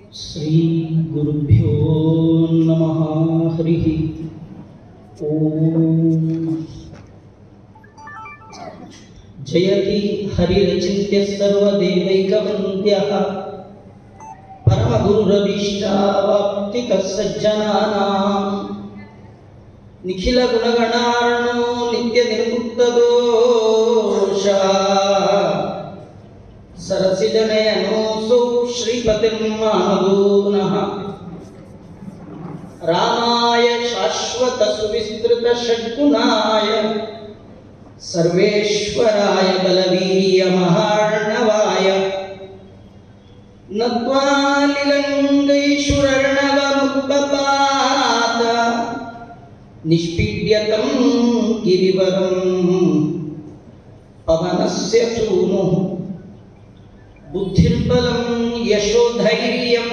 श्री गुरुभ्यो नमः। हरि ओम। जयति हरिरचिन्त्य सर्वदेवैकवन्द्यः परमगुरुरभीष्टावाप्तिकः सज्जनानां निखिलगुणगणार्णो नित्यनिर्मुक्तदोषः सरसिजनयनोऽसौ श्रीपतिर्मानदो नः। रामाय शाश्वतसुविस्तृतषड्गुणाय सर्वेश्वराय बलवीर्यमहार्णवाय नत्वा लिलङ्गैषुरर्णवमुपपात निष्पीड्यतं गिरिवरं पवनस्य सूनुः। बुद्धिर्बलं यशोधैर्यं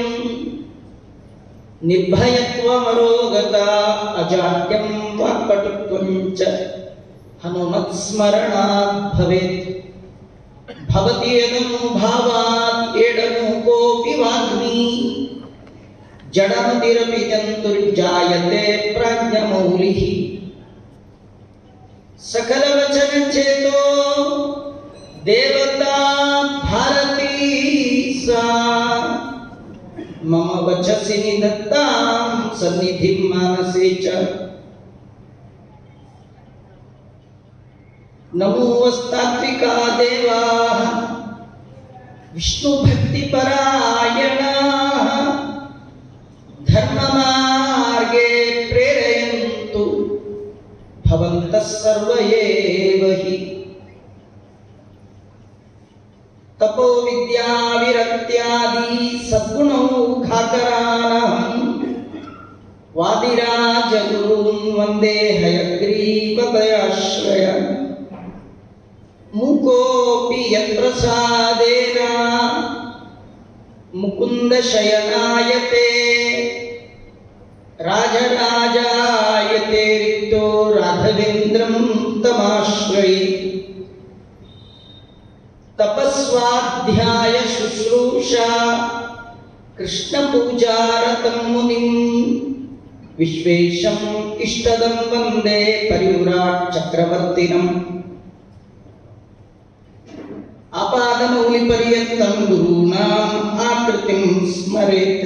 निर्भयत्वमरोगता अजाड्यं वाक्पटुत्वं च हनुमत्स्मरणात् भवेत्। भवति यदनुभावात् एडमुकोऽपि वाग्मी जडमतिरपि जन्तुर्जायते प्राज्ञमौलिः। सकलवचनचेतो देवता भारती सा मम वचसि निधत्तां सन्निधिं मानसे च। नमोस्तात्विका देवाः विष्णुभक्तिपरायणाः धर्ममार्गे प्रेरयन्तु भवन्तः सर्व एव हि। तपो विद्या विरक्त्यादि सद्गुणौघाकरानहं वादिराजगुरून् वन्दे हयग्रीवदयाश्रयान्। मुकोऽपि यत्प्रसादेन मुकुन्दशयनायते राजराजायते रिक्तो राघवेन्द्रं तमाश्रये। तपस्वाध्याय शुश्रूषा कृष्णपूजारतं मुनिं विश्वेशम् इष्टदं वन्दे परिव्राट् चक्रवर्तिनम्। आपादमौलिपर्यन्तं गुरूणाम् आकृतिं स्मरेत्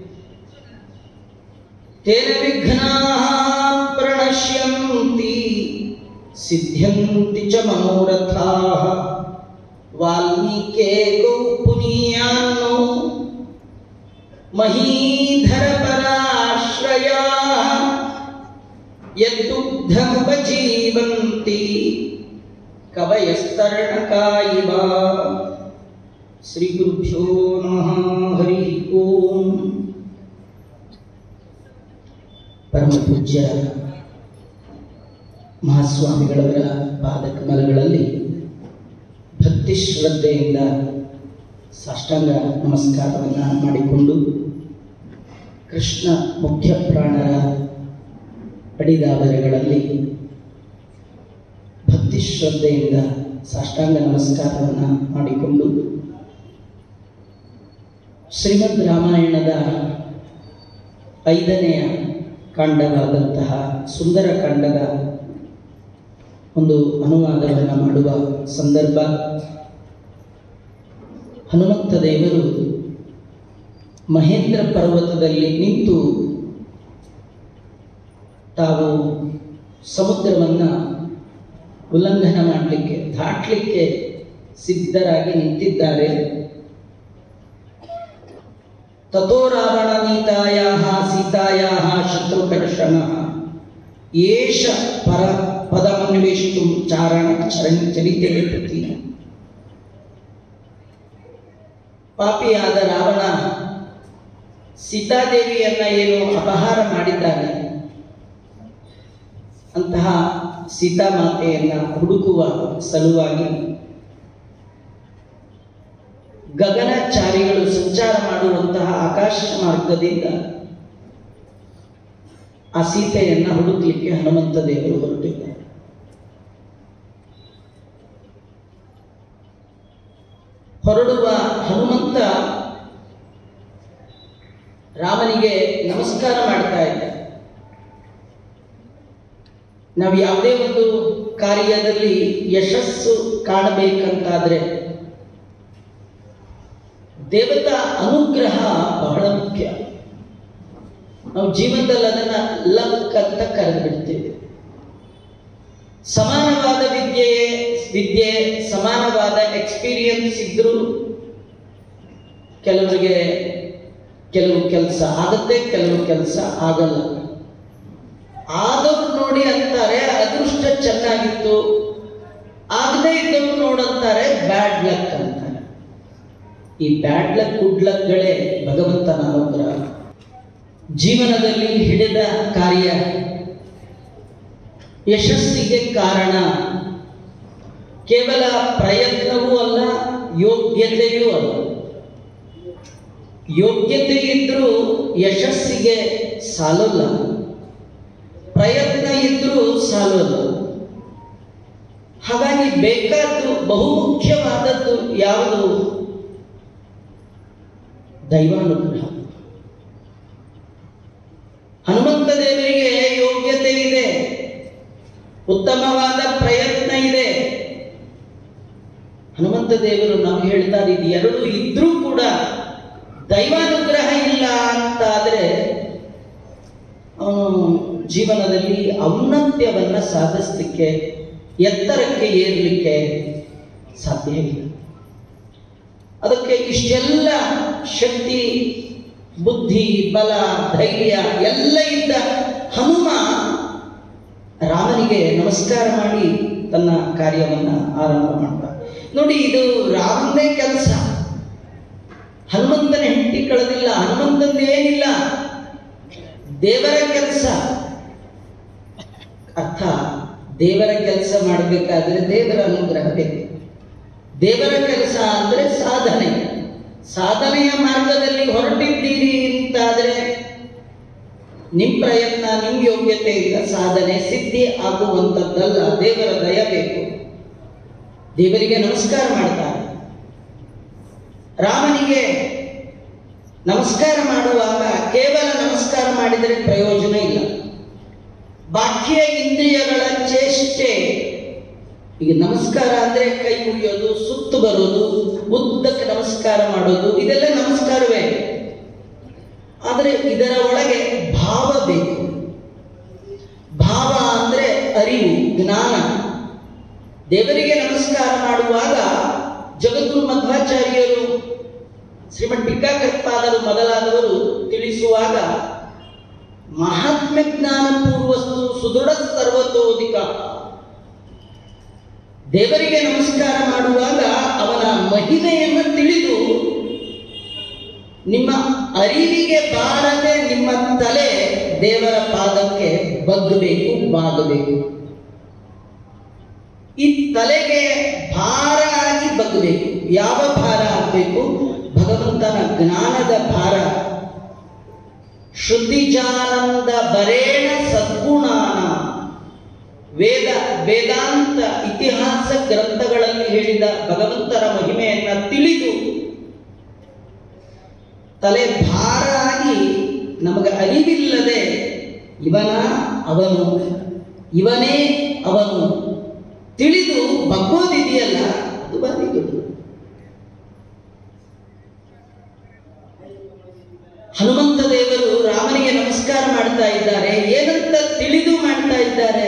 तेन विघ्नाः प्रणश्यन्ति सिद्ध्यन्ति च मनोरथाः। वाल्मीकेको पुनीयान्नो महीधरपराश्रयाः यद्दुग्धमुपजीवन्ति कवयस्तरणका इव। श्री गुरुभ्यो नमः। हरि ओम। परम पूज्य ಮಹಾಸ್ವಾಮಿಗಳವರ ಪಾದಕಮಲಗಳಲ್ಲಿ ಭಕ್ತಿ ಶ್ರದ್ಧೆಯಿಂದ ಸಾಷ್ಟಾಂಗ ನಮಸ್ಕಾರವನ್ನು ಮಾಡಿಕೊಂಡು ಕೃಷ್ಣ ಮುಖ್ಯ ಪ್ರಾಣರ ಅಡಿದಾವರೆಗಳಲ್ಲಿ ಭಕ್ತಿ ಶ್ರದ್ಧೆಯಿಂದ ಸಾಷ್ಟಾಂಗ ನಮಸ್ಕಾರವನ್ನು ಮಾಡಿಕೊಂಡು ಶ್ರೀಮದ್ ರಾಮಾಯಣದ 5ನೇ ಕಾಂಡವಾದಂತಹ ಸುಂದರ ಕಾಂಡದ ಒಂದು ಅನುವಾದವನ್ನು ಮಾಡುವ ಸಂದರ್ಭ. ಹನುಮಂತ ದೇವರು ಮಹೇಂದ್ರ ಪರ್ವತದಲ್ಲಿ ನಿಂತು ತಾವು ಸಮುದ್ರವನ್ನು ಉಲ್ಲಂಘನ ಮಾಡಲಿಕ್ಕೆ ದಾಟಲಿಕ್ಕೆ ಸಿದ್ಧರಾಗಿ ನಿಂತಿದ್ದಾರೆ. ತಥೋ ರಾವಣನೀತಾಯಾಃ ಸೀತಾಯಾಃ ಶತ್ರುಕರ್ಷಣಃ ಏಷ ಪರ ಪದಮನ್ವೇಷ್ಟುಂ ಚರಿತೆ ಪ್ರತಿ. ಪಾಪಿಯಾದ ರಾವಣ ಸೀತಾದೇವಿಯನ್ನ ಏನು ಅಪಹಾರ ಮಾಡಿದ್ದಾನೆ, ಅಂತಹ ಸೀತಾಮಾತೆಯನ್ನ ಹುಡುಕುವ ಸಲುವಾಗಿ ಗಗನಚಾರಿಗಳು ಸಂಚಾರ ಮಾಡುವಂತಹ ಆಕಾಶ ಮಾರ್ಗದಿಂದ ಆ ಸೀತೆಯನ್ನ ಹುಡುಕಲಿಕ್ಕೆ ಹನುಮಂತ ದೇವರು ಹೊರಟಿದ್ದಾರೆ. ಹೊರಡುವ ಹನುಮಂತ ರಾಮನಿಗೆ ನಮಸ್ಕಾರ ಮಾಡ್ತಾ ಇದ್ದ. ನಾವು ಯಾವುದೇ ಒಂದು ಕಾರ್ಯದಲ್ಲಿ ಯಶಸ್ಸು ಕಾಣಬೇಕಂತಾದ್ರೆ ದೇವತಾ ಅನುಗ್ರಹ ಬಹಳ ಮುಖ್ಯ. ನಾವು ಜೀವನದಲ್ಲಿ ಅದನ್ನ ಲಕ್ ಅಂತ ಕರೆದು ಬಿಡ್ತೇವೆ. ಸಮಾನವಾದ ವಿದ್ಯೆ ಸಮಾನವಾದ ಎಕ್ಸ್ಪೀರಿಯನ್ಸ್ ಇದ್ರೂ ಕೆಲವರಿಗೆ ಕೆಲವು ಕೆಲಸ ಆಗುತ್ತೆ, ಕೆಲವು ಕೆಲಸ ಆಗಲ್ಲ. ಆದವ್ರು ನೋಡಿ ಅಂತಾರೆ ಅದೃಷ್ಟ ಚೆನ್ನಾಗಿತ್ತು, ಆಗದೇ ಇದ್ದವ್ರು ನೋಡಂತಾರೆ ಬ್ಯಾಡ್ ಲಕ್ ಅಂತಾರೆ. ಈ ಬ್ಯಾಡ್ ಲಕ್ ಗುಡ್ ಲಕ್ಗಳೇ ಭಗವಂತನ ಅನುಗ್ರಹ. ಜೀವನದಲ್ಲಿ ಹಿಡಿದ ಕಾರ್ಯ ಯಶಸ್ಸಿಗೆ ಕಾರಣ ಕೇವಲ ಪ್ರಯತ್ನವೂ ಅಲ್ಲ, ಯೋಗ್ಯತೆಯೂ ಅಲ್ಲ. ಯೋಗ್ಯತೆ ಇದ್ರೂ ಯಶಸ್ಸಿಗೆ ಸಾಲಲ್ಲ, ಪ್ರಯತ್ನ ಇದ್ರೂ ಸಾಲಲ್ಲ. ಹಾಗಾಗಿ ಬೇಕಾದ್ದು ಬಹುಮುಖ್ಯವಾದದ್ದು ಯಾವುದು? ದೈವಾನುಗ್ರಹ. ಹನುಮಂತ ದೇವರಿಗೆ ಯೋಗ್ಯತೆ ಇದೆ, ಉತ್ತಮವಾದ ಪ್ರಯತ್ನ ಇದೆ. ಹನುಮಂತ ದೇವರು ನಾವು ಹೇಳ್ತಾರೆ ಇದು ಎರಡು ಇದ್ರೂ ಕೂಡ ದೈವಾನುಗ್ರಹ ಇಲ್ಲ ಅಂತಾದ್ರೆ ಅವನು ಜೀವನದಲ್ಲಿ ಔನ್ನತ್ಯವನ್ನ ಸಾಧಿಸಲಿಕ್ಕೆ, ಎತ್ತರಕ್ಕೆ ಏರಲಿಕ್ಕೆ ಸಾಧ್ಯ ಇಲ್ಲ. ಅದಕ್ಕೆ ಇಷ್ಟೆಲ್ಲ ಶಕ್ತಿ, ಬುದ್ಧಿ, ಬಲ, ಧೈರ್ಯ ಎಲ್ಲ ಇದ್ದ ಹನುಮ ರಾಮನಿಗೆ ನಮಸ್ಕಾರ ಮಾಡಿ ತನ್ನ ಕಾರ್ಯವನ್ನ ಆರಂಭ ಮಾಡ್ದ. ನೋಡಿ, ಇದು ರಾಮನೇ ಕೆಲಸ. ಹನುಮಂತನ ಹೆಂಡತಿ ಕಳೆದಿಲ್ಲ, ಹನುಮಂತಂದೇನಿಲ್ಲ, ದೇವರ ಕೆಲಸ. ಅರ್ಥ, ದೇವರ ಕೆಲಸ ಮಾಡಬೇಕಾದ್ರೆ ದೇವರ ಅನುಗ್ರಹ ಬೇಕು. ದೇವರ ಕೆಲಸ ಅಂದ್ರೆ ಸಾಧನೆ. ಸಾಧನೆಯ ಮಾರ್ಗದಲ್ಲಿ ಹೊರಟಿದ್ದೀರಿ ಅಂತಾದ್ರೆ ನಿಮ್ಮ ಪ್ರಯತ್ನ, ನಿಮ್ಮ ಯೋಗ್ಯತೆಯಿಂದ ಸಾಧನೆ ಸಿದ್ಧಿ ಆಗುವಂಥದ್ದಲ್ಲ, ದೇವರ ದಯ ಬೇಕು. ದೇವರಿಗೆ ನಮಸ್ಕಾರ ಮಾಡ್ತಾರೆ. ರಾಮನಿಗೆ ನಮಸ್ಕಾರ ಮಾಡುವಾಗ ಕೇವಲ ನಮಸ್ಕಾರ ಮಾಡಿದರೆ ಪ್ರಯೋಜನ ಇಲ್ಲ. ಬಾಹ್ಯ ಇಂದ್ರಿಯಗಳ ಚೇಷ್ಟೆ, ಈಗ ನಮಸ್ಕಾರ ಅಂದ್ರೆ ಕೈ ಮುಗಿಯೋದು, ಸುತ್ತು ಬರೋದು, ಉದ್ದಕ್ಕೆ ನಮಸ್ಕಾರ ಮಾಡೋದು, ಇದೆಲ್ಲ ನಮಸ್ಕಾರವೇ. ಆದರೆ ಇದರ ಒಳಗೆ ಭಾವ ಬೇಕು. ಭಾವ ಅಂದ್ರೆ ಅರಿವು, ಜ್ಞಾನ. ದೇವರಿಗೆ ನಮಸ್ಕಾರ ಮಾಡುವಾಗ ಜಗದ್ಗುರು ಮಧ್ವಾಚಾರ್ಯರು, ಶ್ರೀಮದ್ ಟೀಕಾಕೃತ್ಪಾದರು ಮೊದಲಾದವರು ತಿಳಿಸುವಾಗ ಮಹಾತ್ಮ ಜ್ಞಾನ ಪೂರ್ವಸ್ತು ಸುದೃಢ ಸರ್ವತೋಧಿಕ. ದೇವರಿಗೆ ನಮಸ್ಕಾರ ಮಾಡುವಾಗ ಅವನ ಮಹಿಮೆಯನ್ನು ತಿಳಿದು ನಿಮ್ಮ ಅರಿವಿಗೆ ಬಾರದೆ ನಿಮ್ಮ ತಲೆ ದೇವರ ಪಾದಕ್ಕೆ ಬಗ್ಗಬೇಕು, ಬಾಗಬೇಕು. ಈ ತಲೆಗೆ ಭಾರ ಆಗಿ ಬಗ್ಗಬೇಕು. ಯಾವ ಭಾರ ಆಗಬೇಕು? ಭಗವಂತನ ಜ್ಞಾನದ ಭಾರ. ಶ್ರುತಿಜಾನಂದ ಬರೇಣ ಸದ್ಗುಣಾನ. ವೇದಾಂತ ಇತಿಹಾಸ ಗ್ರಂಥಗಳಲ್ಲಿ ಹೇಳಿದ ಭಗವಂತನ ಮಹಿಮೆಯನ್ನ ತಿಳಿದು ತಲೆ ಭಾರ ಆಗಿ ನಮಗೆ ಅರಿವಿಲ್ಲದೆ ಇವನ ಅವನು, ಇವನೇ ಅವನು ತಿಳಿದು ಬಗ್ಗೋದಿದೆಯಲ್ಲ, ಅದು ಬಾರಿ ದೊಡ್ಡದು. ಹನುಮಂತ ದೇವರು ರಾಮನಿಗೆ ನಮಸ್ಕಾರ ಮಾಡ್ತಾ ಇದ್ದಾರೆ. ಏನಂತ ತಿಳಿದು ಮಾಡ್ತಾ ಇದ್ದಾರೆ?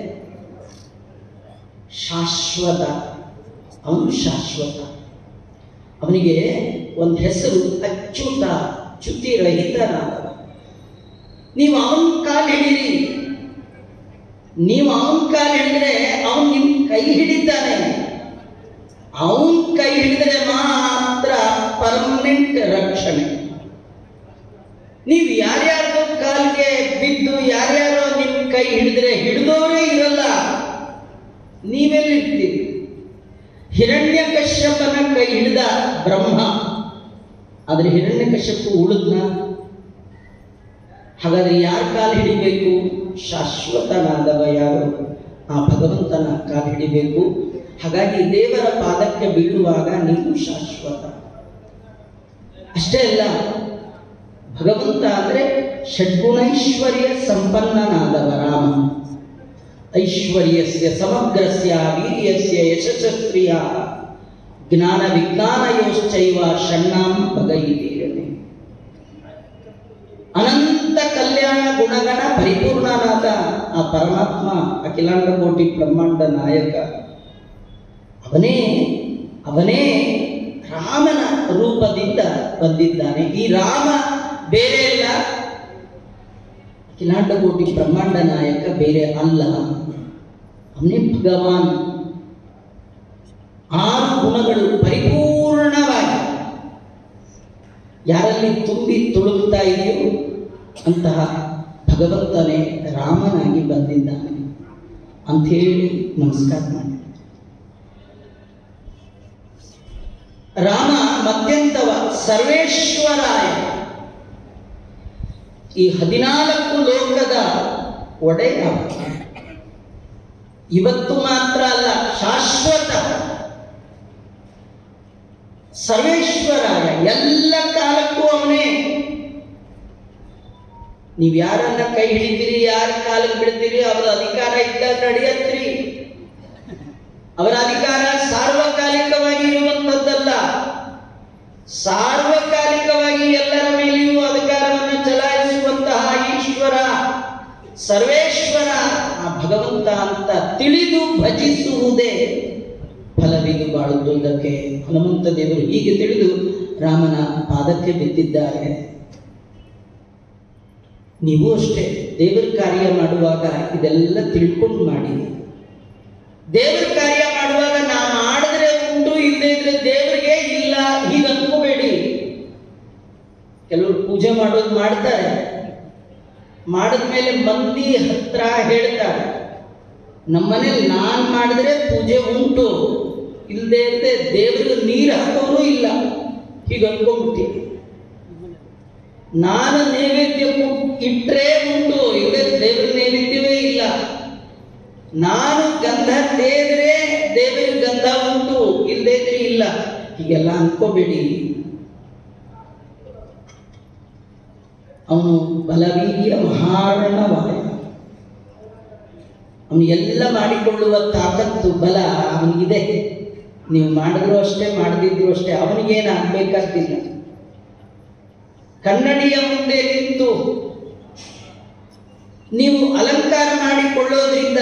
ಶಾಶ್ವತ. ಅವನು ಶಾಶ್ವತ. ಅವನಿಗೆ ಒಂದು ಹೆಸರು ಅಚ್ಯುತ, ಚ್ಯುತಿರಹಿತನಾದವ. ನೀವು ಅವನ ಕಾಲು ಹಿಡೀರಿ. ನೀವು ಅವನ ಕಾಲು ಹಿಡಿದ್ರೆ ಅವನು ನಿಮ್ ಕೈ ಹಿಡಿತಾನೆ. ಅವನ್ ಕೈ ಹಿಡಿದ್ರೆ ಮಾತ್ರ ಪರ್ಮನೆಂಟ್ ರಕ್ಷಣೆ. ನೀವು ಯಾರ್ಯಾರ್ದೋ ಕಾಲಿಗೆ ಬಿದ್ದು ಯಾರ್ಯಾರೋ ನಿಮ್ ಕೈ ಹಿಡಿದ್ರೆ ಹಿಡಿದವರೇ ಇರಲ್ಲ, ನೀವೆಲ್ಲಿರ್ತೀರಿ? ಹಿರಣ್ಯಕಶ್ಯಪನ ಕೈ ಹಿಡಿದ ಬ್ರಹ್ಮ, ಆದ್ರೆ ಹಿರಣ್ಯಕಶ್ಯಪು ಉಳಿದ್ನ. ಹಾಗಾದ್ರೆ ಯಾರ ಕಾಲು ಹಿಡಿಬೇಕು? ಶಾಶ್ವತನಾದವ ಯಾರು? ಆ ಭಗವಂತನ ಕಾಲು ಹಿಡಿಬೇಕು. ಹಾಗಾಗಿ ದೇವರ ಪಾದಕ್ಕೆ ಬೀಳುವಾಗ ನೀವು ಶಾಶ್ವತ. ಅಷ್ಟೇ ಅಲ್ಲ, ಭಗವಂತ ಅಂದರೆ ಷಡ್ಗುಣೈಶ್ವರ್ಯ ಸಂಪನ್ನನಾದವ ರಾಮ. ಐಶ್ವರ್ಯಸ್ಯ ಸಮಗ್ರಸ್ಯ ವೀರ್ಯಸ್ಯ ಯಶಸ್ಶ್ರಿಯ ಜ್ಞಾನ ವಿಜ್ಞಾನಯೋಶ್ಚೈವ ಷಣ್ಣಾಂ ಭಗೈತೀರನೆ. ಅನಂತ ಕಲ್ಯಾಣ ಗುಣಗಣ ಪರಿಪೂರ್ಣನಾದ ಆ ಪರಮಾತ್ಮ, ಅಖಿಲಾಂಡ ಕೋಟಿ ಬ್ರಹ್ಮಾಂಡ ನಾಯಕ, ಅವನೇ ರಾಮನ ರೂಪದಿಂದ ಬಂದಿದ್ದಾನೆ. ಈ ರಾಮ ಬೇರೆ ಅಲ್ಲ, ಅಖಿಲಾಂಡ ಕೋಟಿ ಬ್ರಹ್ಮಾಂಡ ನಾಯಕ ಬೇರೆ ಅಲ್ಲ, ಅವನೇ ಭಗವಾನ್. 6 ಗುಣಗಳು ಪರಿಪೂರ್ಣವಾಗಿ ಯಾರಲ್ಲಿ ತುಂಬಿ ತುಳುಕ್ತಾ ಇದೆಯೋ ಅಂತಹ ಭಗವಂತನೇ ರಾಮನಾಗಿ ಬಂದಿದ್ದಾನೆ ಅಂಥೇಳಿ ನಮಸ್ಕಾರ ಮಾಡಿ. ರಾಮ ಮಧ್ಯಂತವ ಸರ್ವೇಶ್ವರಾಯ, ಈ 14 ಲೋಕದ ಒಡೆಯ. ಇವತ್ತು ಮಾತ್ರ ಅಲ್ಲ, ಶಾಶ್ವತ ಸರ್ವೇಶ್ವರಾಯ, ಎಲ್ಲ ಕಾಲಕ್ಕೂ ಅವನೇ. ನೀವು ಯಾರನ್ನ ಕೈ ಹಿಡಿತೀರಿ, ಯಾರ ಕಾಲಕ್ಕೆ ಬಿಡ್ತೀರಿ, ಅವರ ಅಧಿಕಾರ ಇದ್ದಾಗ ನಡೆಯತ್ರಿ. ಅವರ ಅಧಿಕಾರ ಸಾರ್ವಕಾಲಿಕವಾಗಿ ಇರುವಂಥದ್ದಲ್ಲ. ಸಾರ್ವಕಾಲಿಕವಾಗಿ ಎಲ್ಲರ ಮೇಲೆಯೂ ಅಧಿಕಾರವನ್ನು ಚಲಾಯಿಸುವಂತಹ ಈಶ್ವರ ಸರ್ವೇಶ್ವರ ಆ ಭಗವಂತ ಅಂತ ತಿಳಿದು ಭಜಿಸುವುದೇ ಫಲವಿದು ಬಾಳುವುದಕ್ಕೆ. ಹನುಮಂತ ದೇವರು ಹೀಗೆ ತಿಳಿದು ರಾಮನ ಪಾದಕ್ಕೆ ಬಿದ್ದಿದ್ದಾರೆ. ನೀವು ಅಷ್ಟೇ ದೇವರ ಕಾರ್ಯ ಮಾಡುವಾಗ ಇದೆಲ್ಲ ತಿಳ್ಕೊಂಡು ಮಾಡಿ. ದೇವರ ಕಾರ್ಯ ಮಾಡುವಾಗ ನಾ ಮಾಡಿದ್ರೆ ಉಂಟು, ಇಲ್ಲದೆ ಇದ್ರೆ ದೇವರಿಗೆ ಇಲ್ಲ ಹೀಗೆ ಅನ್ಕೋಬೇಡಿ. ಕೆಲವರು ಪೂಜೆ ಮಾಡೋದು ಮಾಡ್ತಾರೆ, ಮಾಡಿದ್ಮೇಲೆ ಮಂದಿ ಹತ್ರ ಹೇಳ್ತಾರೆ ನಮ್ಮನೇಲಿ ನಾನು ಮಾಡಿದ್ರೆ ಪೂಜೆ ಉಂಟು, ಇಲ್ಲದೆ ಇರದೆ ದೇವರಿಗೆ ನೀರು ಹಾಕೋರು ಇಲ್ಲ ಹೀಗೆ ಅನ್ಕೊಂಡ್ಬಿಡ್ತೀವಿ. ನಾನು ನೈವೇದ್ಯ ಇಟ್ಟರೆ ಉಂಟು, ಇಲ್ಲದೆ ದೇವರ ನೈವೇದ್ಯವೇ ಇಲ್ಲ. ನಾನು ಗಂಧ ತೇದ್ರೆ ದೇವರಿಗೆ ಗಂಧ ಉಂಟು, ಇಲ್ಲದೆ ಇದ್ರೆ ಇಲ್ಲ ಹೀಗೆಲ್ಲ ಅನ್ಕೋಬೇಡಿ. ಅವನು ಬಲವೀರ್ಯ ಮಹಾರ್ಣವಾಯ, ಅವನು ಎಲ್ಲ ಮಾಡಿಕೊಳ್ಳುವ ತಾಕತ್ತು ಬಲ ಅವನಿಗಿದೆ. ನೀವು ಮಾಡಿದ್ರು ಅಷ್ಟೇ, ಮಾಡದಿದ್ರು ಅಷ್ಟೇ, ಅವನಿಗೇನು ಆಗ್ಬೇಕಾಗ್ತಿಲ್ಲ. ಕನ್ನಡಿಯ ಮುಂದೆ ನಿಂತು ನೀವು ಅಲಂಕಾರ ಮಾಡಿಕೊಳ್ಳೋದ್ರಿಂದ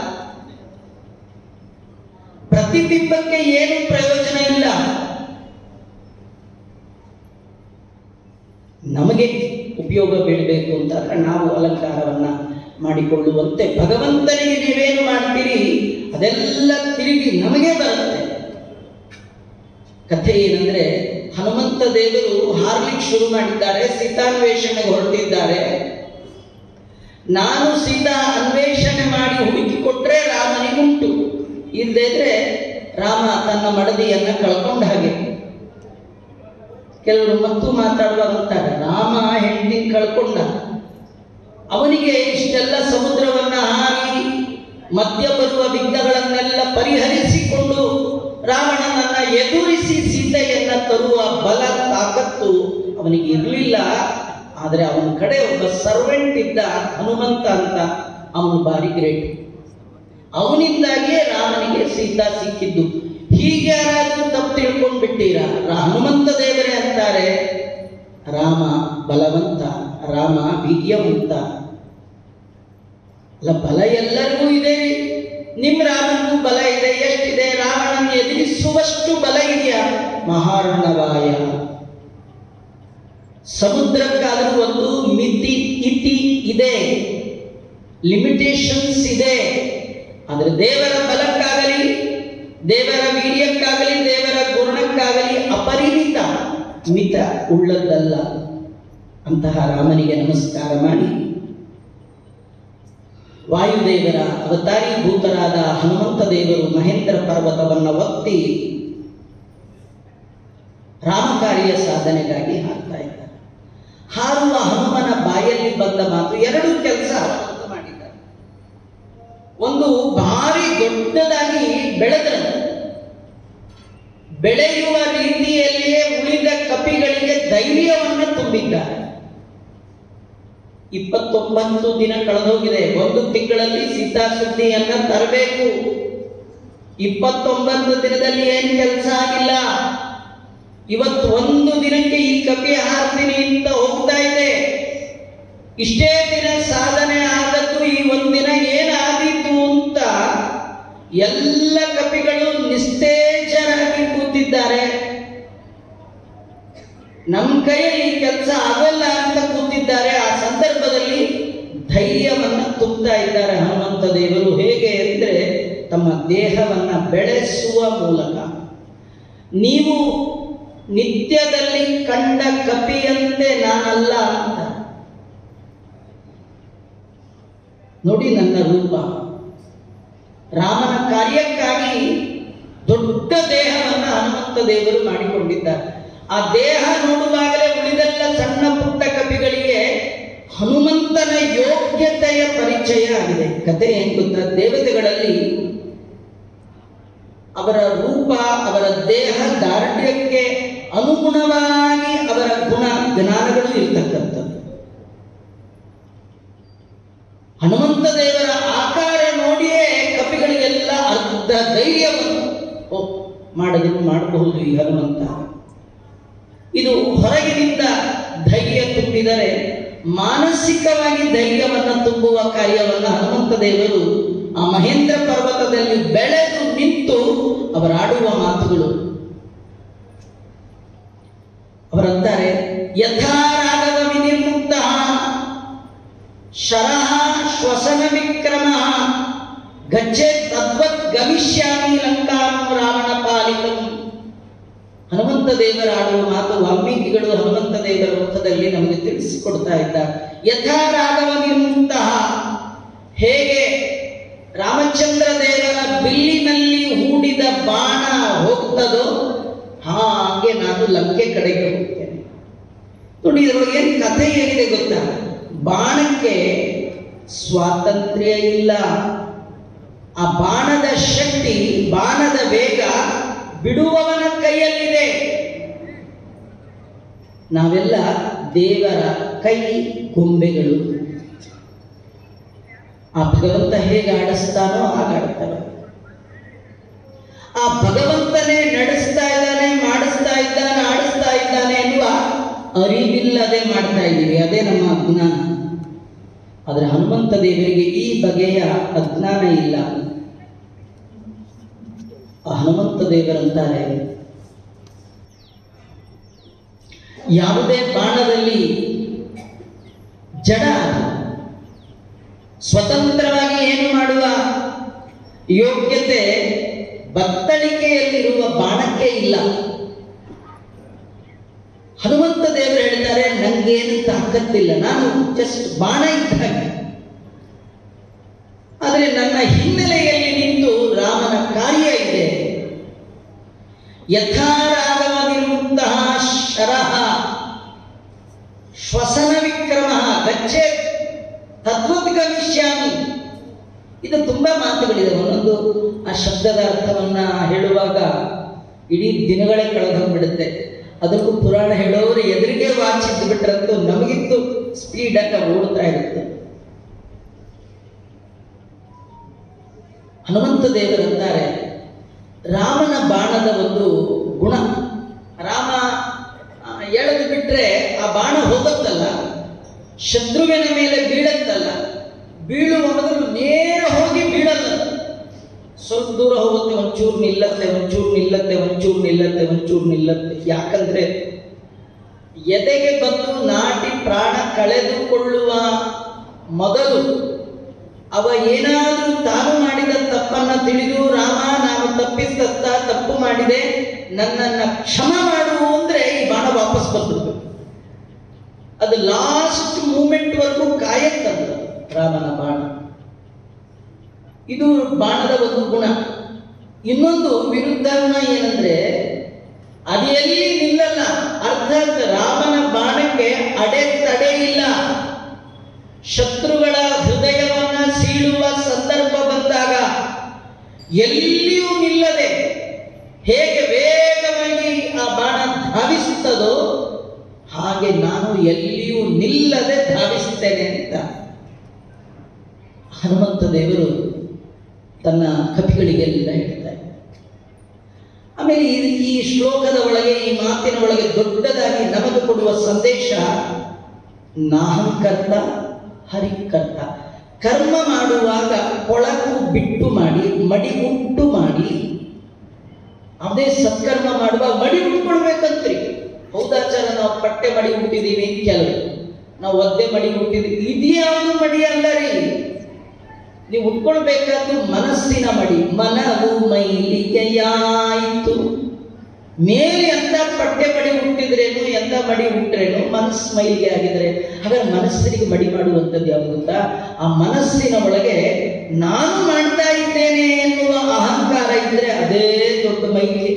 ಪ್ರತಿಬಿಂಬಕ್ಕೆ ಏನು ಪ್ರಯೋಜನ ಇಲ್ಲ. ನಮಗೆ ಉಪಯೋಗ ಬೀಳಬೇಕು ಅಂತಂದ್ರೆ ನಾವು ಅಲಂಕಾರವನ್ನ ಮಾಡಿಕೊಳ್ಳುವಂತೆ ಭಗವಂತನಿಗೆ ನೀವೇನು ಮಾಡ್ತೀರಿ ಅದೆಲ್ಲ ತಿರುಗಿ ನಮಗೆ ಬರುತ್ತೆ. ಕಥೆ ಏನಂದ್ರೆ, ಹನುಮಂತ ದೇವರು ಹಾರ್ಲಿಕ್ಕೆ ಶುರು ಮಾಡಿದ್ದಾರೆ, ಸೀತಾನ್ವೇಷಣೆಗೆ ಹೊರಟಿದ್ದಾರೆ. ನಾನು ಸೀತಾ ಅನ್ವೇಷಣೆ ಮಾಡಿ ಹುಡುಕಿಕೊಟ್ರೆ ರಾಮನಿಗುಂಟು, ಇಲ್ಲದೇ ಇದ್ರೆ ರಾಮ ತನ್ನ ಮಡದಿಯನ್ನ ಕಳ್ಕೊಂಡ ಹಾಗೆ. ಕೆಲವರು ಮತ್ತು ಮಾತಾಡುವಾಗ ಅಂತಾರೆ, ರಾಮ ಹೆಂಡತಿನ ಕಳ್ಕೊಂಡ, ಅವನಿಗೆ ಇಷ್ಟೆಲ್ಲ ಸಮುದ್ರವನ್ನ ಹಾರಿ ಮಧ್ಯ ಬರುವ ವಿಘ್ನಗಳನ್ನೆಲ್ಲ ಪರಿಹರಿಸಿಕೊಂಡು ರಾವಣನನ್ನ ಎದುರಿಸಿ ಸೀತೆಯನ್ನ ತರುವ ಬಲ ತಾಕತ್ತು ಅವನಿಗೆ ಇರಲಿಲ್ಲ. ಆದರೆ ಅವನ ಕಡೆ ಒಬ್ಬ ಸರ್ವೆಂಟ್ ಇದ್ದ, ಹನುಮಂತ ಅಂತ, ಅವನು ಭಾರಿ ಗ್ರೇಟ್. ಅವನಿಂದಾಗಿಯೇ ರಾಮನಿಗೆ ಸೀತಾ ಸಿಕ್ಕಿದ್ದು. ಹೀಗೆ ಯಾರಾದ್ರೂ ತಪ್ಪು ತಿಳ್ಕೊಂಡು ಬಿಟ್ಟಿರಾ? ಹನುಮಂತ ದೇವರೇ ಅಂತಾರೆ, ರಾಮ ಬಲವಂತ, ರಾಮ ವೀರ್ಯವಂತ. ಅಲ್ಲ, ಬಲ ಎಲ್ಲರಿಗೂ ಇದೆ. ನಿಮ್ಮ ರಾಮನಿಗೂ ಬಲ ಇದೆ. ಎಷ್ಟಿದೆ? ರಾವಣನ ಎದುರಿಸುವಷ್ಟು ಬಲ ಇದೆಯಾ? ಮಹಾರ್ಣವಾಯ. ಸಮುದ್ರಕ್ಕಾದರೂ ಒಂದು ಮಿತಿ ಇತಿ ಇದೆ, ಲಿಮಿಟೇಷನ್ಸ್ ಇದೆ. ಆದರೆ ದೇವರ ಬಲಕ್ಕಾಗಲಿ, ದೇವರ ವೀರ್ಯಕ್ಕಾಗಲಿ, ದೇವರ ಗುಣಕ್ಕಾಗಲಿ ಅಪರಿಮಿತ ಮಿತ ಉಳ್ಳದ್ದಲ್ಲ. ಅಂತಹ ರಾಮನಿಗೆ ನಮಸ್ಕಾರ ಮಾಡಿ ವಾಯುದೇವರ ಅವತಾರೀಭೂತರಾದ ಹನುಮಂತ ದೇವರು ಮಹೇಂದ್ರ ಪರ್ವತವನ್ನು ಒತ್ತಿ ರಾಮಕಾರ್ಯ ಸಾಧನೆಗಾಗಿ ಹಾರ್ತಾ ಇದ್ದಾರೆ. ಹಾರುವ ಹನುಮನ ಬಾಯಲ್ಲಿ ಬಂದ ಮಾತು ಎರಡು ಕೆಲಸ ಮಾಡಿದ್ದಾರೆ. ಒಂದು, ಭಾರಿ ದೊಡ್ಡದಾಗಿ ಬೆಳೆದರು. ಬೆಳೆಯುವ ರೀತಿಯಲ್ಲಿಯೇ ಉಳಿದ ಕಪಿಗಳಿಗೆ ಧೈರ್ಯವನ್ನು ತುಂಬಿದ್ದಾರೆ. 29 ದಿನ ಕಳೆದೋಗಿದೆ. 1 ತಿಂಗಳಲ್ಲಿ ಸಿದ್ಧಾಸುದ್ದಿಯನ್ನ ತರಬೇಕು. 29 ದಿನದಲ್ಲಿ ಏನ್ ಕೆಲಸ ಆಗಿಲ್ಲ. ಇವತ್ತು 1 ದಿನಕ್ಕೆ ಈ ಕಪಿ ಹಾರ್ತೀನಿ ಅಂತ ಹೋಗ್ತಾ ಇದೆ. ಇಷ್ಟೇ ದಿನ ಸಾಧನೆ ಆದದ್ದು ಈ 1 ದಿನ ಏನಾದೀತು ಅಂತ ಎಲ್ಲ ಕಪಿಗಳು ನಿಸ್ತೇಜರಾಗಿ ಕೂತಿದ್ದಾರೆ. ನಮ್ಮ ಕೈಯಲ್ಲಿ ಕೆಲಸ ಆಗಲ್ಲ ಅಂತ ಕೂತಿದ್ದಾರೆ. ಆ ಸಂದರ್ಭದಲ್ಲಿ ಧೈರ್ಯವನ್ನ ತುಂಬುತ್ತಾ ಇದ್ದಾರೆ ಹನುಮಂತ ದೇವರು. ಹೇಗೆ ಅಂದ್ರೆ ತಮ್ಮ ದೇಹವನ್ನ ಬೆಳೆಸುವ ಮೂಲಕ. ನೀವು ನಿತ್ಯದಲ್ಲಿ ಕಂಡ ಕಪಿಯಂತೆ ನಾನಲ್ಲ ಅಂತ ನೋಡಿ. ನನ್ನ ರೂಪ ರಾಮನ ಕಾರ್ಯಕ್ಕಾಗಿ ದೊಡ್ಡ ದೇಹವನ್ನು ಹನುಮಂತ ದೇವರು ಮಾಡಿಕೊಂಡಿದ್ದಾರೆ. ಆ ದೇಹ ನೋಡುವಾಗಲೇ ಉಳಿದೆಲ್ಲ ಸಣ್ಣ ಪುಟ್ಟ ಕಪಿಗಳಿಗೆ ಹನುಮಂತನ ಯೋಗ್ಯತೆಯ ಪರಿಚಯ ಆಗಿದೆ. ಕಥೆ ಏನ್ ಗೊತ್ತಾ, ದೇವತೆಗಳಲ್ಲಿ ಅವರ ರೂಪ, ಅವರ ದೇಹ ದಾರ್ಢ್ಯಕ್ಕೆ ಅನುಗುಣವಾಗಿ ಅವರ ಗುಣ ಜ್ಞಾನಗಳು ಇರ್ತಕ್ಕಂಥದ್ದು. ಹನುಮಂತ ದೇವರ ಆಕಾರ ನೋಡಿಯೇ ಕಪಿಗಳಿಗೆಲ್ಲ ಅರ್ಧ ಧೈರ್ಯವನ್ನು ಮಾಡಬಹುದು ಈ ಹನುಮಂತ. ಇದು ಹೊರಗಿನಿಂದ ಧೈರ್ಯ ತುಂಬಿದರೆ ಮಾನಸಿಕವಾಗಿ ಧೈರ್ಯವನ್ನು ತುಂಬುವ ಕಾರ್ಯವನ್ನು ಹನುಮಂತ ದೇವರು ಆ ಮಹೇಂದ್ರ ಪರ್ವತದಲ್ಲಿ ಬೆಳೆದು ನಿಂತು ಅವರಾಡುವ ಮಾತುಗಳು. ಅವರಂತಾರೆ, ಯಥಾ ರಾಗವ ವಿನಿರ್ಮುಕ್ತ ಶರಃ ಶ್ವಸನ ವಿಕ್ರಮ ಗಚ್ಚೆ ತದ್ವತ್ ಗಮಿಷ್ಯಾಮಿ ಲಂಕಾಂ ರಾವಣ ಪಾಲಿತಂ. ಹನುಮಂತ ದೇವರ ಆಡುವ ಮಾತು ವಾಲ್ಮೀಕಿಗಳು ಹನುಮಂತ ದೇವರ ಮುಖದಲ್ಲಿ ನಮಗೆ ತಿಳಿಸಿಕೊಡ್ತಾ ಇದ್ದಾರೆ. ಯಥಾ ರಾಘವ ವಿನಿರ್ಮುಕ್ತ, ಹೇಗೆ ರಾಮಚಂದ್ರ ದೇವರ ಬಿಲ್ಲಿನಲ್ಲಿ ಹೂಡಿದ ಬಾಣ ಹೋಗ್ತದೋ ಹಾಗೆ ನಾನು ಲಂಕೆ ಕಡೆಗೆ ಹೋಗ್ತೇನೆ. ನೋಡಿ, ಇದರೊಳಗೆ ಏನು ಕಥೆ ಏನಿದೆ ಗೊತ್ತಾ? ಬಾಣಕ್ಕೆ ಸ್ವಾತಂತ್ರ್ಯ ಇಲ್ಲ. ಆ ಬಾಣದ ಶಕ್ತಿ, ಬಾಣದ ವೇಗ ಬಿಡುವವನ ಕೈಯಲ್ಲಿದೆ. ನಾವೆಲ್ಲ ದೇವರ ಕೈ ಗೊಂಬೆಗಳು. ಆ ಭಗವಂತ ಹೇಗೆ ಆಡಿಸ್ತಾನೋ ಹಾಗಾಡ್ತಾನೆ. ಆ ಭಗವಂತನೇ ನಡೆಸ್ತಾ ಇದ್ದಾನೆ, ಮಾಡಿಸ್ತಾ ಇದ್ದಾನೆ, ಆಡಿಸ್ತಾ ಇದ್ದಾನೆ ಎನ್ನುವ ಅರಿವಿಲ್ಲದೆ ಮಾಡ್ತಾ ಇದ್ದೀವಿ. ಅದೇ ನಮ್ಮ ಅಜ್ಞಾನ. ಆದರೆ ಹನುಮಂತ ದೇವರಿಗೆ ಈ ಬಗೆಯ ಅಜ್ಞಾನ ಇಲ್ಲ. ಆ ಹನುಮಂತ ದೇವರಂತಾರೆ, ಯಾವುದೇ ಬಾಣದಲ್ಲಿ ಜಡ ಸ್ವತಂತ್ರವಾಗಿ ಏನು ಮಾಡುವ ಯೋಗ್ಯತೆ ಬತ್ತಳಿಕೆಯಲ್ಲಿರುವ ಬಾಣಕ್ಕೆ ಇಲ್ಲ. ಹನುಮಂತ ದೇವರು ಹೇಳ್ತಾರೆ, ನಂಗೇನು ತಾಕತ್ತಿಲ್ಲ, ನಾನು ಜಸ್ಟ್ ಬಾಣ ಇದ್ದಾಗ. ಆದರೆ ನನ್ನ ಹಿನ್ನೆಲೆಯಲ್ಲಿ ನಿಂತು ರಾಮನ ಕಾರ್ಯ ಇದೆ. ಯಥಾ ರಾಘವ ವಿರ್ಮುಕ್ತ ಶರಃ ಶ್ವಸನ ವಿಕ್ರಮ ಗಚ್ಚೆ ತದ್ವತ್ ಗಮಿಷ್ಯಾಮಿ. ಇದು ತುಂಬಾ ಮಾತುಗಳಿದೆ. ಒಂದೊಂದು ಆ ಶಬ್ದದ ಅರ್ಥವನ್ನ ಹೇಳುವಾಗ ಇಡೀ ದಿನಗಳೇ ಕಳೆದೋಗ್ಬಿಡುತ್ತೆ. ಅದಕ್ಕೂ ಪುರಾಣ ಹೇಳೋರು ಎದುರಿಗೆ ವಾಚಿದ್ದು ಬಿಟ್ರಂತೂ ನಮಗಿತ್ತು ಸ್ಪೀಡಾಗಿ ಓಡ್ತಾ ಇರುತ್ತೆ. ಹನುಮಂತ ದೇವರಂತಾರೆ, ರಾಮನ ಬಾಣದ ಒಂದು ಗುಣ, ರಾಮ ಎಳೆದು ಬಿಟ್ರೆ ಆ ಬಾಣ ಹೋಗುತ್ತಲ್ಲ, ಶತ್ರುವಿನ ಮೇಲೆ ಬೀಳತ್ತಲ್ಲ, ಬೀಳುವ ಮೊದಲು ನೇರ ಹೋಗಿ ಬೀಳಲ್ಲ. ಸ್ವಲ್ಪ ದೂರ ಹೋಗುತ್ತೆ, ಒಂಚೂರು ನಿಲ್ಲತ್ತೆ, ಒಂಚೂರು ನಿಲ್ಲತ್ತೆ, ಒಂಚೂರು ನಿಲ್ಲತ್ತೆ, ಒಂಚೂರು ನಿಲ್ಲತ್ತೆ. ಯಾಕಂದ್ರೆ ಎದೆಗೆ ಬಂದು ನಾಟಿ ಪ್ರಾಣ ಕಳೆದುಕೊಳ್ಳುವ ಮೊದಲು ಅವ ಏನಾದರೂ ತಾನು ಮಾಡಿದ ತಪ್ಪನ್ನ ತಿಳಿದು, ರಾಮ ನಾನು ತಪ್ಪಿಸತ್ತ ತಪ್ಪು ಮಾಡಿದೆ, ನನ್ನನ್ನು ಕ್ಷಮ ಮಾಡು ಅಂದ್ರೆ ಈ ಬಾಣ ವಾಪಸ್ ಬಂದ್ಬಿಡ್ಬೇಕು. ಅದು ಲಾಸ್ಟ್ ಮೂಮೆಂಟ್ ವರೆಗೂ ಕಾಯತ್ತಲ್ಲ ರಾಮನ ಬಾಣ. ಇದು ಬಾಣದ ಒಂದು ಗುಣ. ಇನ್ನೊಂದು ವಿರುದ್ಧ ಗುಣ ಏನಂದ್ರೆ, ಅದು ಎಲ್ಲಿ ನಿಲ್ಲಲ್ಲ. ಅರ್ಥಾತ್ ರಾಮನ ಬಾಣಕ್ಕೆ ಅಡೆತಡೆ ಇಲ್ಲ. ಶತ್ರುಗಳ ಹೃದಯವನ್ನ ಸೀಳುವ ಸಂದರ್ಭ ಬಂದಾಗ ಎಲ್ಲಿಯೂ ನಿಲ್ಲದೆ ಹೇಗೆ ವೇಗವಾಗಿ ಆ ಬಾಣ ಧಾವಿಸುತ್ತದೋ ಹಾಗೆ ನಾನು ಎಲ್ಲಿಯೂ ನಿಲ್ಲದೆ ಧಾವಿಸ್ತೇನೆ ಅಂತ ಹನುಮಂತ ದೇವರು ತನ್ನ ಕಪಿಗಳಿಗೆಲ್ಲ ಹೇಳ್ತಾರೆ. ಆಮೇಲೆ ಈ ಶ್ಲೋಕದ ಒಳಗೆ, ಈ ಮಾತಿನ ಒಳಗೆ ದೊಡ್ಡದಾಗಿ ನಮಗೆ ಕೊಡುವ ಸಂದೇಶ, ನಾಹಂಕರ್ತ ಹರಿಕರ್ತ. ಕರ್ಮ ಮಾಡುವಾಗ ಕೊಳಕು ಬಿಟ್ಟು ಮಾಡಿ, ಮಡಿ ಉಂಟು ಮಾಡಿ, ಅದೇ ಸತ್ಕರ್ಮ ಮಾಡುವಾಗ ಮಡಿ ಉಟ್ಕೊಳ್ಬೇಕಂತ್ರಿ. ಹೌದಾಚಾರ, ನಾವು ಪಟ್ಟೆ ಮಡಿ ಹುಟ್ಟಿದೀವಿ ಕೆಲವು, ನಾವು ಒದ್ದೆ ಮಡಿ ಹುಟ್ಟಿದೀವಿ, ಇದ್ಯಾವುದು ಮಡಿ ಅಲ್ಲ ರೀ. ನೀವು ಉಟ್ಕೊಳ್ಬೇಕಾದ್ರು ಮನಸ್ಸಿನ ಮಡಿ. ಮನವು ಮೈಲಿಗೆಯಾಯಿತು. ಮೇಲೆ ಎಂತ ಪಟ್ಟೆ ಮಡಿ ಹುಟ್ಟಿದ್ರೇನು, ಎಂತ ಮಡಿ ಹುಟ್ಟರೇನು, ಮನಸ್ಸು ಮೈಲಿಗೆ ಆಗಿದ್ರೆ, ಹಾಗಾದ್ರೆ ಮನಸ್ಸಿಗೆ ಮಡಿ ಮಾಡುವಂಥದ್ದು ಯಾವುದು ಗೊತ್ತಾ? ಆ ಮನಸ್ಸಿನ ಒಳಗೆ ನಾನು ಮಾಡ್ತಾ ಇದ್ದೇನೆ ಎನ್ನುವ ಅಹಂಕಾರ ಇದ್ರೆ ಅದೇ ದೊಡ್ಡ ಮೈಲಿಗೆ.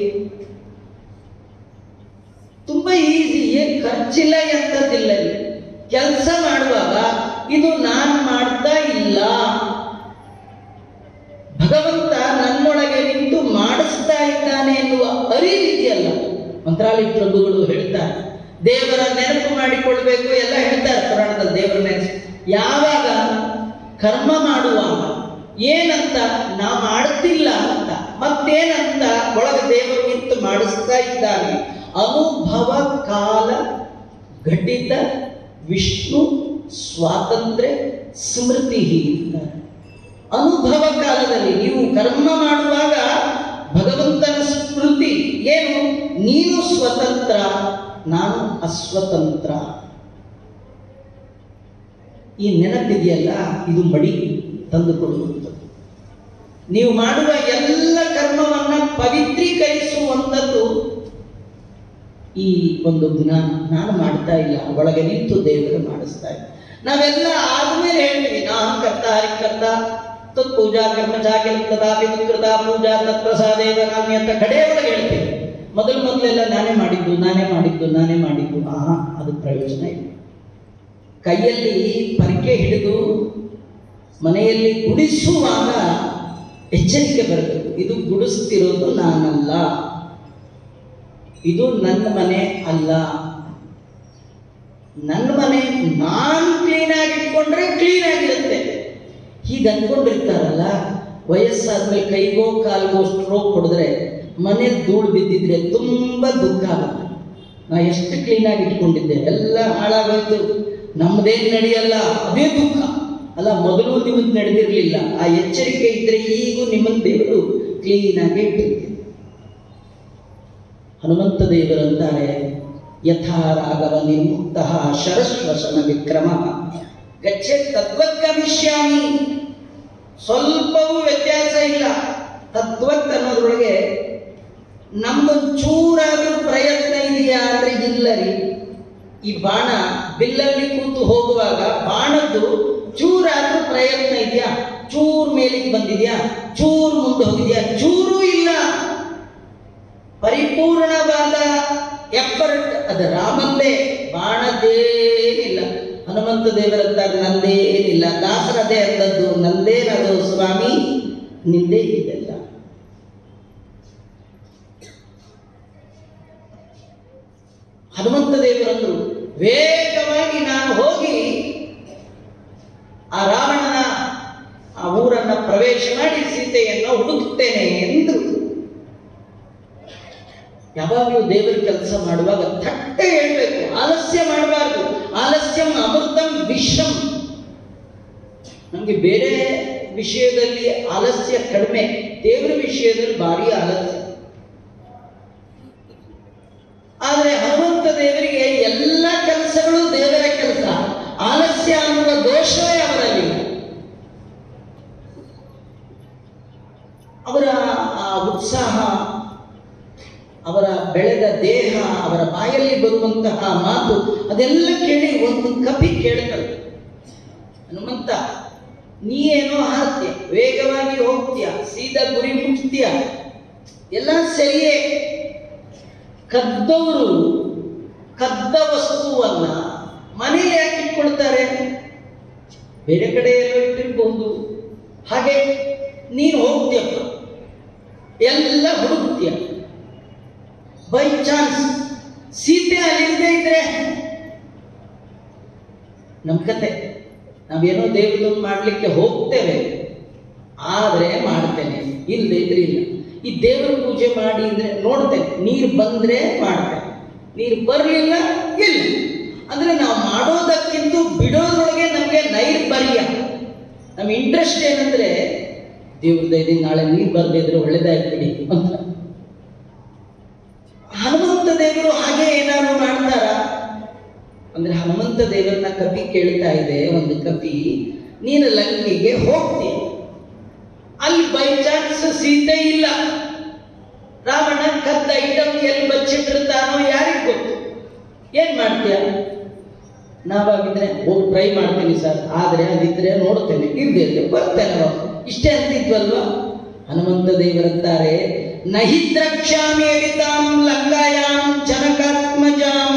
ತುಂಬಾ ಈಸಿ, ಏನ್ ಖರ್ಚಿಲ್ಲ ಎಂತದ್ದಿಲ್ಲ. ಕೆಲಸ ಮಾಡುವಾಗ ಇದು ನಾನು ಮಾಡ್ತಾ ಇಲ್ಲ, ಭಗವಂತ ನನ್ನೊಳಗೆ ನಿಂತು ಮಾಡಿಸ್ತಾ ಇದ್ದಾನೆ ಎನ್ನುವ ಅರಿವಿದೆಯಲ್ಲ. ಮಂತ್ರಾಲಯ ಪ್ರಭುಗಳು ಹೇಳ್ತಾರೆ, ದೇವರ ನೆನಪು ಮಾಡಿಕೊಳ್ಬೇಕು ಎಲ್ಲ ಹೇಳ್ತಾರೆ ಪುರಾಣದಲ್ಲಿ. ದೇವರ ನೆನಪು ಯಾವಾಗ? ಕರ್ಮ ಮಾಡುವಾಗ. ಏನಂತ? ನಾ ಮಾಡ್ತಿಲ್ಲ ಅಂತ. ಮತ್ತೇನಂತ? ಒಳಗೆ ದೇವರು ನಿಂತು ಮಾಡಿಸ್ತಾ ಇದ್ದಾನೆ. ಅನುಭವ ಕಾಲ ಘಟಿತ ವಿಷ್ಣು ಸ್ವಾತಂತ್ರ್ಯ ಸ್ಮೃತಿ ಅಂತ. ಅನುಭವ ಕಾಲದಲ್ಲಿ ನೀವು ಕರ್ಮ ಮಾಡುವಾಗ ಭಗವಂತನ ಸ್ಮೃತಿ ಏನು? ನೀನು ಸ್ವತಂತ್ರ, ನಾನು ಅಸ್ವತಂತ್ರ. ಈ ನೆನಪಿದೆಯಲ್ಲ, ಇದು ಮಡಿ ತಂದುಕೊಡುವಂಥದ್ದು. ನೀವು ಮಾಡುವ ಎಲ್ಲ ಕರ್ಮವನ್ನ ಪವಿತ್ರೀಕರಿಸುವಂಥದ್ದು ಈ ಒಂದು ಜ್ಞಾನ. ನಾನು ಮಾಡ್ತಾ ಇಲ್ಲ, ಒಳಗೆ ನಿಂತು ದೇವರು ಮಾಡಿಸ್ತಾ ಇಲ್ಲ. ನಾವೆಲ್ಲ ಆದ್ಮೇಲೆ ಹೇಳ್ತೀವಿ, ನಾನು ಕರ್ತ ಹರಿಕರ್ತ ತತ್ ಪೂಜಾ ಕರ್ಮ ಚಾಕಿಲ್ ತಥಾಪಿ ಕೃತ ಪೂಜಾ ತತ್ಪ್ರಸಾದೇವ ನಾಮಿ ಅಂತ ಕಡೆ ಒಳಗೆ ಹೇಳ್ತೀವಿ. ಮೊದಲೆಲ್ಲ ನಾನೇ ಮಾಡಿದ್ದು. ಅದು ಪ್ರಯೋಜನ ಇಲ್ಲ. ಕೈಯಲ್ಲಿ ಪರಕೆ ಹಿಡಿದು ಮನೆಯಲ್ಲಿ ಗುಡಿಸುವಾಗ ಎಚ್ಚರಿಕೆ ಬರಬೇಕು. ಇದು ಗುಡಿಸ್ತಿರೋದು ನಾನಲ್ಲ, ಇದು ನನ್ನ ಮನೆ ಅಲ್ಲ. ನನ್ನ ಮನೆ ನಾನು ಕ್ಲೀನ್ ಆಗಿಟ್ಕೊಂಡ್ರೆ ಕ್ಲೀನ್ ಆಗಿರುತ್ತೆ. ಹೀಗೆ ಅಂದ್ಕೊಂಡಿರ್ತಾರಲ್ಲ, ವಯಸ್ಸಾದ್ಮೇಲೆ ಕೈಗೋ ಕಾಲ್ಗೋ ಸ್ಟ್ರೋಕ್ ಹೊಡೆದ್ರೆ ಮನೇಲಿ ಧೂಳು ಬಿದ್ದಿದ್ರೆ ತುಂಬಾ ದುಃಖ ಆಗುತ್ತೆ. ನಾ ಎಷ್ಟು ಕ್ಲೀನ್ ಆಗಿ ಇಟ್ಕೊಂಡಿದ್ದೆ, ಎಲ್ಲ ಹಾಳಾಗೋಯ್ತು, ನಮ್ದೇನು ನಡೆಯಲ್ಲ, ಅದೇ ದುಃಖ ಅಲ್ಲ. ಮೊದಲು ನಿಮ್ಮದು ನಡೆದಿರಲಿಲ್ಲ. ಆ ಎಚ್ಚರಿಕೆ ಇದ್ರೆ ಈಗೂ ನಿಮ್ಮನ್ನು ದೇವರು ಕ್ಲೀನ್ ಆಗಿ ಇಟ್ಟಿರ್ತೀವಿ. ಹನುಮಂತ ದೇವರಂತಾರೆ, ಯಥಾ ರಾಘವ ನಿರ್ಮುಕ್ತ ಶರಶ್ವಸನ ವಿಕ್ರಮ ಗಚ್ಚೆ ತದ್ವತ್ ಗಮಿಷ್ಯಾಮಿ. ಸ್ವಲ್ಪವೂ ವ್ಯತ್ಯಾಸ ಇಲ್ಲ. ತದ್ವತ್ ಅನ್ನೋದ್ರೊಳಗೆ ನಮ್ಗೊಂದು ಚೂರಾದ್ರೂ ಪ್ರಯತ್ನ ಇದೆಯಾ ಅಂದ್ರೆ ಇಲ್ಲ ರೀ. ಈ ಬಾಣ ಬಿಲ್ಲಲ್ಲಿ ಕೂತು ಹೋಗುವಾಗ ಬಾಣದ್ದು ಚೂರಾದ್ರೂ ಪ್ರಯತ್ನ ಇದೆಯಾ? ಚೂರ್ ಮೇಲಿಗೆ ಬಂದಿದ್ಯಾ? ಚೂರ್ ಮುಂದೆ ಹೋಗಿದ್ಯಾ? ಚೂರು ಇಲ್ಲ. ಪರಿಪೂರ್ಣವಾದ ಎಫರ್ಟ್ ಅದು ರಾಮಂದೇ, ಬಾಣದೇನಿಲ್ಲ. ಹನುಮಂತ ದೇವರಂತಾರೆ, ನಂದೇನಿಲ್ಲ. ದಾಸರದೇ ಅಂದದ್ದು, ನಂದೇನದು ಸ್ವಾಮಿ, ನಿಂದೇ ಇದೆಲ್ಲ. ಹನುಮಂತ ದೇವರಂದ್ರು, ವೇಗವಾಗಿ ನಾನು ಹೋಗಿ ಆ ರಾವಣನ ಆ ಊರನ್ನ ಪ್ರವೇಶ ಮಾಡಿ ಸೀತೆಯನ್ನು ಹುಡುಕ್ತೇನೆ ಎಂದು. ಯಾವಾಗಲೂ ದೇವರ ಕೆಲಸ ಮಾಡುವಾಗ ಥಟ್ಟೆ ಹೇಳ್ಬೇಕು, ಆಲಸ್ಯ ಮಾಡಬಾರ್ದು. ಆಲಸ್ಯಂ ಅಮೃತಂ ವಿಷಂ. ನಮ್ಗೆ ಬೇರೆ ವಿಷಯದಲ್ಲಿ ಆಲಸ್ಯ ಕಡಿಮೆ, ದೇವರ ವಿಷಯದಲ್ಲಿ ಭಾರಿ ಆಲಸ್ಯ. ಆದರೆ ಹನುಮಂತ ದೇವರಿಗೆ ಎಲ್ಲ ಕೆಲಸಗಳು ದೇವರ ಕೆಲಸ. ಆಲಸ್ಯ ಅನ್ನುವ ದೋಷವೇ ಅವರಲ್ಲಿ. ಅವರ ಆ ಉತ್ಸಾಹ, ಅವರ ಬೆಳೆದ ದೇಹ, ಅವರ ಬಾಯಲ್ಲಿ ಬರುವಂತಹ ಮಾತು, ಅದೆಲ್ಲ ಕೇಳಿ ಒಂದು ಕಪಿ ಕೇಳ್ತಾರೆ, ಹನುಮಂತ ನೀ ಏನೋ ಹಾಕ್ತೀಯ, ವೇಗವಾಗಿ ಹೋಗ್ತೀಯ, ಸೀದಾ ಗುರಿ ಮುಟ್ತೀಯ, ಎಲ್ಲ ಸರಿಯೇ. ಕದ್ದವರು ಕದ್ದ ವಸ್ತುವನ್ನ ಮನೆಯಲ್ಲಿ ಯಾಕೆ ಇಟ್ಕೊಳ್ತಾರೆ? ಬೇರೆ ಕಡೆ ಎಲ್ಲೋ ಇಟ್ಟಿರ್ಬಹುದು. ಹಾಗೆ ನೀನು ಹೋಗ್ತೀಯಪ್ಪ, ಎಲ್ಲ ಹುಡುಕ್ತೀಯ, ಬೈ ಚಾನ್ಸ್ ಸೀತೆ ಅಲ್ಲಿಂದ ಇದ್ರೆ ನಮ್ಮ ಕತೆ. ನಾವೇನೋ ದೇವರನ್ನು ಮಾಡಲಿಕ್ಕೆ ಹೋಗ್ತೇವೆ, ಆದರೆ ಮಾಡ್ತೇನೆ, ಇಲ್ಲದೆ ಇದ್ರೆ ಇಲ್ಲ. ಈ ದೇವರ ಪೂಜೆ ಮಾಡಿ ಅಂದರೆ ನೋಡ್ತೇನೆ, ನೀರು ಬಂದರೆ ಮಾಡ್ತೇನೆ, ನೀರು ಬರಲಿಲ್ಲ ಇಲ್ಲ. ಅಂದರೆ ನಾವು ಮಾಡೋದಕ್ಕಿಂತ ಬಿಡೋದ್ರೊಳಗೆ ನಮಗೆ ನೈರ್ಬರ್ಯ. ನಮ್ಮ ಇಂಟ್ರೆಸ್ಟ್ ಏನಂದರೆ ದೇವ್ರ ದಯದಿಂದ ನಾಳೆ ನೀರು ಬರದೇ ಇದ್ರೆ ಒಳ್ಳೇದಾಗ್ಬಿಡಿ ಅಂತ. ಹನುಮಂತ ದೇವರು ಹಾಗೆ ಏನಾದ್ರು ಮಾಡ್ತಾರ ಅಂದ್ರೆ, ಹನುಮಂತ ದೇವರನ್ನ ಕಪಿ ಕೇಳ್ತಾ ಇದೆ. ಒಂದು ಕಪಿ, ನೀನು ಲಂಕೆಗೆ ಹೋಗ್ತೀಯ, ಅಲ್ಲಿ ಬೈ ಚಾನ್ಸ್ ಸೀತೆ ಇಲ್ಲ, ರಾವಣ ಕದ್ದ ಐಟಮ್ ಎಲ್ಲಿ ಬಚ್ಚಿಟ್ಟಿರ್ತಾನೋ ಯಾರಿಗ್ ಗೊತ್ತು, ಏನ್ ಮಾಡ್ತೀಯ? ನಾವಾಗಿದ್ರೆ ಹೋಗಿ ಟ್ರೈ ಮಾಡ್ತೀನಿ ಸರ್, ಆದ್ರೆ ಅದಿದ್ರೆ ನೋಡ್ತೇನೆ, ಇರ್ದೇ ಬರ್ತೇನೆ, ಇಷ್ಟೇ ಅಂತಿದ್ವಲ್ವ. ಹನುಮಂತ ದೇವರಂತಾರೆ, ನಹಿ ದ್ರಕ್ಷ್ಯಾಮಿ ಅವಿತಾಂ ಲಂಕಾಯಾಂ ಜನಕಾತ್ಮಜಾಂ.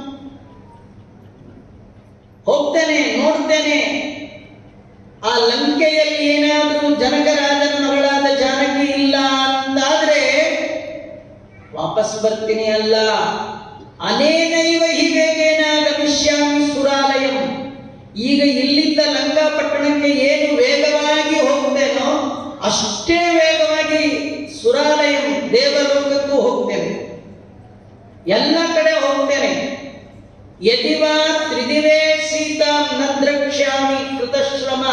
ಹೋಗ್ತೇನೆ, ನೋಡ್ತೇನೆ, ಆ ಲಂಕೆಯಲ್ಲಿ ಏನಾದರೂ ಜನಕರಾಜನ ಮಗಳಾದ ಜಾನಕಿ ಇಲ್ಲ ಅಂತಾದ್ರೆ ವಾಪಸ್ ಬರ್ತೀನಿ ಅಲ್ಲ. ಅನೇನೈವ ಹಿ ವೇಗೇನ ಗಮಿಷ್ಯಾಮಿ ಸುರಾಲಯಂ. ಈಗ ಇಲ್ಲಿಂದ ಲಂಕಾಪಟ್ಟಣಕ್ಕೆ ಏನು ವೇಗವಾಗಿ ಹೋಗ್ತೇನೋ ಅಷ್ಟೇ ವೇಗವಾಗಿ ಸುರಾಲಯಂ ದೇವಲೋಕಕ್ಕೂ ಹೋಗ್ತೇನೆ, ಎಲ್ಲ ಕಡೆ ಹೋಗ್ತೇನೆ. ಯದಿವಾ ತ್ರಿದಿವೇ ಸೀತಾಂ ನ ದ್ರಕ್ಷ್ಯಾಮಿ ಕೃತಶ್ರಮ.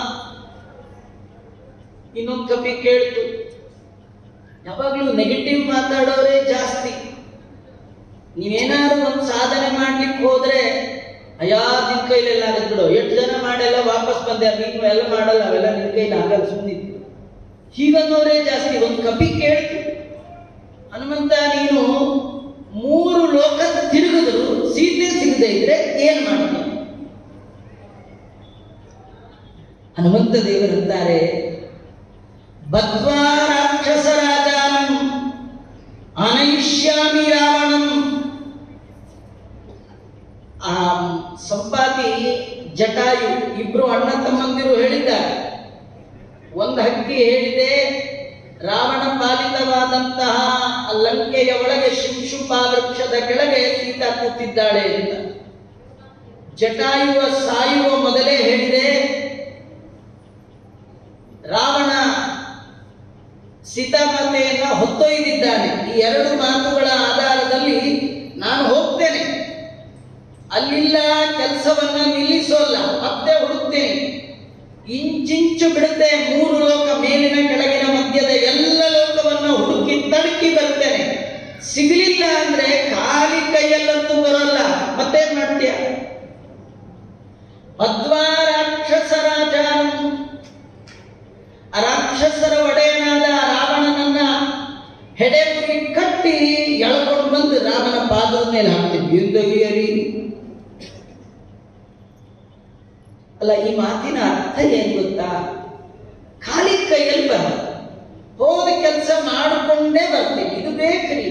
ಇನ್ನೊಂದು ಕಪಿ ಕೇಳ್ತು, ಯಾವಾಗಲೂ ನೆಗೆಟಿವ್ ಮಾತಾಡೋರೇ ಜಾಸ್ತಿ. ನೀವೇನಾದ್ರು ಒಂದು ಸಾಧನೆ ಮಾಡ್ಲಿಕ್ಕೆ ಹೋದ್ರೆ, ಅಯ್ಯಾ ನಿನ್ ಕೈಲೆಲ್ಲ ಆಗದ್ ಬಿಡು, 8 ಜನ ಮಾಡೆಲ್ಲ ವಾಪಸ್ ಬಂದೆ, ನೀನು ಎಲ್ಲ ಮಾಡಲ್ಲ, ಅವೆಲ್ಲ ನಿನ್ ಕೈಲಿ ಆಗಲ್ಲ, ಸುಮ್ಮನಿತ್ತು, ಹೀಗನ್ನೋರೇ ಜಾಸ್ತಿ. ಒಂದು ಕಪಿ ಕೇಳ್ತು, ಹನುಮಂತ ನೀನು 3 ಲೋಕ ತಿರುಗಿದ್ರು ಸೀತೆ ಸಿಗದೆ ಇದ್ರೆ ಏನ್ ಮಾಡ್ತೀನಿ? ಹನುಮಂತ ದೇವರಂತಾರೆ, ಬದ್ವಾ ರಾಕ್ಷಸ ರಾಜಾನಂ ಅನಯಿಷ್ಯಾಮಿ ರಾವಣಂ. ಆ ಸಂಪಾತಿ ಜಟಾಯು ಇಬ್ರು ಅಣ್ಣ ತಮ್ಮಂದಿರು ಹೇಳಿದ್ದಾರೆ. ಒಂದು ಹಕ್ಕಿ ಹೇಳಿದೆ, ರಾವಣ ಪಾಲಿತವಾದಂತಹ ಲಂಕೆಯ ಒಳಗೆ ಶಿಂಶುಪಾ ವೃಕ್ಷದ ಕೆಳಗೆ ಸೀತಾ ಕೂತಿದ್ದಾಳೆ ಅಂತ. ಜಟಾಯುವ ಸಾಯುವ ಮೊದಲೇ ಹೇಳಿದೆ, ರಾವಣ ಸೀತಾಮಾತೆಯನ್ನ ಹೊತ್ತೊಯ್ದಿದ್ದಾನೆ. ಈ 2 ಮಾತುಗಳ ಆಧಾರದಲ್ಲಿ ನಾನು ಹೋಗ್ತೇನೆ, ಅಲ್ಲಿಲ್ಲ ಕೆಲಸವನ್ನ ನಿಲ್ಲಿಸೋಲ್ಲ, ಮತ್ತೆ ಹುಡುಕ್ತೇನೆ, ಇಂಚಿಂಚು ಬಿಡುತ್ತೆ 3 ಲೋಕ, ಮೇಲಿನ ಕೆಳಗಿನ ಮಧ್ಯದ ಎಲ್ಲ ಲೋಕವನ್ನು ಹುಡುಕಿ ತಡಕಿ ಬರ್ತೇನೆ. ಸಿಗಲಿಲ್ಲ ಅಂದ್ರೆ ಖಾಲಿ ಕೈಯಲ್ಲಂತೂ ಬರೋಲ್ಲ, ಮತ್ತೇನ್ ಮಾಡ್ತೀಯ? ಮಧ್ವಾ ರಾಕ್ಷಸ ರಾಜಾನಂ. ರಾಕ್ಷಸರ ಒಡೆಯನಾದ ರಾವಣನನ್ನ ಹೆಡೆಗುರಿ ಕಟ್ಟಿ ಎಳ್ಕೊಂಡು ಬಂದು ರಾಮನ ಪಾದದ ಮೇಲೆ ಹಾಕ್ತಿದ್ವಿ. ಅಲ್ಲ, ಈ ಮಾತಿನ ಅರ್ಥ ಏನ್ ಗೊತ್ತಾ? ಖಾಲಿ ಕೈಯಲ್ಲಿ ಬರ, ಹೋದ ಕೆಲಸ ಮಾಡಿಕೊಂಡೇ ಬರ್ತೀನಿ, ಇದು ಬೇಕ್ರಿ.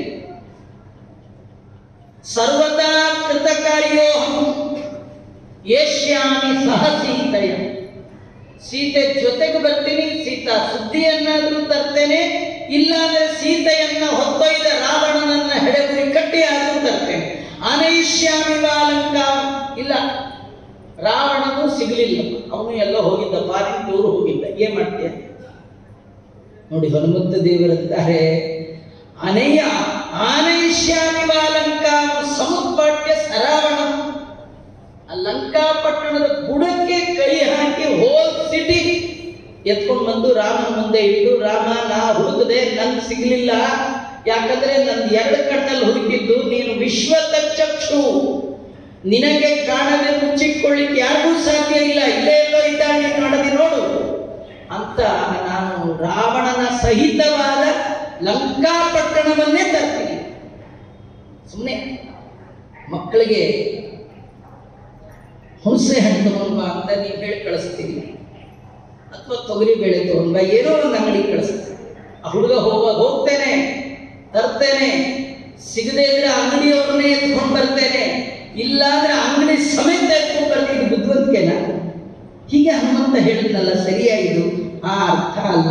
ಸರ್ವದಾ ಕೃತಕಾರ್ಯೋಹಂ ಏಷ್ಯಾಮಿ ಸಹ ಸೀತೆಯ. ಸೀತೆ ಜೊತೆಗೆ ಬರ್ತೀನಿ, ಸೀತಾ ಸುದ್ದಿಯನ್ನಾದ್ರೂ ತರ್ತೇನೆ, ಇಲ್ಲಾಂದ್ರೆ ಸೀತೆಯನ್ನ ಹೊತ್ತೊಯ್ದ ರಾವಣನನ್ನ ಹೆಡೆಗುರಿ ಕಟ್ಟಿ ಆದ್ರೂ ತರ್ತೇನೆ. ಅನೈಷ್ಯಾಮಿ ವಾಲಂಕ. ಇಲ್ಲ, ರಾವಣನು ಸಿಗಲಿಲ್ಲ, ಅವನು ಎಲ್ಲ ಹೋಗಿದ್ದ, ಫಾರಿನ್ ಟೂರ್ ಹೋಗಿದ್ದ, ಏನ್ ಮಾಡ್ತೀಯ? ನೋಡಿ, ಹನುಮಂತ ದೇವರಂತಾರೆ, ಅನಯ್ಯ ಆನೈಷ್ಯಾಮಿ ವಾಲಂಕ ಸಮುತ್ಪಾಟ್ಯ ಸರಾವಣಂ. ಆ ಲಂಕಾಪಟ್ಟಣದ ಬುಡಕ್ಕೆ ಕೈ ಹಾಕಿ ಹೋಲ್ ಸಿಟಿ ಎತ್ಕೊಂಡು ಬಂದು ರಾಮನ ಮುಂದೆ ಇಟ್ಟು, ರಾಮ ನಾ ಹುಡುಕದೆ, ನನ್ ಸಿಗ್ಲಿಲ್ಲ, ಯಾಕಂದ್ರೆ ನಂದು 2 ಕಣ್ಣಲ್ಲಿ ಹುಡುಕಿದ್ದು, ನೀನು ವಿಶ್ವತಚ್ಚಕ್ಷು, ನಿನಗೆ ಕಾಣದೆ ಮುಚ್ಚಿಕೊಳ್ಳಿಕ್ಕೆ ಯಾರಿಗೂ ಸಾಧ್ಯ ಇಲ್ಲ, ಇಲ್ಲೇ ಎಲ್ಲೋ ಇದ್ದಾನೆ, ಕಾಣದಿ ನೋಡು ಅಂತ ನಾನು ರಾವಣನ ಸಹಿತವಾದ ಲಂಕಾಪಟ್ಟಣವನ್ನೇ ತರ್ತೀನಿ. ಸುಮ್ಮನೆ ಮಕ್ಕಳಿಗೆ ಹುಣಸೆ ಹಣ್ಣು ತಗೊಂಡ್ಬಾ ಅಂತ ನೀವು ಹೇಳಿ ಕಳಿಸ್ತೀವಿ, ಅಥವಾ ತೊಗರಿ ಬೇಳೆ ತಗೊಂಡ್ಬಾ, ಏನೋ ಒಂದು ಅಂಗಡಿ ಕಳಿಸ್ತೀವಿ. ಆ ಹುಡುಗ ಹೋಗ್ತೇನೆ, ತರ್ತೇನೆ, ಸಿಗದೆ ಇದ್ರೆ ಅಂಗಡಿಯವ್ರನ್ನೇ ಎತ್ಕೊಂಡು ಬರ್ತೇನೆ, ಇಲ್ಲಾಂದ್ರೆ ಅಂಗಡಿ ಸಮೇತ ಎತ್ಕೊಂಡು ಬರ್ತೀನಿ. ಬುದ್ಧಿವಂತಿಕೆನ? ಹೀಗೆ ಹನುಮಂತ ಹೇಳಿದ್ನಲ್ಲ, ಸರಿಯಾಗಿದು ಆ ಅರ್ಥ ಅಲ್ಲ.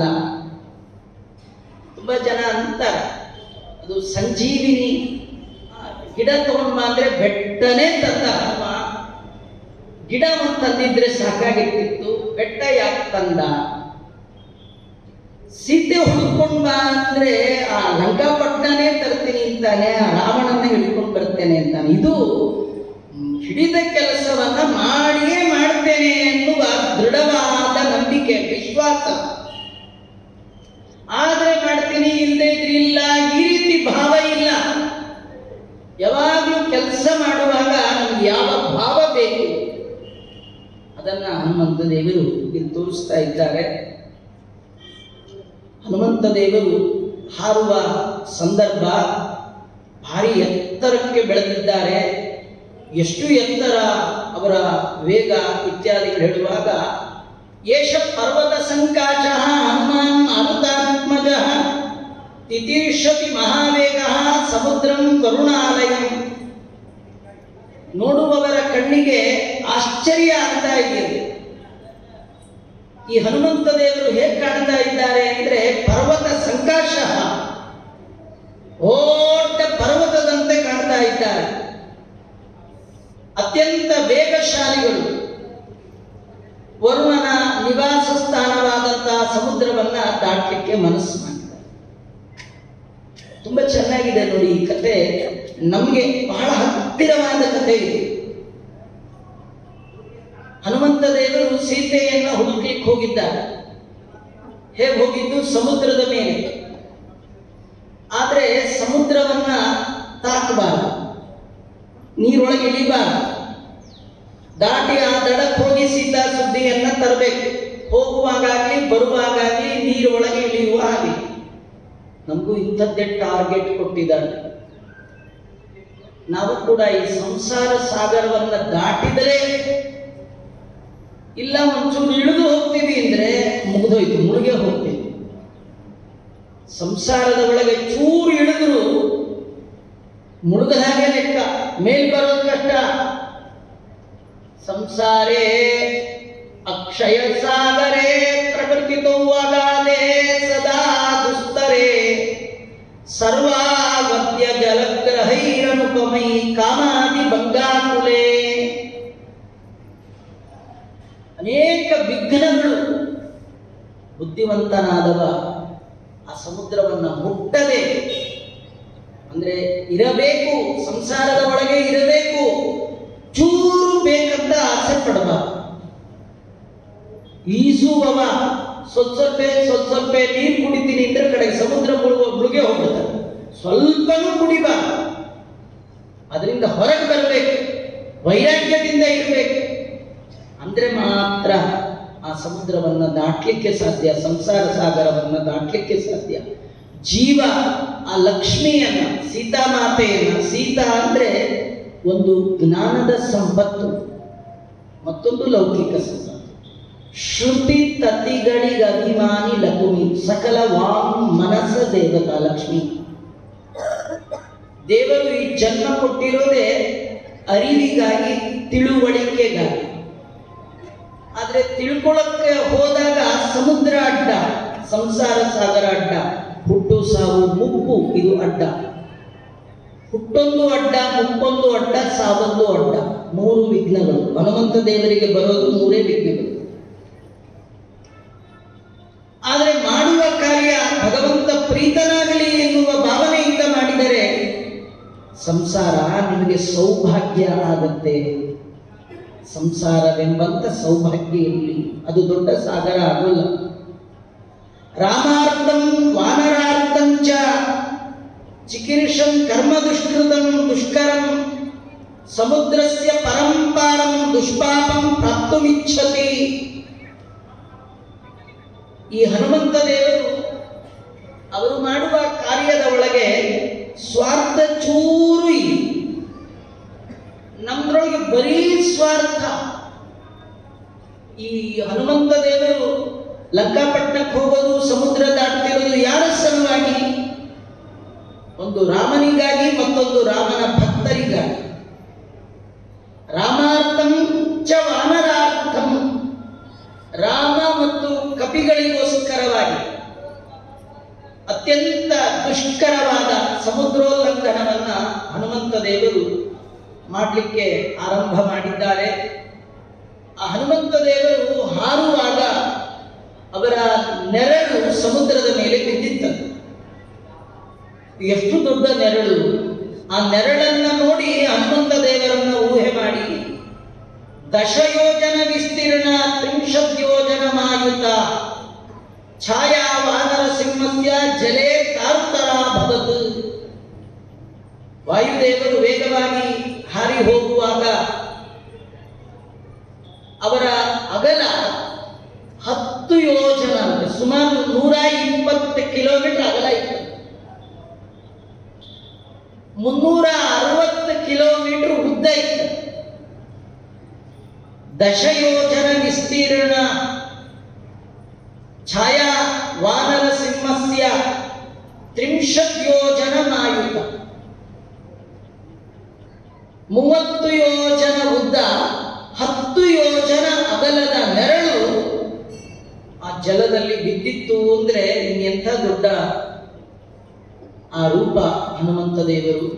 ತುಂಬಾ ಜನ ಅಂತಾರೆ ಅದು ಸಂಜೀವಿನಿ ಗಿಡ ತಗೊಂಡ್ಬಾ ಅಂದ್ರೆ ಬೆಟ್ಟನೇ ತಂದ ಹನುಮ, ಗಿಡ ಒಂದು ತಂದಿದ್ರೆ ಸಾಕಾಗಿರ್ತಿತ್ತು, ಬೆಟ್ಟ ಯಾಕೆ ತಂದ? ಸೀತೆ ಹುಡ್ಕೊಂಡ್ ಬಾ ಅಂದ್ರೆ ಆ ಲಂಕಾಪಟ್ಟಣನೇ ತರ್ತೀನಿ ಅಂತಾನೆ, ಆ ರಾವಣನ್ನೇ ಹಿಡ್ಕೊಂಡು ಬರ್ತೇನೆ ಅಂತಾನೆ. ಇದು ಹಿಡಿದ ಕೆಲಸವನ್ನ ಮಾಡಿಯೇ ಮಾಡ್ತೇನೆ ಎನ್ನುವ ದೃಢವಾದ ನಂಬಿಕೆ, ವಿಶ್ವಾಸ. ಆದ್ರೆ ಮಾಡ್ತೀನಿ, ಇಲ್ಲದೆ ಇದ್ರೆ ಇಲ್ಲ, ಈ ರೀತಿ ಭಾವ ಇಲ್ಲ. ಯಾವಾಗಲೂ ಕೆಲಸ ಮಾಡುವಾಗ ನಮ್ಗೆ ಯಾವ ಭಾವ ಬೇಕು ಅದನ್ನ ಹನುಮಂತ ದೇವರು ಇಲ್ಲಿ ತೋರಿಸ್ತಾ ಇದ್ದಾರೆ. ಹನುಮಂತ ದೇವರು ಹಾರುವ ಸಂದರ್ಭ, ಭಾರಿ ಎತ್ತರಕ್ಕೆ ಬೆಳೆದಿದ್ದಾರೆ. ಎಷ್ಟು ಎತ್ತರ, ಅವರ ವೇಗ ಇತ್ಯಾದಿಗಳು ಹೇಳುವಾಗ, ಏಷ ಪರ್ವತ ಸಂಕಾಚ ಹನುಮಾನ್ ಮಾರುತಾತ್ಮಜ ತಿತೀರ್ಷತಿ ಮಹಾವೇಗ ಸಮುದ್ರಂ ಕರುಣಾಲಯಂ. ನೋಡುವವರ ಕಣ್ಣಿಗೆ ಆಶ್ಚರ್ಯ ಆಗ್ತಾ ಇದೆ. ಈ ಹನುಮಂತ ದೇವರು ಹೇಗೆ ಕಾಣ್ತಾ ಇದ್ದಾರೆ ಅಂದ್ರೆ, ಪರ್ವತ ಸಂಕಾಶ, ದೊಡ್ಡ ಪರ್ವತದಂತೆ ಕಾಣ್ತಾ ಇದ್ದಾರೆ. ಅತ್ಯಂತ ವೇಗಶಾಲಿಗಳು. ವರುಣನ ನಿವಾಸ ಸ್ಥಾನವಾದಂತಹ ಸಮುದ್ರವನ್ನ ದಾಟಲಿಕ್ಕೆ ಮನಸ್ಸು ಮಾಡಿದ್ದಾರೆ. ತುಂಬಾ ಚೆನ್ನಾಗಿದೆ ನೋಡಿ ಈ ಕಥೆ, ನಮಗೆ ಬಹಳ ಹತ್ತಿರವಾದ ಕಥೆ ಇದೆ. ಹನುಮಂತ ದೇವರು ಸೀತೆಯನ್ನ ಹುಡುಕ್ಲಿಕ್ಕೆ ಹೋಗಿದ್ದಾರೆ. ಹೇಗೆ ಹೋಗಿದ್ದು? ಸಮುದ್ರದ ಮೇಲೆ. ಆದ್ರೆ ಸಮುದ್ರವನ್ನ ತಾಕಬಾರದು, ನೀರೊಳಗೆ ಇಳಿಬಾರದು. ದಾಟಿ ಆ ದಡಕ್ಕೆ ಹೋಗಿ ಸೀತಾ ಸುದ್ದಿಯನ್ನ ತರಬೇಕು. ಹೋಗುವಾಗಲಿ ಬರುವಾಗಲಿ ನೀರೊಳಗೆ ಇಳಿಯುವ ಹಾಗೆ. ನಮಗೂ ಇಂಥದ್ದೇ ಟಾರ್ಗೆಟ್ ಕೊಟ್ಟಿದ್ದಾರೆ. ನಾವು ಕೂಡ ಈ ಸಂಸಾರ ಸಾಗರವನ್ನ ದಾಟಿದರೆ, ಇಲ್ಲ ಒಂಚೂರು ಇಳಿದು ಹೋಗ್ತೀವಿ ಅಂದ್ರೆ ಮುಗಿದೋಯ್ತು, ಮುಳುಗೆ ಹೋಗ್ತೀವಿ. ಸಂಸಾರದ ಒಳಗೆ ಚೂರು ಇಳಿದ್ರು ಮುಳುಗದ ಹಾಗೆ ಲೆಕ್ಕ, ಮೇಲ್ ಬರೋದು ಕಷ್ಟ. ಸಂಸಾರೇ ಅಕ್ಷಯ ಸಾಗರೇ ಪ್ರಕೃತಿತೋ ಅಗಾಧೇ ಸದಾ ದುಸ್ತರೇ ಸರ್ವಾವತ್ಯ ಜಲಗ್ರಹೈರನುಪಮೈ ಕಾಮಾದಿ ಬಂಗಾಕುಲೇ. ಅನೇಕ ವಿಘ್ನಗಳು. ಬುದ್ಧಿವಂತನಾದವ ಆ ಸಮುದ್ರವನ್ನ ಮುಟ್ಟದೆ, ಅಂದ್ರೆ ಇರಬೇಕು, ಸಂಸಾರದ ಒಳಗೆ ಇರಬೇಕು, ಚೂರು ಬೇಕಂತ ಆಸೆ ಪಡಬಾರದು. ಈಸುವವ ಸ್ವಲ್ಪ ನೀರು ಕುಡಿತೀನಿ ಅಂದ್ರೆ ಕಡೆಗೆ ಸಮುದ್ರ ಮುಳುಗೆ ಹೋಗ್ಬಿಡ್ತಾರೆ. ಸ್ವಲ್ಪನೂ ಕುಡಿಬಾರ್ದು, ಅದರಿಂದ ಹೊರಗೆ ಬರಬೇಕು, ವೈರಾಗ್ಯದಿಂದ ಇರಬೇಕು. ಅಂದ್ರೆ ಮಾತ್ರ ಆ ಸಮುದ್ರವನ್ನ ದಾಟ್ಲಿಕ್ಕೆ ಸಾಧ್ಯ, ಸಂಸಾರ ಸಾಗರವನ್ನ ದಾಟ್ಲಿಕ್ಕೆ ಸಾಧ್ಯ. ಜೀವ ಆ ಲಕ್ಷ್ಮಿಯನ್ನ, ಸೀತಾಮಾತೆಯನ್ನ, ಸೀತಾ ಅಂದ್ರೆ ಒಂದು ಜ್ಞಾನದ ಸಂಪತ್ತು, ಮತ್ತೊಂದು ಲೌಕಿಕ ಸಂಪತ್ತು. ಶ್ರುತಿ ತತಿಗಳಿಗೆ ಅಭಿಮಾನಿ ಲಕ್ಷ್ಮಿ, ಸಕಲ ವಾಂಗ್ ಮನಸ ದೇವತಾ ಲಕ್ಷ್ಮಿ. ದೇವರು ಈ ಜನ್ಮ ಕೊಟ್ಟಿರೋದೇ ಅರಿವಿಗಾಗಿ, ತಿಳುವಳಿಕೆಗಾಗಿ. ಆದ್ರೆ ತಿಳ್ಕೊಳಕ್ಕೆ ಹೋದಾಗ ಸಮುದ್ರ ಅಡ್ಡ, ಸಂಸಾರ ಸಾಗರ ಅಡ್ಡ, ಹುಟ್ಟು ಸಾವು ಮುಪ್ಪು ಇದು ಅಡ್ಡ. ಹುಟ್ಟೊಂದು ಅಡ್ಡ, ಮುಪ್ಪೊಂದು ಅಡ್ಡ, ಸಾವೊಂದು ಅಡ್ಡ. ಮೂರು ವಿಘ್ನಗಳು. ಹನುಮಂತ ದೇವರಿಗೆ ಬರೋದು ಮೂರೇ ವಿಘ್ನಗಳು. ಆದರೆ ಮಾಡುವ ಕಾರ್ಯ ಭಗವಂತ ಪ್ರೀತನಾಗಲಿ ಎನ್ನುವ ಭಾವನೆಯಿಂದ ಮಾಡಿದರೆ ಸಂಸಾರ ನಿಮಗೆ ಸೌಭಾಗ್ಯ ಆಗತ್ತೆ. ಸಂಸಾರವೆಂಬಂತ ಸೌಭಾಗ್ಯ ಇರಲಿ, ಅದು ದೊಡ್ಡ ಸಾಗರ ಆಗೋಲ್ಲ. ರಾಮಾರ್ಥಂ ವಾನರಾರ್ಥಂ ಚ ಚಿಕೀರ್ಷಂ ಕರ್ಮ ದುಷ್ಕೃತಂ ದುಷ್ಕರಂ ಸಮುದ್ರಸ್ಯ ಪರಂಪಾರಂ ದುಷ್ಪಾಪಂ ಪ್ರಾಪ್ತುಮಿಚ್ಛತಿ. ಈ ಹನುಮಂತ ದೇವರು ಅವರು ಮಾಡುವ ಕಾರ್ಯದ ಒಳಗೆ ಸ್ವಾರ್ಥ ಚೂರು ಇಲ್ಲ. ನಮ್ದ್ರೊಳಗೆ ಬರೀ ಸ್ವಾರ್ಥ. ಈ ಹನುಮಂತ ದೇವರು ಲಂಕಾಪಟ್ಟಣಕ್ಕೆ ಹೋಗೋದು, ಸಮುದ್ರ ದಾಟ್ತಿರೋದು ಯಾರ ಸಲುವಾಗಿ? ಒಂದು ರಾಮನಿಗಾಗಿ, ಮತ್ತೊಂದು ರಾಮನ ಭಕ್ತರಿಗಾಗಿ. ರಾಮಾರ್ಥಂ ಚ ವಾನರಾರ್ಥಂ, ರಾಮ ಮತ್ತು ಕಪಿಗಳಿಗೋಸ್ಕರವಾಗಿ ಅತ್ಯಂತ ದುಷ್ಕರವಾದ ಸಮುದ್ರೋಲ್ಲಂಘನವನ್ನ ಹನುಮಂತ ದೇವರು ಮಾಡಲಿಕ್ಕೆ ಆರಂಭ ಮಾಡಿದ್ದಾರೆ. ಆ ಹನುಮಂತ ದೇವರು ಹಾರುವಾಗ ಅವರ ನೆರಳು ಸಮುದ್ರದ ಮೇಲೆ ಬಿದ್ದಿತ್ತಂತೆ. ಎಷ್ಟು ದೊಡ್ಡ ನೆರಳು! ಆ ನೆರಳನ್ನ ನೋಡಿ ಹನುಮಂತ ದೇವರನ್ನ ಊಹೆ ಮಾಡಿ, ದಶಯೋಜನ ವಿಸ್ತೀರ್ಣ 30 ಯೋಜನ ಮಾಯುತ ಛಾಯಾ ವಾನರ ಸಿಂಹಸ್ಯ ಜಲೇ ತಾರುತರ ಭವತ್. ವಾಯುದೇವರು ವೇಗವಾಗಿ ಹಾರಿ ಹೋಗುವಾಗ ಅವರ ಅಗಲ 10 ಯೋಜನ, ಅಂದ್ರೆ ಸುಮಾರು 120 ಕಿಲೋಮೀಟರ್ ಅಗಲ ಇತ್ತು. 360 ಕಿಲೋಮೀಟರ್ ಉದ್ದ ಇತ್ತು. ದಶಯೋಜನ ವಿಸ್ತೀರ್ಣ ಛಾಯಾ ವಾನರ ಸಿಂಹಸ್ಯ 30 ಯೋಜನ ಮಾಯುತ. 30 ಯೋಜನ ಉದ್ದ, 10 ಯೋಜನ ಅಗಲದ ನೆರಳು ಆ ಜಲದಲ್ಲಿ ಬಿದ್ದಿತ್ತು ಅಂದ್ರೆ ಎಂಥ ದೊಡ್ಡ ಆ ರೂಪ ಹನುಮಂತ ದೇವರು.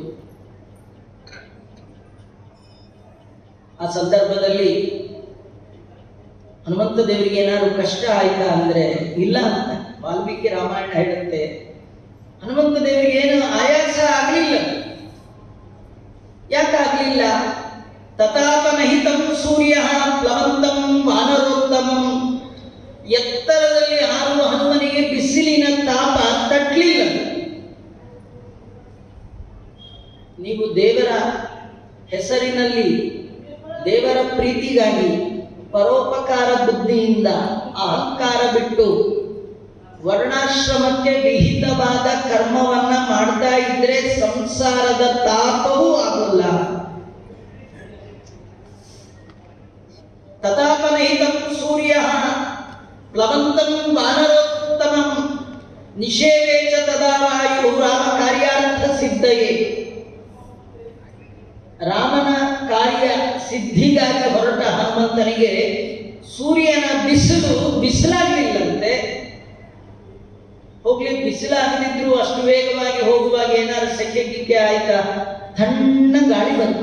ಆ ಸಂದರ್ಭದಲ್ಲಿ ಹನುಮಂತ ದೇವರಿಗೆ ಏನಾದ್ರು ಕಷ್ಟ ಆಯ್ತಾ ಅಂದ್ರೆ ಇಲ್ಲ ಅಂತ ವಾಲ್ಮೀಕಿ ರಾಮಾಯಣ ಹೇಳುತ್ತೆ. ಹನುಮಂತ ದೇವರಿಗೆ ಏನು ಆಯಾಸ ಆಗಲಿಲ್ಲ. ಯಾಕಾಗ್ಲಿಲ್ಲ? ತಥಾಪನಹಿತಂ ಸೂರ್ಯ ಪ್ಲವಂತಂ ವಾನರೋತ್ತಮಂ. ಎತ್ತರದಲ್ಲಿ ಹಾರುವ ಹನುಮನಿಗೆ ಬಿಸಿಲಿನ ತಾಪ ತಟ್ಟಲಿಲ್ಲ. ನೀವು ದೇವರ ಹೆಸರಿನಲ್ಲಿ, ದೇವರ ಪ್ರೀತಿಗಾಗಿ ಪರೋಪಕಾರ ಬುದ್ಧಿಯಿಂದ ಅಹಂಕಾರ ಬಿಟ್ಟು ವರ್ಣಾಶ್ರಮಕ್ಕೆ ವಿಹಿತವಾದ ಕರ್ಮವನ್ನ ಮಾಡ್ತಾ ಇದ್ರೆ ಸಂಸಾರದ ತಾಪವೂ ಆಗೋಲ್ಲ. ತಥಾಪನಹಿತಂ ಸೂರ್ಯ ಪ್ಲವಂತಂ ವಾನರೋತ್ತಮಂ ನಿಷೇವೆ ಚ ತದಾ ವಾಯು ರಾಮ ಕಾರ್ಯಾರ್ಥ ಸಿದ್ಧಯೇ. ರಾಮನ ಕಾರ್ಯ ಸಿದ್ಧಿಗಾಗಿ ಹೊರಟ ಹನುಮಂತನಿಗೆ ಸೂರ್ಯನ ಬಿಸಿಲಾಗಲಿಲ್ಲಂತೆ. ಹೋಗ್ಲಿ, ಬಿಸಿಲಾಗದಿದ್ರು ಅಷ್ಟು ವೇಗವಾಗಿ ಹೋಗುವಾಗ ಏನಾದ್ರು ಸೆಕೆ ಆಯ್ತಾ? ತಣ್ಣ ಗಾಳಿ ಬಂತು.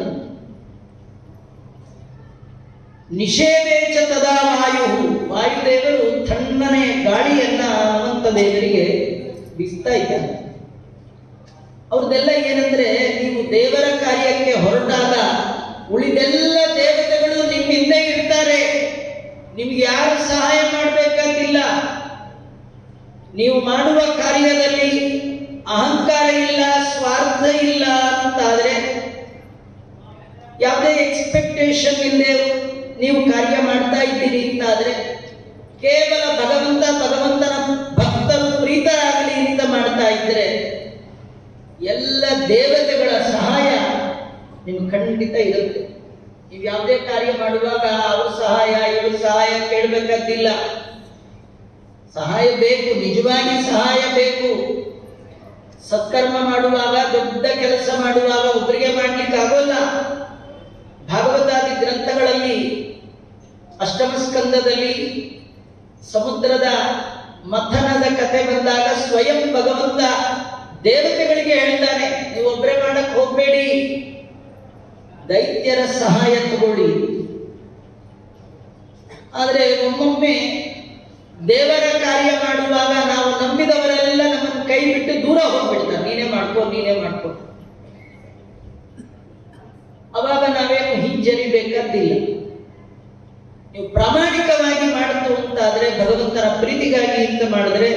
ನಿಷೇವೆ ಚ ತದಾ ವಾಯು. ವಾಯುದೇವರು ತಣ್ಣನೆ ಗಾಳಿಯನ್ನ ಹನುಮಂತ ದೇವರಿಗೆ ಬೀಸ್ತಾ ಇದ್ದಾರೆ. ಅವ್ರದ್ದೆಲ್ಲ ಏನಂದ್ರೆ, ನೀವು ದೇವರ ಕಾರ್ಯಕ್ಕೆ ಹೊರಟಾಗ ಉಳಿದೆಲ್ಲ ದೇವತೆಗಳು ನಿಮ್ಮ ಹಿಂದೆ ಇರ್ತಾರೆ, ನಿಮ್ಗೆ ಯಾರು ಸಹಾಯ ಮಾಡಬೇಕಾಗಿಲ್ಲ. ನೀವು ಮಾಡುವ ಕಾರ್ಯದಲ್ಲಿ ಅಹಂಕಾರ ಇಲ್ಲ, ಸ್ವಾರ್ಥ ಇಲ್ಲ ಅಂತಾದ್ರೆ, ಯಾವುದೇ ಎಕ್ಸ್ಪೆಕ್ಟೇಷನ್ ಇಲ್ಲದೆ ನೀವು ಕಾರ್ಯ ಮಾಡ್ತಾ ಇದ್ದೀರಿ ಅಂತಾದ್ರೆ, ಕೇವಲ ಭಗವಂತನ ಭಕ್ತರು ಪ್ರೀತರಾಗಲಿ ಅಂತ ಮಾಡ್ತಾ ಇದ್ರೆ ಎಲ್ಲ ದೇವತೆಗಳ ಸಹಾಯ ನಿಮ್ಗೆ ಖಂಡಿತ ಇರುತ್ತೆ. ನೀವು ಯಾವುದೇ ಕಾರ್ಯ ಮಾಡುವಾಗ ಅವ್ರ ಸಹಾಯ ಇವ್ರ ಸಹಾಯ ಕೇಳಬೇಕಾದಿಲ್ಲ. ಸಹಾಯ ಬೇಕು, ನಿಜವಾಗಿ ಸಹಾಯ ಬೇಕು. ಸತ್ಕರ್ಮ ಮಾಡುವಾಗ, ದೊಡ್ಡ ಕೆಲಸ ಮಾಡುವಾಗ ಒಬ್ಬರಿಗೆ ಮಾಡ್ಲಿಕ್ಕೆ ಆಗೋಲ್ಲ. ಭಾಗವತಾದಿ ಗ್ರಂಥಗಳಲ್ಲಿ ಅಷ್ಟಮ ಸ್ಕಂದದಲ್ಲಿ ಸಮುದ್ರದ ಮಥನದ ಕಥೆ ಬಂದಾಗ ಸ್ವಯಂ ಭಗವಂತ ದೇವತೆಗಳಿಗೆ ಹೇಳ್ತಾನೆ, ನೀವು ಒಬ್ಬರೇ ಮಾಡಕ್ ಹೋಗ್ಬೇಡಿ, ದೈತ್ಯರ ಸಹಾಯ ತಗೊಳ್ಳಿ. ಆದ್ರೆ ಒಮ್ಮೊಮ್ಮೆ ದೇವರ ಕಾರ್ಯ ಮಾಡುವಾಗ ನಾವು ನಂಬಿದವರೆಲ್ಲ ನಮ್ಮನ್ನು ಕೈ ಬಿಟ್ಟು ದೂರ ಹೋಗ್ಬಿಡ್ತಾರೆ. ನೀನೇ ಮಾಡ್ಕೋ. ಅವಾಗ ನಾವೇನು ಹಿಂಜರಿಬೇಕಾದಿಲ್ಲ. ನೀವು ಪ್ರಾಮಾಣಿಕವಾಗಿ ಮಾಡ್ತು ಅಂತಾದ್ರೆ, ಭಗವಂತನ ಪ್ರೀತಿಗಾಗಿ ಅಂತ ಮಾಡಿದ್ರೆ,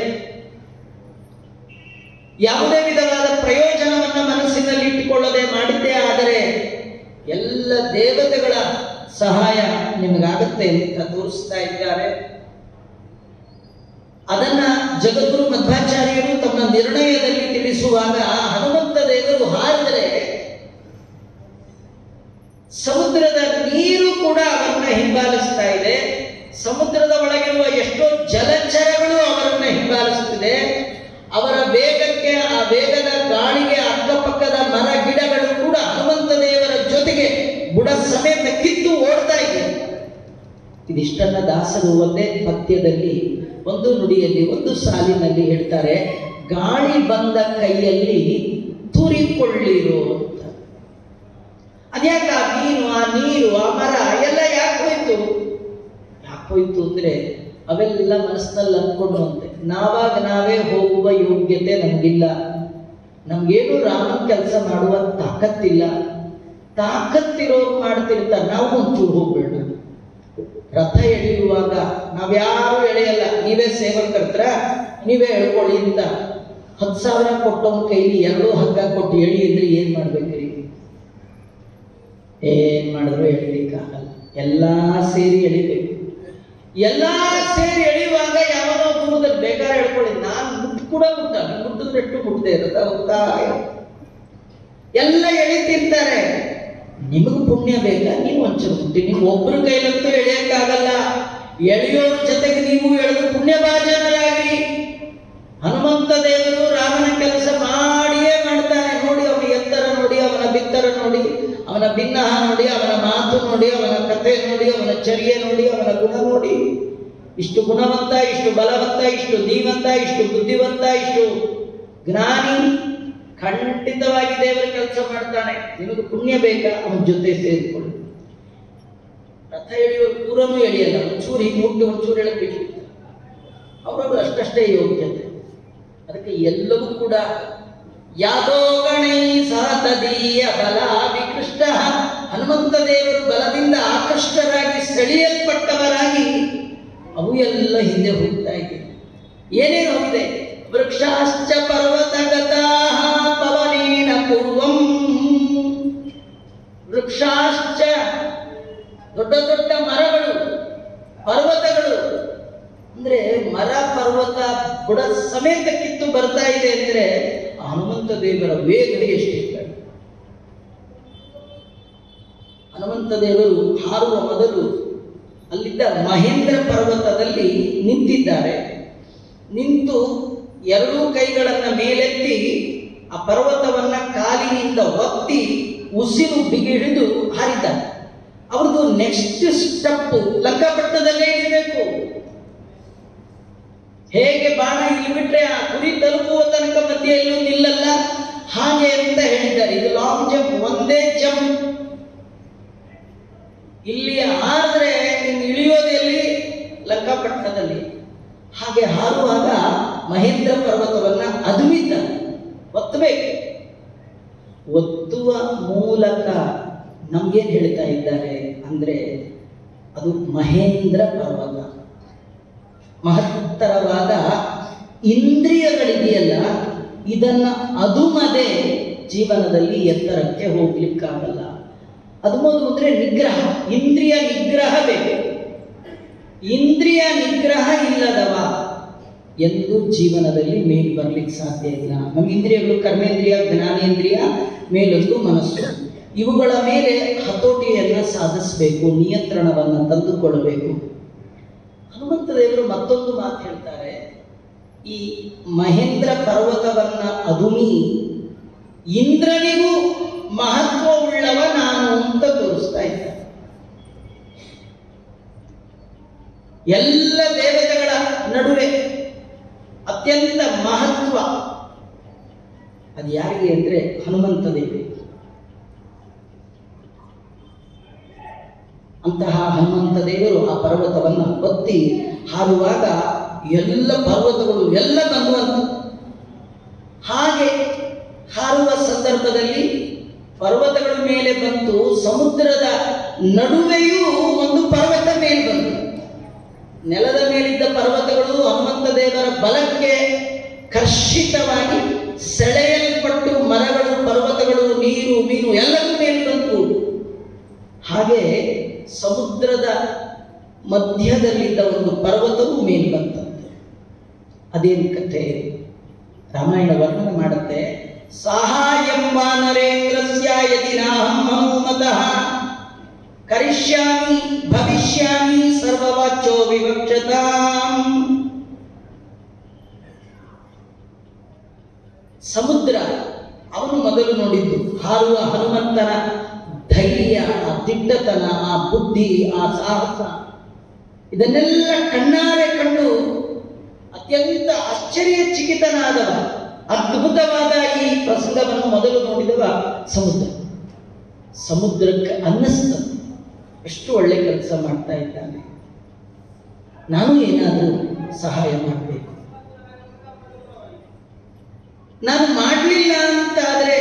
ಯಾವುದೇ ವಿಧವಾದ ಪ್ರಯೋಜನವನ್ನ ಮನಸ್ಸಿನಲ್ಲಿ ಇಟ್ಟುಕೊಳ್ಳದೆ ಮಾಡಿದ್ದೇ ಆದರೆ ಎಲ್ಲ ದೇವತೆಗಳ ಸಹಾಯ ನಿಮಗಾಗುತ್ತೆ ಅಂತ ತೋರಿಸ್ತಾ ಇದ್ದಾರೆ. ಅದನ್ನ ಜಗದ್ಗುರು ಮಧ್ವಾಚಾರ್ಯರು ತಮ್ಮ ನಿರ್ಣಯದಲ್ಲಿ ತಿಳಿಸುವಾಗ, ಹನುಮಂತ ದೇವರು ಹಾರಿದ್ರೆ ಸಮುದ್ರದ ನೀರು ಕೂಡ ಅವರನ್ನ ಹಿಂಬಾಲಿಸ್ತಾ ಇದೆ. ಸಮುದ್ರದ ಒಳಗಿರುವ ಎಷ್ಟೋ ಜಲಚರಗಳು ಅವರನ್ನ ಹಿಂಬಾಲಿಸುತ್ತಿದೆ. ಅವರ ವೇಗಕ್ಕೆ, ಆ ವೇಗದ ಗಾಳಿಗೆ ಅಕ್ಕಪಕ್ಕದ ಮರ ಗಿಡಗಳು ಕೂಡ ಹನುಮಂತ ದೇವರ ಜೊತೆಗೆ ಬುಡ ಸಮೇತ ಕಿತ್ತು ಓಡ್ತಾ ಇದೆ. ಇದಿಷ್ಟನ್ನ ದಾಸರು ಒಂದೇ ಪದ್ಯದಲ್ಲಿ, ಒಂದು ನುಡಿಯಲ್ಲಿ, ಒಂದು ಸಾಲಿನಲ್ಲಿ ಹೇಳ್ತಾರೆ. ಗಾಳಿ ಬಂದ ಕೈಯಲ್ಲಿ ತೂರಿಕೊಳ್ಳಿರೋ ಅಂತ. ಅದ್ಯಾಕ ಆ ಮೀನು, ಆ ನೀರು, ಆ ಮರ ಎಲ್ಲ ಯಾಕೆ ಹೋಯ್ತು? ಹೋಯ್ತು ಅಂದರೆ ಅವೆಲ್ಲ ಮನಸ್ಸಿನಲ್ಲಿ ಅಂದ್ಕೊಂಡಂತೆ ನಾವಾಗ ನಾವೇ ಹೋಗುವ ಯೋಗ್ಯತೆ ನಮಗಿಲ್ಲ, ನಮಗೇನು ರಾಮನ ಕೆಲಸ ಮಾಡುವ ತಾಕತ್ತಿಲ್ಲ. ತಾಕತ್ತಿರೋರು ಮಾಡ್ತಿರ್ತಾರೆ, ನಾವು ಒಂಚೂರು ಹೋಗ್ಬೇಡ. ರಥ ಎಳೆಯುವಾಗ ನಾವ್ಯಾರು ಎಳೆಯಲ್ಲ, ನೀವೇ ಸೇವಕರ್ತರ, ನೀವೇ ಎಳ್ಕೊಳ್ಳಿ ಅಂತ 10,000 ಕೊಟ್ಟವನ ಕೈಲಿ 2 ಹಗ್ಗ ಕೊಟ್ಟು ಎಳಿ ಅಂದ್ರೆ ಏನ್ ಮಾಡ್ಬೇಕ್ರಿ? ಏನ್ ಮಾಡಿದ್ರು ಎಳಿಲಿಕ್ಕಾಗಲ್ಲ. ಎಲ್ಲಾ ಸೇರಿ ಎಳಿಬೇಕು. ಎಲ್ಲಾ ಸೇರಿ ಎಳೆಯುವಾಗ ಯಾವನೋ ದೂರದಲ್ಲಿ ಬೇಕಾದ್ರೆ ಹೇಳ್ಕೊಳ್ಳಿ, ನಾನು ಮುಟ್ಟು ಕೂಡ ಮುಟ್ಟಿದ್ರೆಟ್ಟು ಮುಟ್ಟದೆ ಇರುತ್ತೆ, ಹೋಗ್ತಾ ಎಲ್ಲ ಎಳಿತಿರ್ತಾರೆ. ನಿಮಗೂ ಪುಣ್ಯ ಬೇಕಾ? ನೀವು ಒಂಚೂರು ಮುಟ್ಟಿ, ನೀವು ಒಬ್ಬರ ಕೈಲಂತೂ ಎಳೆಯಕ್ಕಾಗಲ್ಲ. ಎಳೆಯೋರ ಜೊತೆಗೆ ನೀವು ಎಳೆದು ಪುಣ್ಯ ಭಾಜನರಾಗಿ. ಹನುಮಂತ ದೇವರು ರಾಮನ ಕೆಲಸ ಮಾಡಿಯೇ ಮಾಡ್ತಾನೆ. ನೋಡಿ, ಅವನ ಎತ್ತರ ನೋಡಿ, ಅವನ ಬಿತ್ತರ ನೋಡಿ, ಅವನ ಭಿನ್ನಹ ನೋಡಿ, ಅವನ ಮಾತು ನೋಡಿ, ಅವನ ಕಥೆ ನೋಡಿ, ಅವನ ಚರ್ಯೆ ನೋಡಿ, ಅವನ ಗುಣ ನೋಡಿ. ಇಷ್ಟು ಗುಣವಂತ, ಇಷ್ಟು ಬಲವಂತ, ಇಷ್ಟು ಧೀಮಂತ, ಇಷ್ಟು ಬುದ್ಧಿವಂತ, ಇಷ್ಟು ಜ್ಞಾನಿ, ಖಂಡಿತವಾಗಿ ದೇವರ ಕೆಲಸ ಮಾಡ್ತಾನೆ. ನಿಮಗೆ ಪುಣ್ಯ ಬೇಕಾ? ಅವನ ಜೊತೆ ಸೇರಿಕೊಳ್ಳಿ. ರಥ ಎಳೆಯುವ ಪೂರನೂ ಎಳೆಯಲ್ಲ, ಒಂಚೂರು ಹೀಗೆ ಮುಟ್ಟಿ ಒಂಚೂರು ಎಳಬೇಕು. ಅವರವರು ಅಷ್ಟಷ್ಟೇ ಯೋಗ್ಯತೆ. ಅದಕ್ಕೆ ಎಲ್ಲವೂ ಕೂಡ ಯಾದೋ ಗಣೈ ಸಾತದೀಯ ಬಲ ವಿಕೃಷ್ಟ. ಹನುಮಂತ ದೇವರು ಬಲದಿಂದ ಆಕೃಷ್ಟರಾಗಿ ಸೆಳೆಯಲ್ಪಟ್ಟವರಾಗಿ ಅವು ಎಲ್ಲ ಹಿಂದೆ ಹೋಗ್ತಾ ಇದೆ. ಏನೇನು ಹೋಗಿದೆ? ವೃಕ್ಷಾಶ್ಚ ಪರ್ವತಗತಾ ಪವನೇನ ಪೂರ್ವಂ. ವೃಕ್ಷಾಶ್ಚ ದೊಡ್ಡ ದೊಡ್ಡ ಮರಗಳು, ಪರ್ವತಗಳು ಅಂದ್ರೆ ಮರ ಪರ್ವತ ಬುಡ ಸಮೇತ ಕಿತ್ತು ಬರ್ತಾ ಇದೆ ಅಂದ್ರೆ ಹನುಮಂತ ದೇವರ ವೇಗ ಎಷ್ಟಿದೆ. ಹನುಮಂತ ದೇವರು ಹಾರುವ ಮೊದಲು ಅಲ್ಲಿದ್ದ ಮಹೇಂದ್ರ ಪರ್ವತದಲ್ಲಿ ನಿಂತಿದ್ದಾರೆ. ನಿಂತು 2 ಕೈಗಳನ್ನ ಮೇಲೆತ್ತಿ ಆ ಪರ್ವತವನ್ನ ಕಾಲಿನಿಂದ ಒತ್ತಿ ಉಸಿರು ಬಿಗಿಹಿಡಿದು ಹಾರಿದ್ದಾರೆ. ಅವ್ರದ್ದು ನೆಕ್ಸ್ಟ್ ಸ್ಟೆಪ್ ಲಂಕಾಪಟ್ಟಣದಲ್ಲೇ ಇರಬೇಕು. ಹೇಗೆ ಬಾಣ ಇಲ್ಲಿ ಬಿಟ್ರೆ ಆ ಗುರಿ ತಲುಪುವ ತನಕ ಮಧ್ಯೆ ಎಲ್ಲೂ ನಿಲ್ಲಲ್ಲ, ಹಾಗೆ ಅಂತ ಹೇಳಿದ್ದಾರೆ. ಇದು ಲಾಂಗ್ ಜಂಪ್, ಒಂದೇ ಜಂಪ್. ಇಲ್ಲಿ ಹಾರಿದ್ರೆ ನೀನು ಇಳಿಯೋದೆಲ್ಲಿ? ಲಂಕಾಪಟ್ಟಣದಲ್ಲಿ. ಹಾಗೆ ಹಾರುವಾಗ ಮಹೇಂದ್ರ ಪರ್ವತವನ್ನ ಅದುಮಿದ್ದ ಒತ್ತಬೇಕು. ಒತ್ತುವ ಮೂಲಕ ನಮ್ಗೇನ್ ಹೇಳ್ತಾ ಇದ್ದಾರೆ ಅಂದ್ರೆ ಅದು ಮಹೇಂದ್ರ ಪರ್ವತ. ಮಹತ್ತರವಾದ ಇಂದ್ರಿಯಗಳಿದೆಯಲ್ಲ, ಇದನ್ನ ಅದುಮದೆ ಜೀವನದಲ್ಲಿ ಎತ್ತರಕ್ಕೆ ಹೋಗ್ಲಿಕ್ಕಾಗಲ್ಲ. ಅದುಮದು ಅಂದ್ರೆ ನಿಗ್ರಹ, ಇಂದ್ರಿಯ ನಿಗ್ರಹ ಬೇಕು. ಇಂದ್ರಿಯ ನಿಗ್ರಹ ಇಲ್ಲದವ ಎಂದು ಜೀವನದಲ್ಲಿ ಮೇಲ್ ಬರ್ಲಿಕ್ಕೆ ಸಾಧ್ಯ ಇಲ್ಲ. ನಮ್ಮ ಇಂದ್ರಿಯಗಳು ಕರ್ಮೇಂದ್ರಿಯ, ಜ್ಞಾನೇಂದ್ರಿಯ, ಮೇಲೊಂದು ಮನಸ್ಸು. ಇವುಗಳ ಮೇಲೆ ಹತೋಟಿಯನ್ನ ಸಾಧಿಸಬೇಕು, ನಿಯಂತ್ರಣವನ್ನ ತಂದುಕೊಳ್ಬೇಕು. ಹನುಮಂತ ದೇವರು ಮತ್ತೊಂದು ಮಾತು ಹೇಳ್ತಾರೆ. ಈ ಮಹೇಂದ್ರ ಪರ್ವತವನ್ನ ಅದುಮಿ ಇಂದ್ರನಿಗೂ ಮಹತ್ವವುಳ್ಳವ ನಾನು ಅಂತ ತೋರಿಸ್ತಾ ಇದ್ದಾರೆ. ಎಲ್ಲ ದೇವತೆಗಳ ನಡುವೆ ಅತ್ಯಂತ ಮಹತ್ವ ಅದು ಯಾರಿಗೆ ಅಂದ್ರೆ ಹನುಮಂತ ದೇವರು. ಅಂತಹ ಹನುಮಂತ ದೇವರು ಆ ಪರ್ವತವನ್ನು ಒತ್ತಿ ಹಾರುವಾಗ ಎಲ್ಲ ಪರ್ವತಗಳು ಎಲ್ಲ ಬಂದುವಂತ. ಹಾಗೆ ಹಾರುವ ಸಂದರ್ಭದಲ್ಲಿ ಪರ್ವತಗಳ ಮೇಲೆ ಬಂತು, ಸಮುದ್ರದ ನಡುವೆಯೂ ಒಂದು ಪರ್ವತ ಮೇಲೆ ಬಂತು. ನೆಲದ ಮೇಲಿದ್ದ ಪರ್ವತಗಳು ಹನುಮಂತ ದೇವರ ಬಲಕ್ಕೆ ಕರ್ಷಿತವಾಗಿ ಸೆಳೆಯಲ್ಪಟ್ಟು ಮರಗಳು, ಪರ್ವತಗಳು, ನೀರು, ಮೀನು ಎಲ್ಲವೂ ಮೇಲೆ ಬಂತು. ಹಾಗೆ ಸಮುದ್ರದ ಮಧ್ಯದಲ್ಲಿದ್ದ ಒಂದು ಪರ್ವತವು ಮೇಲೆ ಬಂತಂತೆ. ಅದೇನು ಕಥೆ? ರಾಮಾಯಣ ವರ್ಣನೆ ಮಾಡುತ್ತೆ. ಸಹಾಯಂ ವಾನರೇಂದ್ರಸ್ಯ ಯದಿ ನಾಹಂ ಹನುಮತಃ ಕರಿಷ್ಯಾಮಿ ಭವಿಷ್ಯಾಮಿ ಸರ್ವವಾಚ್ಯೋ ವಿವಕ್ಷತಾಂ. ಸಮುದ್ರ ಅವನು ಮೊದಲು ನೋಡಿದ್ದು ಹಾರುವ ಹನುಮಂತನ ಧೈರ್ಯ, ಆ ದಿಟ್ಟತನ, ಆ ಬುದ್ಧಿ, ಆ ಸಾಹಸ, ಇದನ್ನೆಲ್ಲ ಕಣ್ಣಾರೆ ಕಂಡು ಅತ್ಯಂತ ಆಶ್ಚರ್ಯಚಕಿತನಾದವ. ಅದ್ಭುತವಾದ ಈ ಪ್ರಸಂಗವನ್ನು ಮೊದಲು ನೋಡಿದವ ಸಮುದ್ರ. ಸಮುದ್ರಕ್ಕೆ ಅನ್ನಿಸ್ತದೆ ಎಷ್ಟು ಒಳ್ಳೆ ಕೆಲಸ ಮಾಡ್ತಾ ಇದ್ದಾನೆ. ನಾನು ಏನಾದರೂ ಸಹಾಯ ಮಾಡಬೇಕು. ನಾನು ಮಾಡಲಿಲ್ಲ ಅಂತಾದರೆ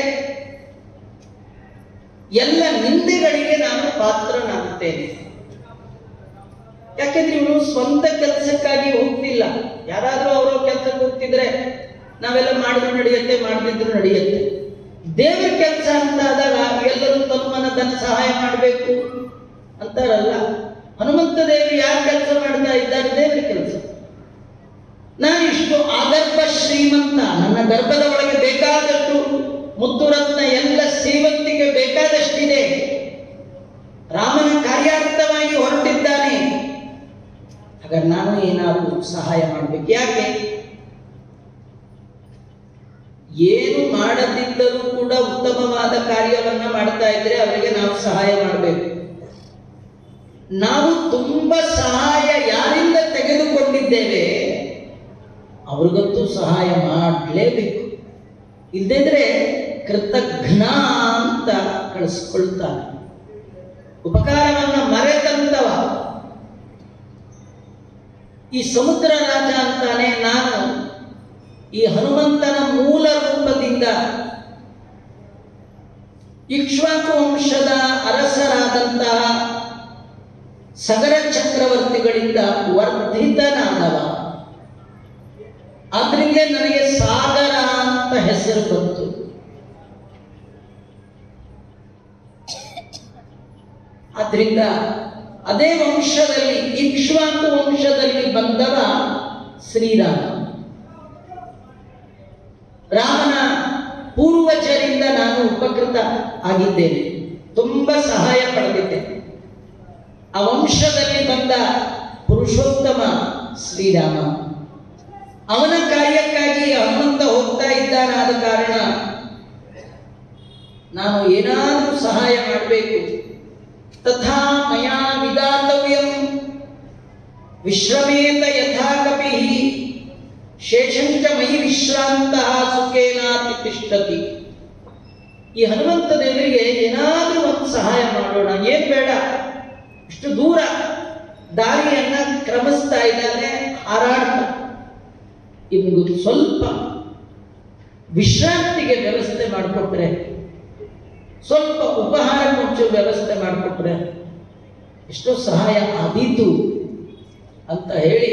ಎಲ್ಲ ನಿಂದೆಗಳಿಗೆ ನಾನು ಪಾತ್ರನಾಗುತ್ತೇನೆ. ಯಾಕೆಂದ್ರೆ ಇವನು ಸ್ವಂತ ಕೆಲಸಕ್ಕಾಗಿ ಹೋಗ್ತಿಲ್ಲ. ಯಾರಾದ್ರೂ ಅವರ ಕೆಲಸಕ್ಕೆ ಹೋಗ್ತಿದ್ರೆ ನಾವೆಲ್ಲ ಮಾಡಿದ್ರು ನಡೆಯುತ್ತೆ, ಮಾಡದಿದ್ರು ನಡೆಯುತ್ತೆ. ದೇವರ ಕೆಲಸ ಅಂತ ಆದಾಗ ಎಲ್ಲರೂ ತಮ್ಮನ ಧನ ಸಹಾಯ ಮಾಡಬೇಕು ಅಂತಾರಲ್ಲ. ಹನುಮಂತ ದೇವರು ಯಾರು ಕೆಲಸ ಮಾಡ್ತಾ ಇದ್ದಾರೆ? ದೇವರ ಕೆಲಸ. ನಾನು ಇಷ್ಟು ಆಗರ್ಭ ಶ್ರೀಮಂತ, ನನ್ನ ಗರ್ಭದ ಒಳಗೆ ಬೇಕಾದಷ್ಟು ಮುತ್ತು ರತ್ನ ಎಲ್ಲ ಶ್ರೀಮಂತಿಗೆ ಬೇಕಾದಷ್ಟಿದೆ. ರಾಮನ ಕಾರ್ಯಾರ್ಥವಾಗಿ ಹೊರಟಿದ್ದಾನೆ. ಹಾಗಾದ್ರೆ ನಾನು ಏನಾದರೂ ಸಹಾಯ ಮಾಡಬೇಕು. ಯಾಕೆ? ಏನು ಮಾಡದಿದ್ದರೂ ಕೂಡ ಉತ್ತಮವಾದ ಕಾರ್ಯವನ್ನ ಮಾಡ್ತಾ ಇದ್ರೆ ಅವರಿಗೆ ನಾವು ಸಹಾಯ ಮಾಡಬೇಕು. ನಾವು ತುಂಬಾ ಸಹಾಯ ಯಾರಿಂದ ತೆಗೆದುಕೊಂಡಿದ್ದೇವೆ ಅವ್ರಿಗಂತೂ ಸಹಾಯ ಮಾಡಲೇಬೇಕು. ಇಲ್ಲದಿದ್ರೆ ಕೃತಘ್ನ ಅಂತ ಕಳಿಸ್ಕೊಳ್ತಾನೆ. ಉಪಕಾರವನ್ನ ಮರೆತಂತವ. ಈ ಸಮುದ್ರ ರಾಜ ಅಂತಾನೆ, ನಾನು ಈ ಹನುಮಂತನ ಮೂಲ ರೂಪದಿಂದ ಇಕ್ಷ್ವಾಕು ವಂಶದ ಅರಸರಾದಂತಹ ಸಗರ ಚಕ್ರವರ್ತಿಗಳಿಂದ ವರ್ಧಿತನಾದವ. ಆದ್ರಿಂದ ನನಗೆ ಸಾಗರ ಅಂತ ಹೆಸರು ಬಂತು. ಆದ್ರಿಂದ ಅದೇ ವಂಶದಲ್ಲಿ, ಇಕ್ಷ್ವಾಕು ವಂಶದಲ್ಲಿ ಬಂದವ ಶ್ರೀರಾಮ. ರಾಮನ ಪೂರ್ವಜರಿಂದ ನಾನು ಉಪಕೃತ ಆಗಿದ್ದೇನೆ, ತುಂಬಾ ಸಹಾಯ ಪಡೆದಿದ್ದೇನೆ. ಆ ವಂಶದಲ್ಲಿ ಬಂದ ಪುರುಷೋತ್ತಮ ಶ್ರೀರಾಮ. ಅವನ ಕಾರ್ಯಕ್ಕಾಗಿ ಹನುಮಂತ ಹೋಗ್ತಾ ಇದ್ದಾನಾದ ಕಾರಣ ನಾನು ಏನಾದರೂ ಸಹಾಯ ಮಾಡಬೇಕು. ತಥಾ ಮಯಾ ವಿದಾತವ್ಯಂ ವಿಶ್ರಮೇತ ಯಥಾ ಕಪಿಃ ಶೇಷಂಚ ಮಯಿ ವಿಶ್ರಾಂತಃ ಸುಖೇನಾತಿ ತಿಷ್ಠತಿ. ಈ ಹನುಮಂತ ದೇವರಿಗೆ ಏನಾದರೂ ಒಂದು ಸಹಾಯ ಮಾಡೋಣ. ಏನ್ ಬೇಡ, ಇಷ್ಟು ದೂರ ದಾರಿಯನ್ನ ಕ್ರಮಿಸ್ತಾ ಇದ್ದಾನೆ, ಹಾರಾಡ್ತಾ. ಇವನಿಗೂ ಸ್ವಲ್ಪ ವಿಶ್ರಾಂತಿಗೆ ವ್ಯವಸ್ಥೆ ಮಾಡಿಕೊಟ್ರೆ, ಸ್ವಲ್ಪ ಉಪಹಾರ ಕೊಂಚ ವ್ಯವಸ್ಥೆ ಮಾಡಿಕೊಟ್ರೆ ಎಷ್ಟೋ ಸಹಾಯ ಆದೀತು ಅಂತ ಹೇಳಿ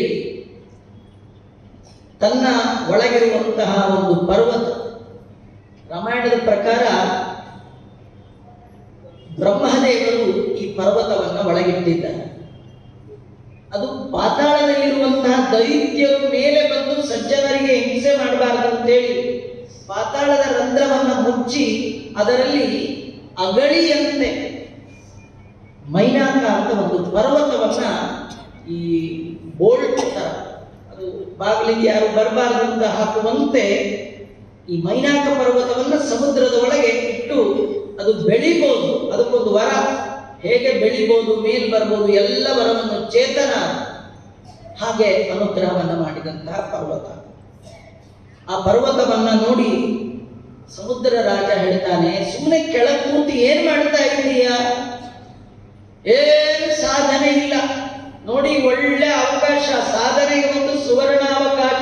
ತನ್ನ ಒಳಗಿರುವಂತಹ ಒಂದು ಪರ್ವತ, ರಾಮಾಯಣದ ಪ್ರಕಾರ ಬ್ರಹ್ಮದೇವರು ಈ ಪರ್ವತವನ್ನು ಒಳಗಿಟ್ಟಿದ್ದಾರೆ. ಅದು ಪಾತಾಳದಲ್ಲಿರುವಂತಹ ದೈತ್ಯರು ಮೇಲೆ ಬಂದು ಸಜ್ಜನರಿಗೆ ಹಿಂಸೆ ಮಾಡಬಾರದು ಅಂತೇಳಿ ಪಾತಾಳದ ರಂಧ್ರವನ್ನು ಮುಚ್ಚಿ ಅದರಲ್ಲಿ ಅಗಳಿಯಂತೆ ಮೈನಾಕ ಅಂತ ಒಂದು ಪರ್ವತವನ್ನ ಈ ಬೋಲ್ಟ್ ತರ, ಅದು ಬಾಗಿಲಿಗೆ ಯಾರು ಬರಬಾರದು ಅಂತ ಹಾಕುವಂತೆ ಈ ಮೈನಾಕ ಪರ್ವತವನ್ನ ಸಮುದ್ರದ ಒಳಗೆ ಇಟ್ಟು ಅದು ಬೆಳಿಬಹುದು. ಅದಕ್ಕೊಂದು ವರ, ಹೇಗೆ ಬೆಳಿಬಹುದು, ಮೇಲ್ ಬರ್ಬೋದು, ಎಲ್ಲ ವರವನ್ನು ಚೇತನ ಹಾಗೆ ಅನುಗ್ರಹವನ್ನ ಮಾಡಿದಂತಹ ಪರ್ವತ. ಆ ಪರ್ವತವನ್ನ ನೋಡಿ ಸಮುದ್ರ ರಾಜ ಹೇಳ್ತಾನೆ, ಸುಮ್ಮನೆ ಕೆಳಗೆ ಕೂತು ಏನ್ ಮಾಡ್ತಾ ಇದ್ದೀಯ? ಏನು ಸಾಧನೆ ಇಲ್ಲ ನೋಡಿ, ಒಳ್ಳೆ ಅವಕಾಶ, ಸಾಧನೆಗೆ ಒಂದು ಸುವರ್ಣಾವಕಾಶ.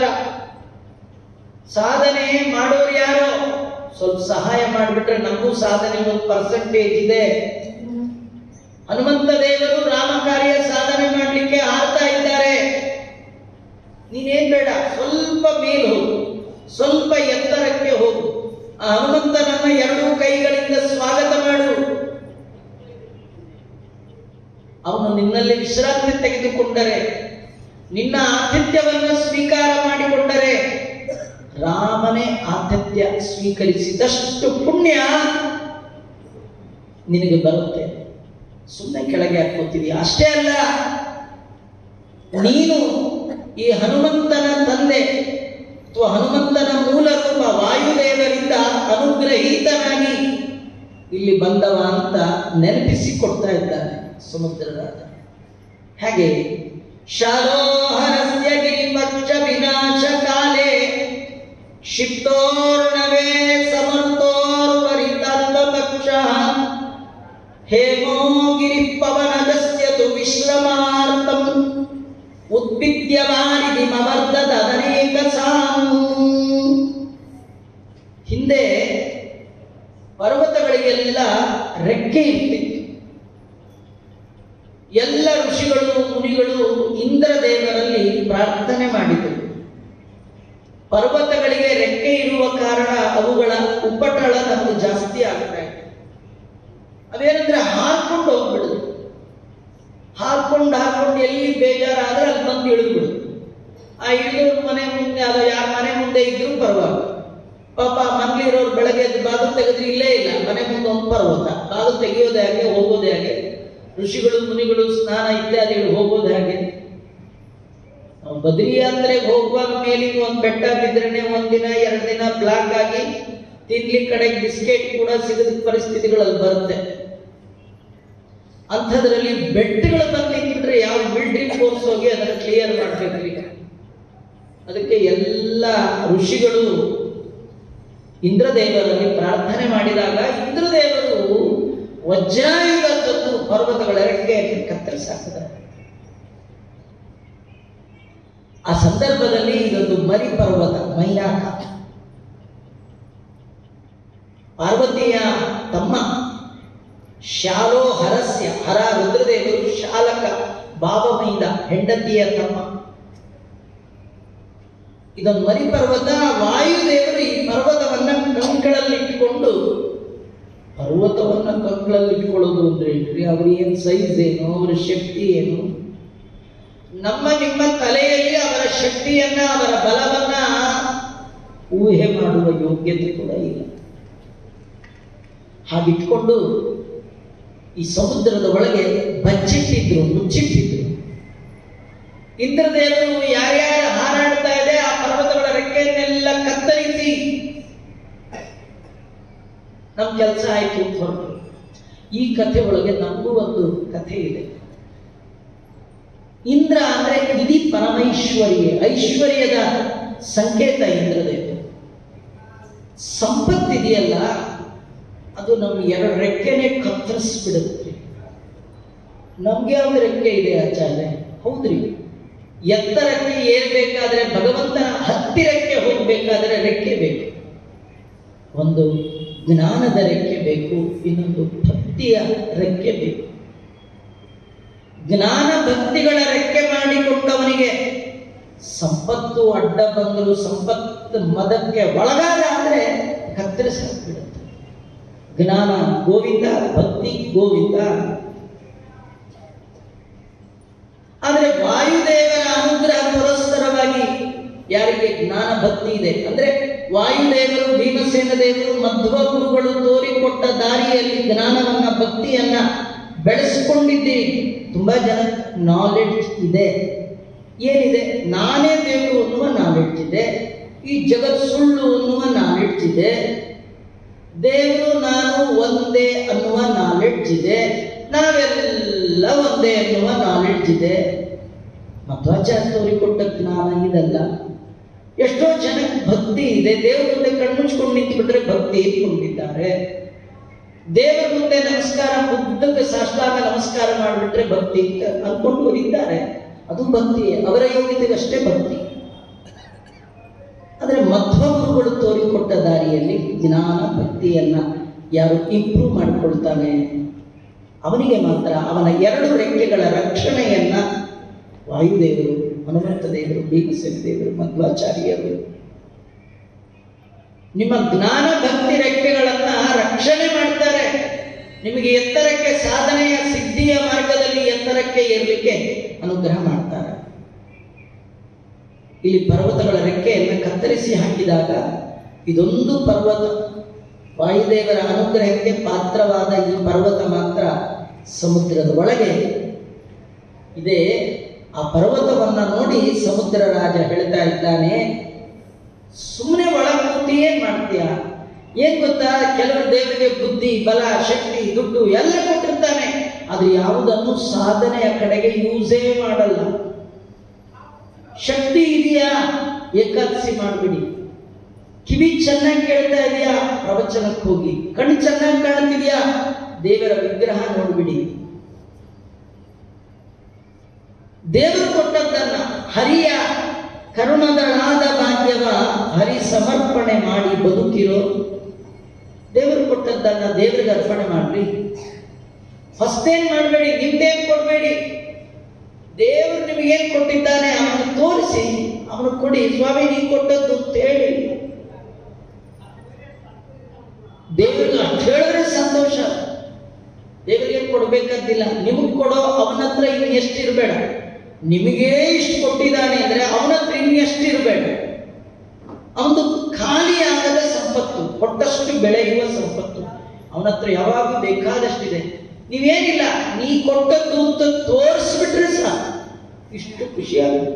ಸಾಧನೆ ಮಾಡೋರು ಯಾರೋ ಸ್ವಲ್ಪ ಸಹಾಯ ಮಾಡಿಬಿಟ್ರೆ ನಮಗೂ ಸಾಧನೆ ಒಂದು ಪರ್ಸೆಂಟೇಜ್ ಇದೆ. ಹನುಮಂತ ದೇವರು ರಾಮ ಕಾರ್ಯ ಸಾಧನೆ ಮಾಡಲಿಕ್ಕೆ ಆಡ್ತಾ ಇದ್ದಾರೆ. ನೀನೇನ್ ಬೇಡ, ಸ್ವಲ್ಪ ಮೇಲೆ ಹೋಗು, ಸ್ವಲ್ಪ ಎತ್ತರಕ್ಕೆ ಹೋಗು, ಆ ಹನುಮಂತನನ್ನ ಎರಡೂ ಕೈಗಳಿಂದ ಸ್ವಾಗತ ಮಾಡು. ಅವನು ನಿನ್ನಲ್ಲಿ ವಿಶ್ರಾಂತಿ ತೆಗೆದುಕೊಂಡರೆ, ನಿನ್ನ ಆತಿಥ್ಯವನ್ನು ಸ್ವೀಕಾರ ಮಾಡಿಕೊಂಡರೆ, ರಾಮನೇ ಆತಿಥ್ಯ ಸ್ವೀಕರಿಸಿದಷ್ಟು ಪುಣ್ಯ ನಿನಗೆ ಬರುತ್ತೆ. ಸುಮ್ಮನೆ ಕೆಳಗೆ ಹಾಕೋತೀವಿ. ಅಷ್ಟೇ ಅಲ್ಲ, ನೀನು ಈ ಹನುಮಂತನ ತಂದೆ ಅಥವಾ ಹನುಮಂತನ ಮೂಲ ರೂಪ ವಾಯುದೇವರಿಂದ ಅನುಗ್ರಹೀತನಾಗಿ ಇಲ್ಲಿ ಬಂದವ ಅಂತ ನೆನಪಿಸಿಕೊಡ್ತಾ ಇದ್ದಾನೆ ಸಮುದ್ರ ರಾಜ. ಹಾಗೆ ಶಾಲೋಹರಸ್ಯ ಗಿರಿಪಕ್ಷ ವಿನಾಶ ಕಾಲೇ ಕ್ಷಿಪ್ತೋರ್ಣವೇ ಸಮರ್ಥೋರ್ವರಿತಲ್ಪಕ್ಷ ಹೇಮೋ ಗಿರಿ ಪವನದಸ್ಯ ತು ವಿಶ್ರಮಾರ್ಥಂ ಉದ್ದ ಉತ್ಪಿದ್ಯವಾರಿದಿ ಮವರ್ಧದ ಅನೇಕ ಸಾನು. ಹಿಂದೆ ಪರ್ವತಗಳಿಗೆಲ್ಲ ರೆಕ್ಕೆ ಇರ್ತಿತ್ತು. ಎಲ್ಲ ಋಷಿಗಳು ಮುನಿಗಳು ಇಂದ್ರದೇವರಲ್ಲಿ ಪ್ರಾರ್ಥನೆ ಮಾಡಿದರು. ಪರ್ವತಗಳಿಗೆ ರೆಕ್ಕೆ ಇರುವ ಕಾರಣ ಅವುಗಳ ಉಪಟಳ ನಮಗೆ ಜಾಸ್ತಿ ಆಗ್ತಾ ಇದೆ. ಅವೇನಂದ್ರೆ ಹಾರ್ಕೊಂಡು ಹೋಗ್ಬಿಡುದು. ಹಾರ್ಕೊಂಡು ಎಲ್ಲಿ ಬೇಜಾರಾದ್ರೆ ಅಲ್ಲಿ ಬಂದು ಇಳಿದ್ಬಿಡುದು. ಆ ಇಳಿದವ್ರ ಮನೆ ಮುಂದೆ ಅದು ಯಾರ ಮನೆ ಮುಂದೆ ಇದ್ರೂ ಪರವಾಗಿಲ್ಲ. ಪಾಪ ಮನೇಲಿರೋರು ಬೆಳಗ್ಗೆ ಎದ್ದು ಬಾಗಿಲು ತೆಗೆದ್ರೆ ಇಲ್ಲೇ ಇಲ್ಲ, ಮನೆ ಮುಂದೆ ಒಂದು ಪರ್ವತ. ಬಾಗಿಲು ತೆಗೆಯೋದೇ ಹಾಗೆ, ಹೋಗೋದೇ ಹಾಗೆ. ಋಷಿಗಳು ಮುನಿಗಳು ಸ್ನಾನ ಇತ್ಯಾದಿಗಳು ಹೋಗೋದು ಹಾಗೆ. ನಾವು ಬದ್ರಿ ಯಾತ್ರೆಗೆ ಹೋಗುವಾಗ ಮೇಲಿಗೆ ಒಂದು ಬೆಟ್ಟ ಬಿದ್ರೇನೆ ಒಂದಿನ 2 ದಿನ ಬ್ಲಾಕ್ ಆಗಿ ತಿನ್ಲಿಕ್ಕೆ ಕಡೆಗೆ ಬಿಸ್ಕೆಟ್ ಕೂಡ ಸಿಗದ ಪರಿಸ್ಥಿತಿಗಳಲ್ಲಿ ಬರುತ್ತೆ. ಅಂಥದ್ರಲ್ಲಿ ಬೆಟ್ಟಗಳು ಬಂದು ನಿಂತ್ಬಿಟ್ರೆ ಯಾವ ಮಿಲಿಟರಿ ಫೋರ್ಸ್ ಹೋಗಿ ಅದನ್ನು ಕ್ಲಿಯರ್ ಮಾಡ್ಬೇಕ್ರಿ. ಅದಕ್ಕೆ ಎಲ್ಲ ಋಷಿಗಳು ಇಂದ್ರದೇವರಲ್ಲಿ ಪ್ರಾರ್ಥನೆ ಮಾಡಿದಾಗ ಇಂದ್ರದೇವರು ವಜ್ರಾಯುಧ ತಂದು ಪರ್ವತಗಳ ರೆಕ್ಕೆಯನ್ನು ಕತ್ತರಿಸಾಕಿದ್ದಾರೆ. ಆ ಸಂದರ್ಭದಲ್ಲಿ ಇದೊಂದು ಮರಿ ಪರ್ವತ ಮೈನಾಕ, ಪಾರ್ವತಿಯ ತಮ್ಮ ಶಾಲೋ ಹರಸ್ಯ, ಹರ ರುದ್ರದೇವರು ಶಾಲಕ ಭಾವಮೈದ ಹೆಂಡತಿಯ ತಮ್ಮ. ಇದೊಂದು ಮರಿ ಪರ್ವತ. ವಾಯುದೇವರು ಈ ಪರ್ವತವನ್ನ ಕಂಕಳಲ್ಲಿಟ್ಟುಕೊಂಡು, ಪರ್ವತವನ್ನ ಕಂಕಳಲ್ಲಿಟ್ಕೊಳ್ಳೋದು ಅಂದ್ರೆ ಅವ್ರ ಏನ್ ಸೈಜ್ ಏನು, ಅವರ ಶಕ್ತಿ ಏನು, ನಮ್ಮ ನಿಮ್ಮ ತಲೆಯಲ್ಲಿ ಅವರ ಶಕ್ತಿಯನ್ನ ಅವರ ಬಲವನ್ನ ಊಹೆ ಮಾಡುವ ಯೋಗ್ಯತೆ ಕೂಡ ಇಲ್ಲ. ಹಾಗಿಟ್ಕೊಂಡು ಈ ಸಮುದ್ರದ ಒಳಗೆ ಬಚ್ಚಿಟ್ಟಿದ್ರು, ಮುಚ್ಚಿಟ್ಟಿದ್ರು. ಇಂದ್ರದೇವರು ಯಾರ್ಯಾರು ಹಾರಾಡ್ತಾ ಇದೆ ಆ ಪರ್ವತಗಳ ರೆಕ್ಕೆಯನ್ನೆಲ್ಲ ಕತ್ತರಿಸಿ ನಮ್ಮ ಕೆಲಸ ಆಯ್ತು ಅಂತ ಹೊರಟು. ಈ ಕಥೆ ಒಳಗೆ ನಮಗೂ ಒಂದು ಕಥೆ ಇದೆ. ಇಂದ್ರ ಅಂದ್ರೆ ಇಡೀ ಪರಮೈಶ್ವರ್ಯ, ಐಶ್ವರ್ಯದ ಸಂಕೇತ ಇಂದ್ರದೇವರು. ಸಂಪತ್ತಿದೆಯಲ್ಲ ಅದು ನಮ್ಗೆ 2 ರೆಕ್ಕೆನೆ ಕತ್ತರಿಸ್ಬಿಡುತ್ತೆ. ನಮ್ಗೆ ಯಾವ್ದು ರೆಕ್ಕೆ ಇದೆ ಆಚಾರ್ಯ? ಹೌದ್ರಿ, ಎತ್ತರಕ್ಕೆ ಏರ್ಬೇಕಾದ್ರೆ, ಭಗವಂತನ ಹತ್ತಿರಕ್ಕೆ ಹೋಗ್ಬೇಕಾದ್ರೆ ರೆಕ್ಕೆ ಬೇಕು. ಒಂದು ಜ್ಞಾನದ ರೆಕ್ಕೆ ಬೇಕು, ಇನ್ನೊಂದು ಭಕ್ತಿಯ ರೆಕ್ಕೆ ಬೇಕು. ಜ್ಞಾನ ಭಕ್ತಿಗಳ ರೆಕ್ಕೆ ಮಾಡಿಕೊಂಡವನಿಗೆ ಸಂಪತ್ತು ಅಡ್ಡ ಬಂದರು, ಸಂಪತ್ತು ಮದಕ್ಕೆ ಒಳಗಾದ ಅಂದ್ರೆ ಕತ್ತರಿಸಾಕ್ಬಿಡುತ್ತೆ. ಜ್ಞಾನ ಗೋವಿಂದ, ಭಕ್ತಿ ಗೋವಿಂದ. ಆದರೆ ವಾಯುದೇವರ ಅನುಗ್ರಹ ಪುರಸ್ಸರವಾಗಿ ಯಾರಿಗೆ ಜ್ಞಾನ ಭಕ್ತಿ ಇದೆ ಅಂದ್ರೆ ವಾಯುದೇವರು, ಭೀಮಸೇನ ದೇವರು, ಮಧ್ವ ಗುರುಗಳು ತೋರಿಕೊಟ್ಟ ದಾರಿಯಲ್ಲಿ ಜ್ಞಾನವನ್ನ, ಭಕ್ತಿಯನ್ನ ಬೆಳೆಸಿಕೊಂಡಿದ್ದೀರಿ. ತುಂಬಾ ಜನ ನಾಲೆಡ್ಜ್ ಇದೆ. ಏನಿದೆ? ನಾನೇ ದೇವರು ಅನ್ನುವ ನಾಲೆಡ್ಜ್ ಇದೆ. ಈ ಜಗತ್ ಸುಳ್ಳು ಅನ್ನುವ ನಾಲೆಡ್ಜ್ ಇದೆ. ದೇವರು ನಾನು ಒಂದೇ ಅನ್ನುವ ನಾಲೆಡ್ಜ್ ಇದೆ. ನಾವೆಲ್ಲ ಒಂದೇ ಅನ್ನುವ ನಾಲೆಡ್ಜ್ ಇದೆ. ಮಧ್ವಾಚಾರ್ಯ ತೋರಿಕೊಟ್ಟ ಜ್ಞಾನ ಇದಲ್ಲ. ಎಷ್ಟೋ ಜನಕ್ಕೆ ಭಕ್ತಿ ಇದೆ. ದೇವರ ಮುಂದೆ ಕಣ್ಮುಚ್ಕೊಂಡು ನಿಂತು ಬಿಟ್ರೆ ಭಕ್ತಿ ಇಟ್ಕೊಂಡಿದ್ದಾರೆ. ದೇವರ ಮುಂದೆ ನಮಸ್ಕಾರ, ಬುದ್ಧಕ್ಕೆ ಸಾಷ್ಟಾಂಗ ನಮಸ್ಕಾರ ಮಾಡಿಬಿಟ್ರೆ ಭಕ್ತಿ ಅನ್ಕೊಂಡು ಇದ್ದಾರೆ. ಅದು ಭಕ್ತಿ, ಅವರ ಯೋಗ್ಯತೆಗಷ್ಟೇ ಭಕ್ತಿ. ಆದರೆ ಮಧ್ವ ಗುರುಗಳು ತೋರಿಕೊಟ್ಟ ದಾರಿಯಲ್ಲಿ ಜ್ಞಾನ ಭಕ್ತಿಯನ್ನ ಯಾರು ಇಂಪ್ರೂವ್ ಮಾಡಿಕೊಳ್ತಾನೆ ಅವನಿಗೆ ಮಾತ್ರ ಅವನ 2 ರೆಕ್ಕೆಗಳ ರಕ್ಷಣೆಯನ್ನ ವಾಯುದೇವರು, ಹನುಮಂತ ದೇವರು, ಭೀಮಸೇನ ದೇವರು, ಮಧ್ವಾಚಾರ್ಯರು ನಿಮ್ಮ ಜ್ಞಾನ ಭಕ್ತಿ ರೆಕ್ಕೆಗಳನ್ನ ರಕ್ಷಣೆ ಮಾಡ್ತಾರೆ. ನಿಮಗೆ ಎತ್ತರಕ್ಕೆ, ಸಾಧನೆಯ ಸಿದ್ಧಿಯ ಮಾರ್ಗದಲ್ಲಿ ಎತ್ತರಕ್ಕೆ ಏರಲಿಕ್ಕೆ ಅನುಗ್ರಹ ಮಾಡ್ತಾರೆ. ಇಲ್ಲಿ ಪರ್ವತಗಳ ರೆಕ್ಕೆಯನ್ನು ಕತ್ತರಿಸಿ ಹಾಕಿದಾಗ ಇದೊಂದು ಪರ್ವತ, ವಾಯುದೇವರ ಅನುಗ್ರಹಕ್ಕೆ ಪಾತ್ರವಾದ ಈ ಪರ್ವತ ಮಾತ್ರ ಸಮುದ್ರದ ಒಳಗೆ ಇದೆ. ಆ ಪರ್ವತವನ್ನ ನೋಡಿ ಸಮುದ್ರ ರಾಜ ಹೇಳ್ತಾ ಇದ್ದಾನೆ, ಸುಮ್ಮನೆ ಒಳಗೆ ಕೂತಿ ಏನ್ ಮಾಡ್ತೀಯ? ಏನ್ ಗೊತ್ತಾ, ಕೆಲವರು ದೇವರಿಗೆ ಬುದ್ಧಿ, ಬಲ, ಶಕ್ತಿ, ದುಡ್ಡು ಎಲ್ಲ ಕೊಟ್ಟಿರ್ತಾನೆ. ಅದು ಯಾವುದನ್ನು ಸಾಧನೆಯ ಕಡೆಗೆ ಯೂಸೇ ಮಾಡಲ್ಲ. ಶಕ್ತಿ ಇದೆಯಾ? ಏಕಾದಶಿ ಮಾಡ್ಬಿಡಿ. ಕಿವಿ ಚೆನ್ನಾಗಿ ಕೇಳ್ತಾ ಇದೆಯಾ? ಪ್ರವಚನಕ್ಕೆ ಹೋಗಿ. ಕಣ್ಣು ಚೆನ್ನಾಗಿ ಕಾಣ್ತಿದ್ಯಾ? ದೇವರ ವಿಗ್ರಹ ನೋಡ್ಬಿಡಿ. ದೇವರು ಕೊಟ್ಟದ್ದನ್ನ ಹರಿಯ ಕರುಣದಳಾದ ಭಾಗ್ಯವ ಹರಿ ಸಮರ್ಪಣೆ ಮಾಡಿ ಬದುಕಿರೋ. ದೇವರು ಕೊಟ್ಟದ್ದನ್ನ ದೇವರಿಗೆ ಅರ್ಪಣೆ ಮಾಡ್ರಿ. ಹೊಸದೇನ್ ಮಾಡಬೇಡಿ, ನಿಮ್ದೇನ್ ಕೊಡಬೇಡಿ. ದೇವರು ನಿಮಗೇನ್ ಕೊಟ್ಟಿದ್ದಾನೆ ಅವನು ತೋರಿಸಿ, ಅವನು ಕೊಡಿ. ಸ್ವಾಮಿ ನೀ ಕೊಟ್ಟದ್ದು ಅಂತ ಹೇಳಿ ದೇವರಿಗೆ ಅಷ್ಟು ಹೇಳಿದ್ರೆ ಸಂತೋಷ. ದೇವರಿಗೆ ಕೊಡ್ಬೇಕಂತಿಲ್ಲ, ನಿಮಗ್ ಕೊಡೋ ಅವನ ಹತ್ರ ಇನ್ನು ಎಷ್ಟಿರಬೇಡ. ನಿಮಗೇ ಇಷ್ಟು ಕೊಟ್ಟಿದ್ದಾನೆ ಅಂದ್ರೆ ಅವನ ಹತ್ರ ಇನ್ನು ಎಷ್ಟಿರಬೇಡ. ಅವನು ಖಾಲಿ ಆಗದ ಸಂಪತ್ತು, ಕೊಟ್ಟಷ್ಟು ಬೆಳೆಯುವ ಸಂಪತ್ತು ಅವನ ಹತ್ರ ಯಾವಾಗೂ ಬೇಕಾದಷ್ಟಿದೆ. ನೀವೇನಿಲ್ಲ, ನೀ ಕೊಟ್ಟದ್ದು ಅಂತ ತೋರಿಸ್ಬಿಟ್ರೆ ಸಾಕು, ಇಷ್ಟು ಖುಷಿಯಾಗುತ್ತೆ.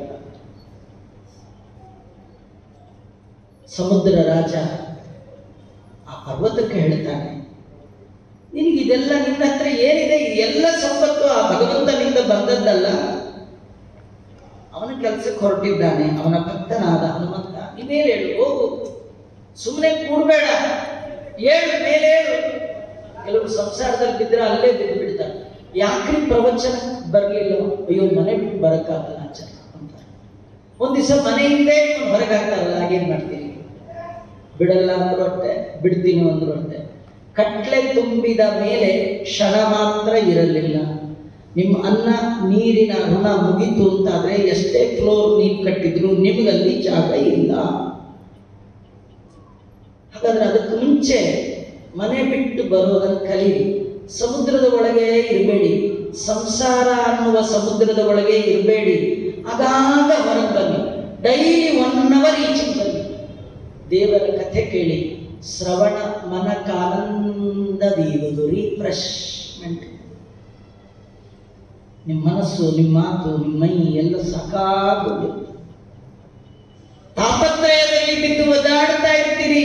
ಸಮುದ್ರ ರಾಜ ಆ ಪರ್ವತಕ್ಕೆ ಹೇಳ್ತಾನೆ, ನಿನಗಿದೆಲ್ಲ ನಿನ್ನ ಹತ್ರ ಏನಿದೆ, ಇದೆಲ್ಲ ಸಂಪತ್ತು ಆ ಭಗವಂತನಿಂದ ಬಂದದ್ದಲ್ಲ. ಅವನ ಕೆಲಸಕ್ಕೆ ಹೊರಟಿದ್ದಾನೆ ಅವನ ಭಕ್ತನಾದ ಹನುಮಂತ. ನೀವೇನು ಹೇಳು, ಹೋಗು, ಸುಮ್ಮನೆ ಕೂಡಬೇಡ, ಏಳು ಮೇಲೆ ಏಳು. ಕೆಲವರು ಸಂಸಾರದಲ್ಲಿ ಬಿದ್ದರೆ ಅಲ್ಲೇ ಬಿದ್ದು ಬಿಡ್ತಾರೆ. ಯಾಕ್ರಿ ಪ್ರವಚನ ಬರಲಿಲ್ಲ? ಅಯ್ಯೋ ಮನೆ ಬಿಟ್ಟು ಬರಕ್ಕಾಗಲ್ಲ ಆಚಾರ ಅಂತಾರೆ. ಒಂದ್ ದಿವಸ ಮನೆಯಿಂದೇ ಹೊರಗಾಗ್ತಾರಲ್ಲ, ಹಾಗೇನ್ ಮಾಡ್ತೀರಿ? ಬಿಡಲ್ಲ ಅಂದ್ರು ಅಷ್ಟೆ, ಬಿಡ್ತೀನಿ ಅಂದ್ರು ಅಷ್ಟೆ. ಕಟ್ಲೆ ತುಂಬಿದ ಮೇಲೆ ಕ್ಷಣ ಮಾತ್ರ ಇರಲಿಲ್ಲ. ನಿಮ್ಮ ಅನ್ನ ನೀರಿನ ಋಣ ಮುಗಿತು ಅಂತಾದ್ರೆ ಎಷ್ಟೇ ಫ್ಲೋರ್ ನೀರು ಕಟ್ಟಿದ್ರು ನಿಮಗಲ್ಲಿ ಜಾಗ ಇಲ್ಲ. ಹಾಗಾದ್ರೆ ಅದಕ್ಕೆ ಮುಂಚೆ ಮನೆ ಬಿಟ್ಟು ಬರೋದನ್ನು ಕಲೀರಿ. ಸಮುದ್ರದ ಒಳಗೆ ಇರಬೇಡಿ, ಸಂಸಾರ ಅನ್ನುವ ಸಮುದ್ರದ ಒಳಗೆ ಇರಬೇಡಿ. ಆಗಾಗ ಹೊರಗೆ ಬನ್ನಿ, ಡೈಲಿ 1 hour ಈಚೆಗೆ ಬನ್ನಿ, ದೇವರ ಕಥೆ ಕೇಳಿ. ಶ್ರವಣ ಮನಕ್ಕಾನಂದವೀವುದು, ರಿಫ್ರೆಶ್ಮೆಂಟ್. ನಿಮ್ಮ ಮನಸ್ಸು, ನಿಮ್ಮ ಮಾತು, ನಿಮ್ಮ ಮೈ ಎಲ್ಲ ಸಾಕಾಗೋಗಿರುತ್ತೆ. ತಾಪತ್ರಯದಲ್ಲಿ ಬಿದ್ದು ಒದ್ದಾಡ್ತಾ ಇರ್ತೀರಿ.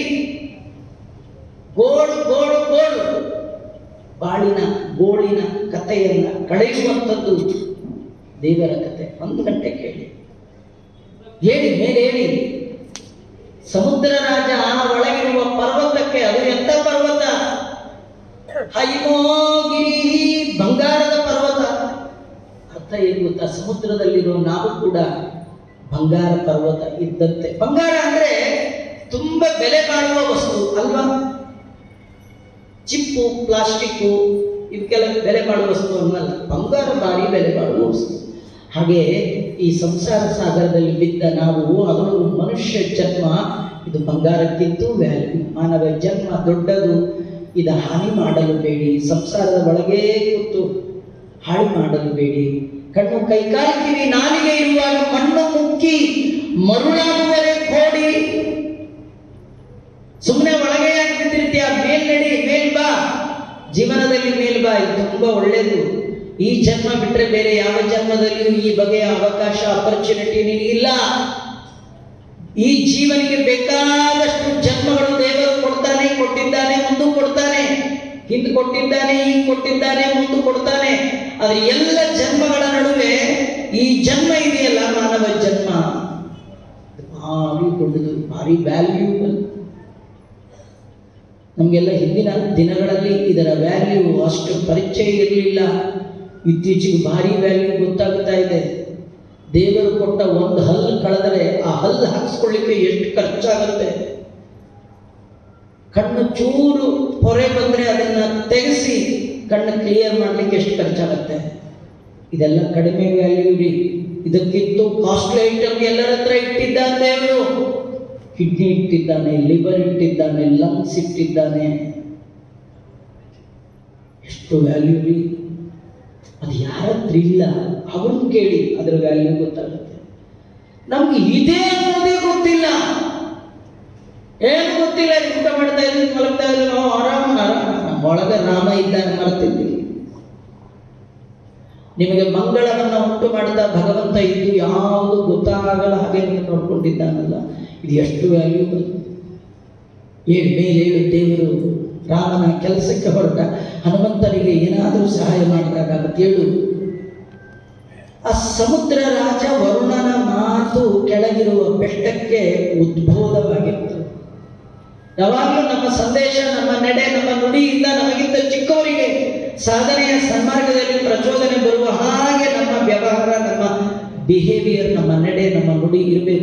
ಗೋಳು ಗೋಳು ಗೋಳು. ಬಾಳಿನ ಗೋಳಿನ ಕಥೆಯನ್ನ ಕಳೆಯುವಂಥದ್ದು ದೇವರ ಕಥೆ. 1 ಗಂಟೆ ಕೇಳಿ, ಹೇಳಿ, ಮೇಲೆ ಹೇಳಿ. ಸಮುದ್ರ ರಾಜ ಒಳಗಿರುವ ಪರ್ವತಕ್ಕೆ, ಅದು ಎಂತ ಪರ್ವತ? ಹೈಮೋಗಿರಿ, ಬಂಗಾರದ ಪರ್ವತ. ಅರ್ಥ ಏನು ಗೊತ್ತಾ? ಸಮುದ್ರದಲ್ಲಿರೋ ನಾವು ಕೂಡ ಬಂಗಾರ ಪರ್ವತ ಇದ್ದಂತೆ. ಬಂಗಾರ ಅಂದ್ರೆ ತುಂಬಾ ಬೆಲೆ ಬಾಳುವ ವಸ್ತು ಅಲ್ವಾ? ಚಿಪ್ಪು, ಪ್ಲಾಸ್ಟಿಕ್ಕು ಇವಕ್ಕೆಲ್ಲ ಬೆಲೆ ಬಾಳುವ ವಸ್ತು ಅನ್ನಲ್ಲ. ಬಂಗಾರ ಭಾರಿ ಬೆಲೆ ಬಾಳುವ ವಸ್ತು. ಹಾಗೆ ಈ ಸಂಸಾರ ಸಾಗರದಲ್ಲಿ ಬಿದ್ದ ನಾವು, ಅದರಲ್ಲೂ ಮನುಷ್ಯ ಜನ್ಮ, ಇದು ಬಂಗಾರಕ್ಕಿಂತೂ ವ್ಯಾಲ್ಯೂ. ಮಾನವ ಜನ್ಮ ದೊಡ್ಡದು, ಇದ ಹಾನಿ ಮಾಡಲು ಬೇಡಿ. ಸಂಸಾರದ ಒಳಗೇ ಕೂತು ಹಾಳು ಮಾಡಲು ಬೇಡಿ. ಕಣ್ಣು ಕೈಕಾಲು ಕಿವಿ ನಾಲಿಗೆ ಇರುವಾಗ ಮಣ್ಣು ಮುಕ್ಕಿ ಮರುಳಾಗುವರೆ ಕೋಡಿ. ಸುಮ್ಮನೆ ಒಳಗೆ ಯಾಕೆ ಬಿದ್ದಿರ್ತೀಯ? ಮೇಲ್ ನಡಿ, ಮೇಲ್ ಬಾ, ಜೀವನದಲ್ಲಿ ಮೇಲ್ ಬಾ. ಇದು ತುಂಬಾ ಒಳ್ಳೇದು. ಈ ಜನ್ಮ ಬಿಟ್ರೆ ಬೇರೆ ಯಾವ ಜನ್ಮದಲ್ಲಿಯೂ ಈ ಬಗೆಯ ಅವಕಾಶ, ಅಪರ್ಚುನಿಟಿ ನಿನಗಿಲ್ಲ. ಈ ಜೀವನಿಗೆ ಬೇಕಾದಷ್ಟು ಜನ್ಮಗಳು ದೇವರು ಕೊಡ್ತಾನೆ, ಕೊಟ್ಟಿದ್ದಾನೆ, ಮುಂದೆ ಕೊಡ್ತಾನೆ. ಹಿಂದೆ ಕೊಟ್ಟಿದ್ದಾನೆ, ಈಗ ಕೊಟ್ಟಿದ್ದಾನೆ, ಮುಂದೆ ಕೊಡ್ತಾನೆ. ಆದ್ರೆ ಎಲ್ಲ ಜನ್ಮಗಳ ನಡುವೆ ಈ ಜನ್ಮ ಇದೆಯಲ್ಲ, ಮಾನವ ಜನ್ಮ, ಭಾರಿ ದೊಡ್ಡದು, ಭಾರಿ ವ್ಯಾಲ್ಯೂಬಲ್. ನಮಗೆಲ್ಲ ಹಿಂದಿನ ದಿನಗಳಲ್ಲಿ ಇದರ ವ್ಯಾಲ್ಯೂ ಅಷ್ಟು ಪರಿಚಯ ಇರಲಿಲ್ಲ. ಇತ್ತೀಚೆಗೆ ಭಾರಿ ವ್ಯಾಲ್ಯೂ ಗೊತ್ತಾಗ್ತಾ ಇದೆ. ದೇವರು ಕೊಟ್ಟ 1 ಹಲ್ಲು ಕಳೆದರೆ ಆ ಹಲ್ಲು ಹಾಕಿಸ್ಕೊಳ್ಳಿಕ್ಕೆ ಎಷ್ಟು ಖರ್ಚಾಗುತ್ತೆ. ಕಣ್ಣು ಚೂರು ಪೊರೆ ಬಂದ್ರೆ ಅದನ್ನ ತೆಗೆಸಿ ಕಣ್ಣು ಕ್ಲಿಯರ್ ಮಾಡ್ಲಿಕ್ಕೆ ಎಷ್ಟು ಖರ್ಚಾಗುತ್ತೆ. ಇದೆಲ್ಲ ಕಡಿಮೆ ವ್ಯಾಲ್ಯೂ ರೀ. ಇದಕ್ಕಿಂತೂ ಕಾಸ್ಟ್ಲಿ ಐಟಮ್ ಎಲ್ಲರ ಹತ್ರ ಇಟ್ಟಿದ್ದಾನೆ ದೇವರು. ಕಿಡ್ನಿ ಇಟ್ಟಿದ್ದಾನೆ, ಲಿವರ್ ಇಟ್ಟಿದ್ದಾನೆ, ಲಂಗ್ಸ್ ಇಟ್ಟಿದ್ದಾನೆ. ಎಷ್ಟು ವ್ಯಾಲ್ಯೂ ರೀ. ಅದು ಯಾರ ಹತ್ರ ಇಲ್ಲ, ಅವ್ರನ್ನ ಕೇಳಿ, ಅದರ ವ್ಯಾಲ್ಯೂ ಗೊತ್ತಾಗುತ್ತೆ. ನಮ್ಗೆ ಇದೇ ಅನ್ನೋದೇ ಗೊತ್ತಿಲ್ಲ, ಏನು ಗೊತ್ತಿಲ್ಲ. ಊಟ ಮಾಡ್ತಾ ಇದ್ವಿ, ಮಲಗ್ತಾ ಇದ್ವಿ, ನಾವು ಆರಾಮ ಒಳಗೆ ರಾಮ ಇದ್ದಾನೆ ಮರ್ತಿದ್ವಿ. ನಿಮಗೆ ಮಂಗಳವನ್ನು ಉಂಟು ಮಾಡಿದ ಭಗವಂತ ಇದ್ದು ಯಾವುದು ಗೊತ್ತಾಗಲ್ಲ ಹಾಗೆ ನೋಡ್ಕೊಂಡಿದ್ದಾನಲ್ಲ, ಇದು ಎಷ್ಟು ವ್ಯಾಲ್ಯೂಬಲ್. ಮೇಲೇಳು ದೇವರು ರಾಮನ ಕೆಲಸಕ್ಕೆ ಹೊರಟ ಹನುಮಂತನಿಗೆ ಏನಾದರೂ ಸಹಾಯ ಮಾಡಿದಾಗ ಕೇಳು. ಆ ಸಮುದ್ರ ರಾಜ ವರುಣನ ಮಾತು ಕೆಳಗಿರುವ ಬೆಟ್ಟಕ್ಕೆ ಉದ್ಬೋಧವಾಗಿತ್ತು. ಯಾವಾಗಲೂ ನಮ್ಮ ಸಂದೇಶ, ನಮ್ಮ ನಡೆ, ನಮ್ಮ ನುಡಿಯಿಂದ ನಮಗಿಂತ ಚಿಕ್ಕವರಿಗೆ ಸಾಧನೆಯ ಸನ್ಮಾರ್ಗದಲ್ಲಿ ಪ್ರಚೋದನೆ ಬರುವ ಹಾಗೆ ನಮ್ಮ ವ್ಯವಹಾರ, ನಮ್ಮ ಬಿಹೇವಿಯರ್, ನಮ್ಮ ನಡೆ,